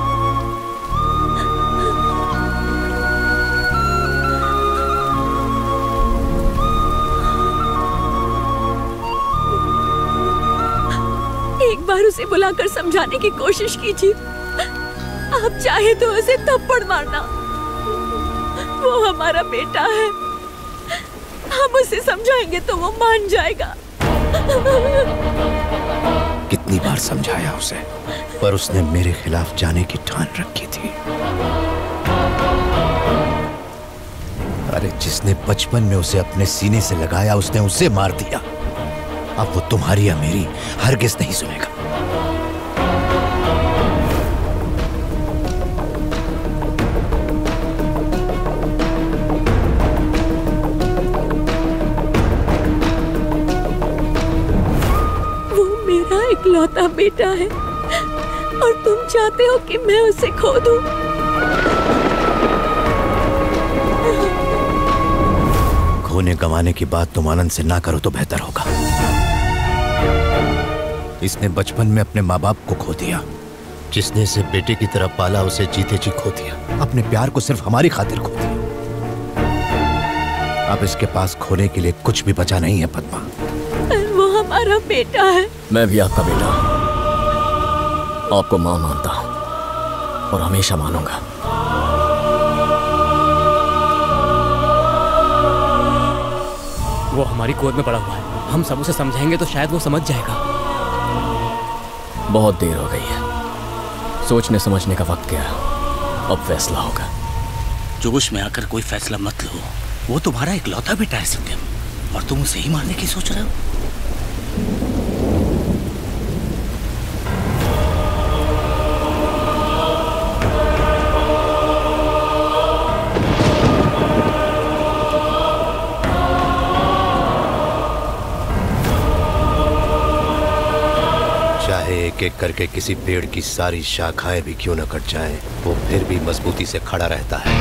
एक बार उसे बुलाकर समझाने की कोशिश कीजिए। आप चाहे तो उसे थप्पड़ मारना, वो हमारा बेटा है। हम उसे समझाएंगे तो वो मान जाएगा। कितनी बार समझाया उसे, पर उसने मेरे खिलाफ जाने की ठान रखी थी। अरे जिसने बचपन में उसे अपने सीने से लगाया उसने उसे मार दिया। अब वो तुम्हारी या मेरी हरगिज नहीं सुनेगा। वो मेरा इकलौता बेटा है और तुम चाहते हो कि मैं उसे खो दूं? खोने गंवाने की बात तुम आनंद से ना करो तो बेहतर होगा। इसने बचपन में अपने माँ बाप को खो दिया। जिसने इसे बेटे की तरह पाला उसे जीते जी खो दिया। अपने प्यार को सिर्फ हमारी खातिर खो दिया। अब इसके पास खोने के लिए कुछ भी बचा नहीं है पद्मा। वो हमारा बेटा है। मैं भी आपका बेटा हूं। आपको मां मानता हूं और हमेशा मानूंगा। वो हमारी गोद में पड़ा हुआ है, हम सब उसे समझाएंगे तो शायद वो समझ जाएगा। बहुत देर हो गई है, सोचने समझने का वक्त गया। अब फैसला होगा। जोश में आकर कोई फैसला मत लो। वो तुम्हारा इकलौता बेटा है सत्यम, और तुम उसे ही मारने की सोच रहे हो। एक एक करके किसी पेड़ की सारी शाखाएं भी क्यों न कट जाएं, वो फिर भी मजबूती से खड़ा रहता है।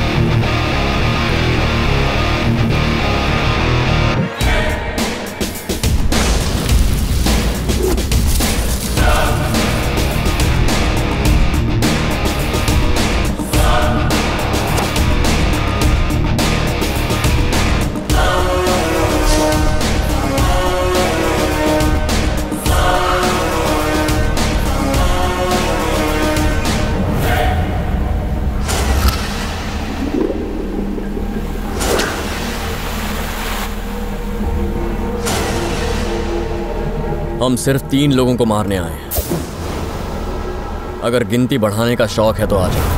हम सिर्फ तीन लोगों को मारने आए हैं। अगर गिनती बढ़ाने का शौक है तो आ जाओ।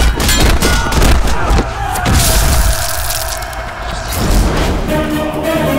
Oh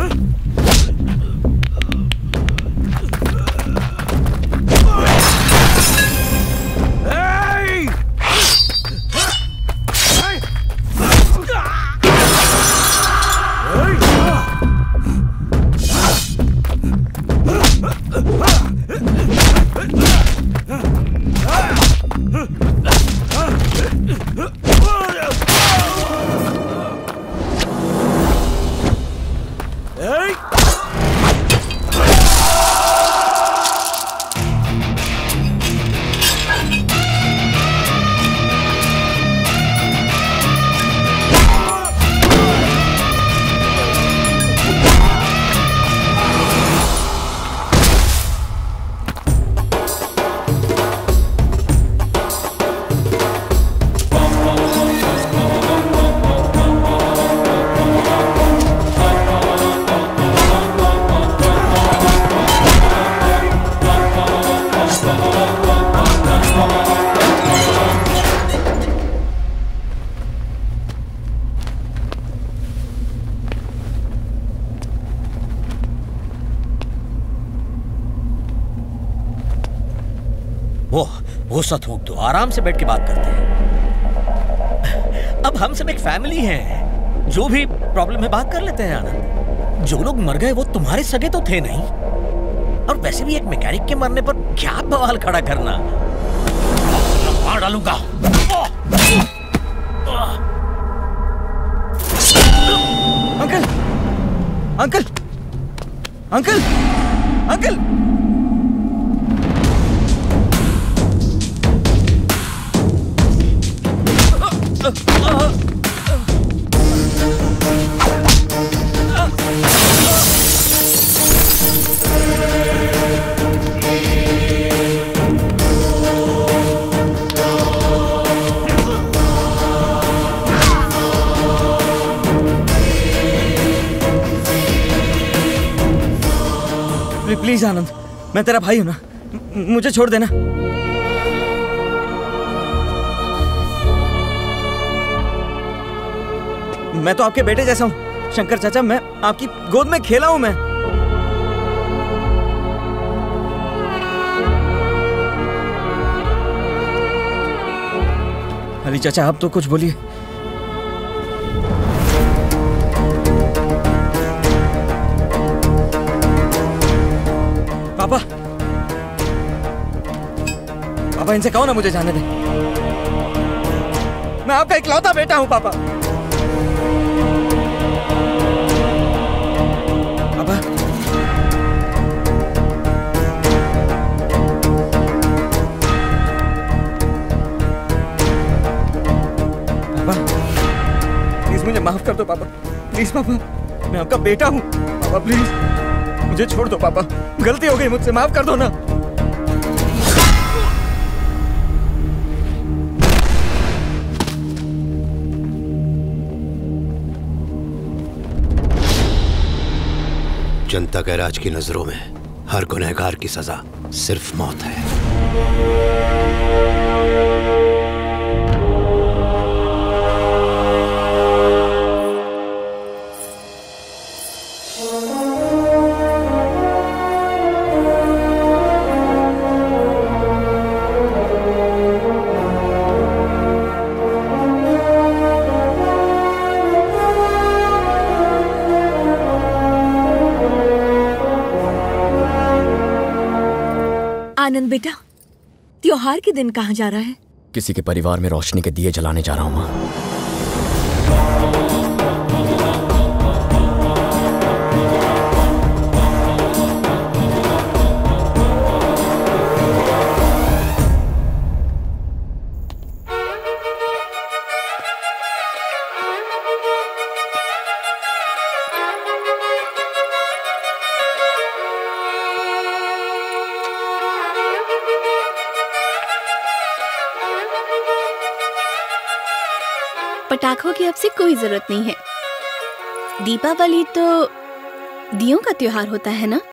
वो गुस्सा थूक दो, आराम से बैठ के बात करते हैं। अब हम सब एक फैमिली हैं, जो भी प्रॉब्लम है बात कर लेते हैं आनंद। जो लोग मर गए वो तुम्हारे सगे तो थे नहीं, और वैसे भी एक मैकेनिक के मरने पर क्या बवाल खड़ा करना। मार डालूंगा। Uncle, uncle, uncle, uncle. Please Anand, मैं तेरा भाई हूं ना, मुझे छोड़ देना। मैं तो आपके बेटे जैसा हूं शंकर चाचा, मैं आपकी गोद में खेला हूं मैं। अली चाचा आप तो कुछ बोलिए। पापा, पापा इनसे कहो ना मुझे जाने दे, मैं आपका इकलौता बेटा हूं पापा। पापा, पापा प्लीज मुझे माफ कर दो पापा, प्लीज पापा, मैं आपका बेटा हूं पापा, प्लीज मुझे छोड़ दो पापा, गलती हो गई मुझसे, माफ कर दो ना। जनता के राज की नजरों में हर गुनहगार की सजा सिर्फ मौत है। आनंद बेटा, त्योहार के दिन कहाँ जा रहा है? किसी के परिवार में रोशनी के दिए जलाने जा रहा हूँ माँ। पटाखों की अब से कोई जरूरत नहीं है। दीपावली तो दियों का त्योहार होता है ना।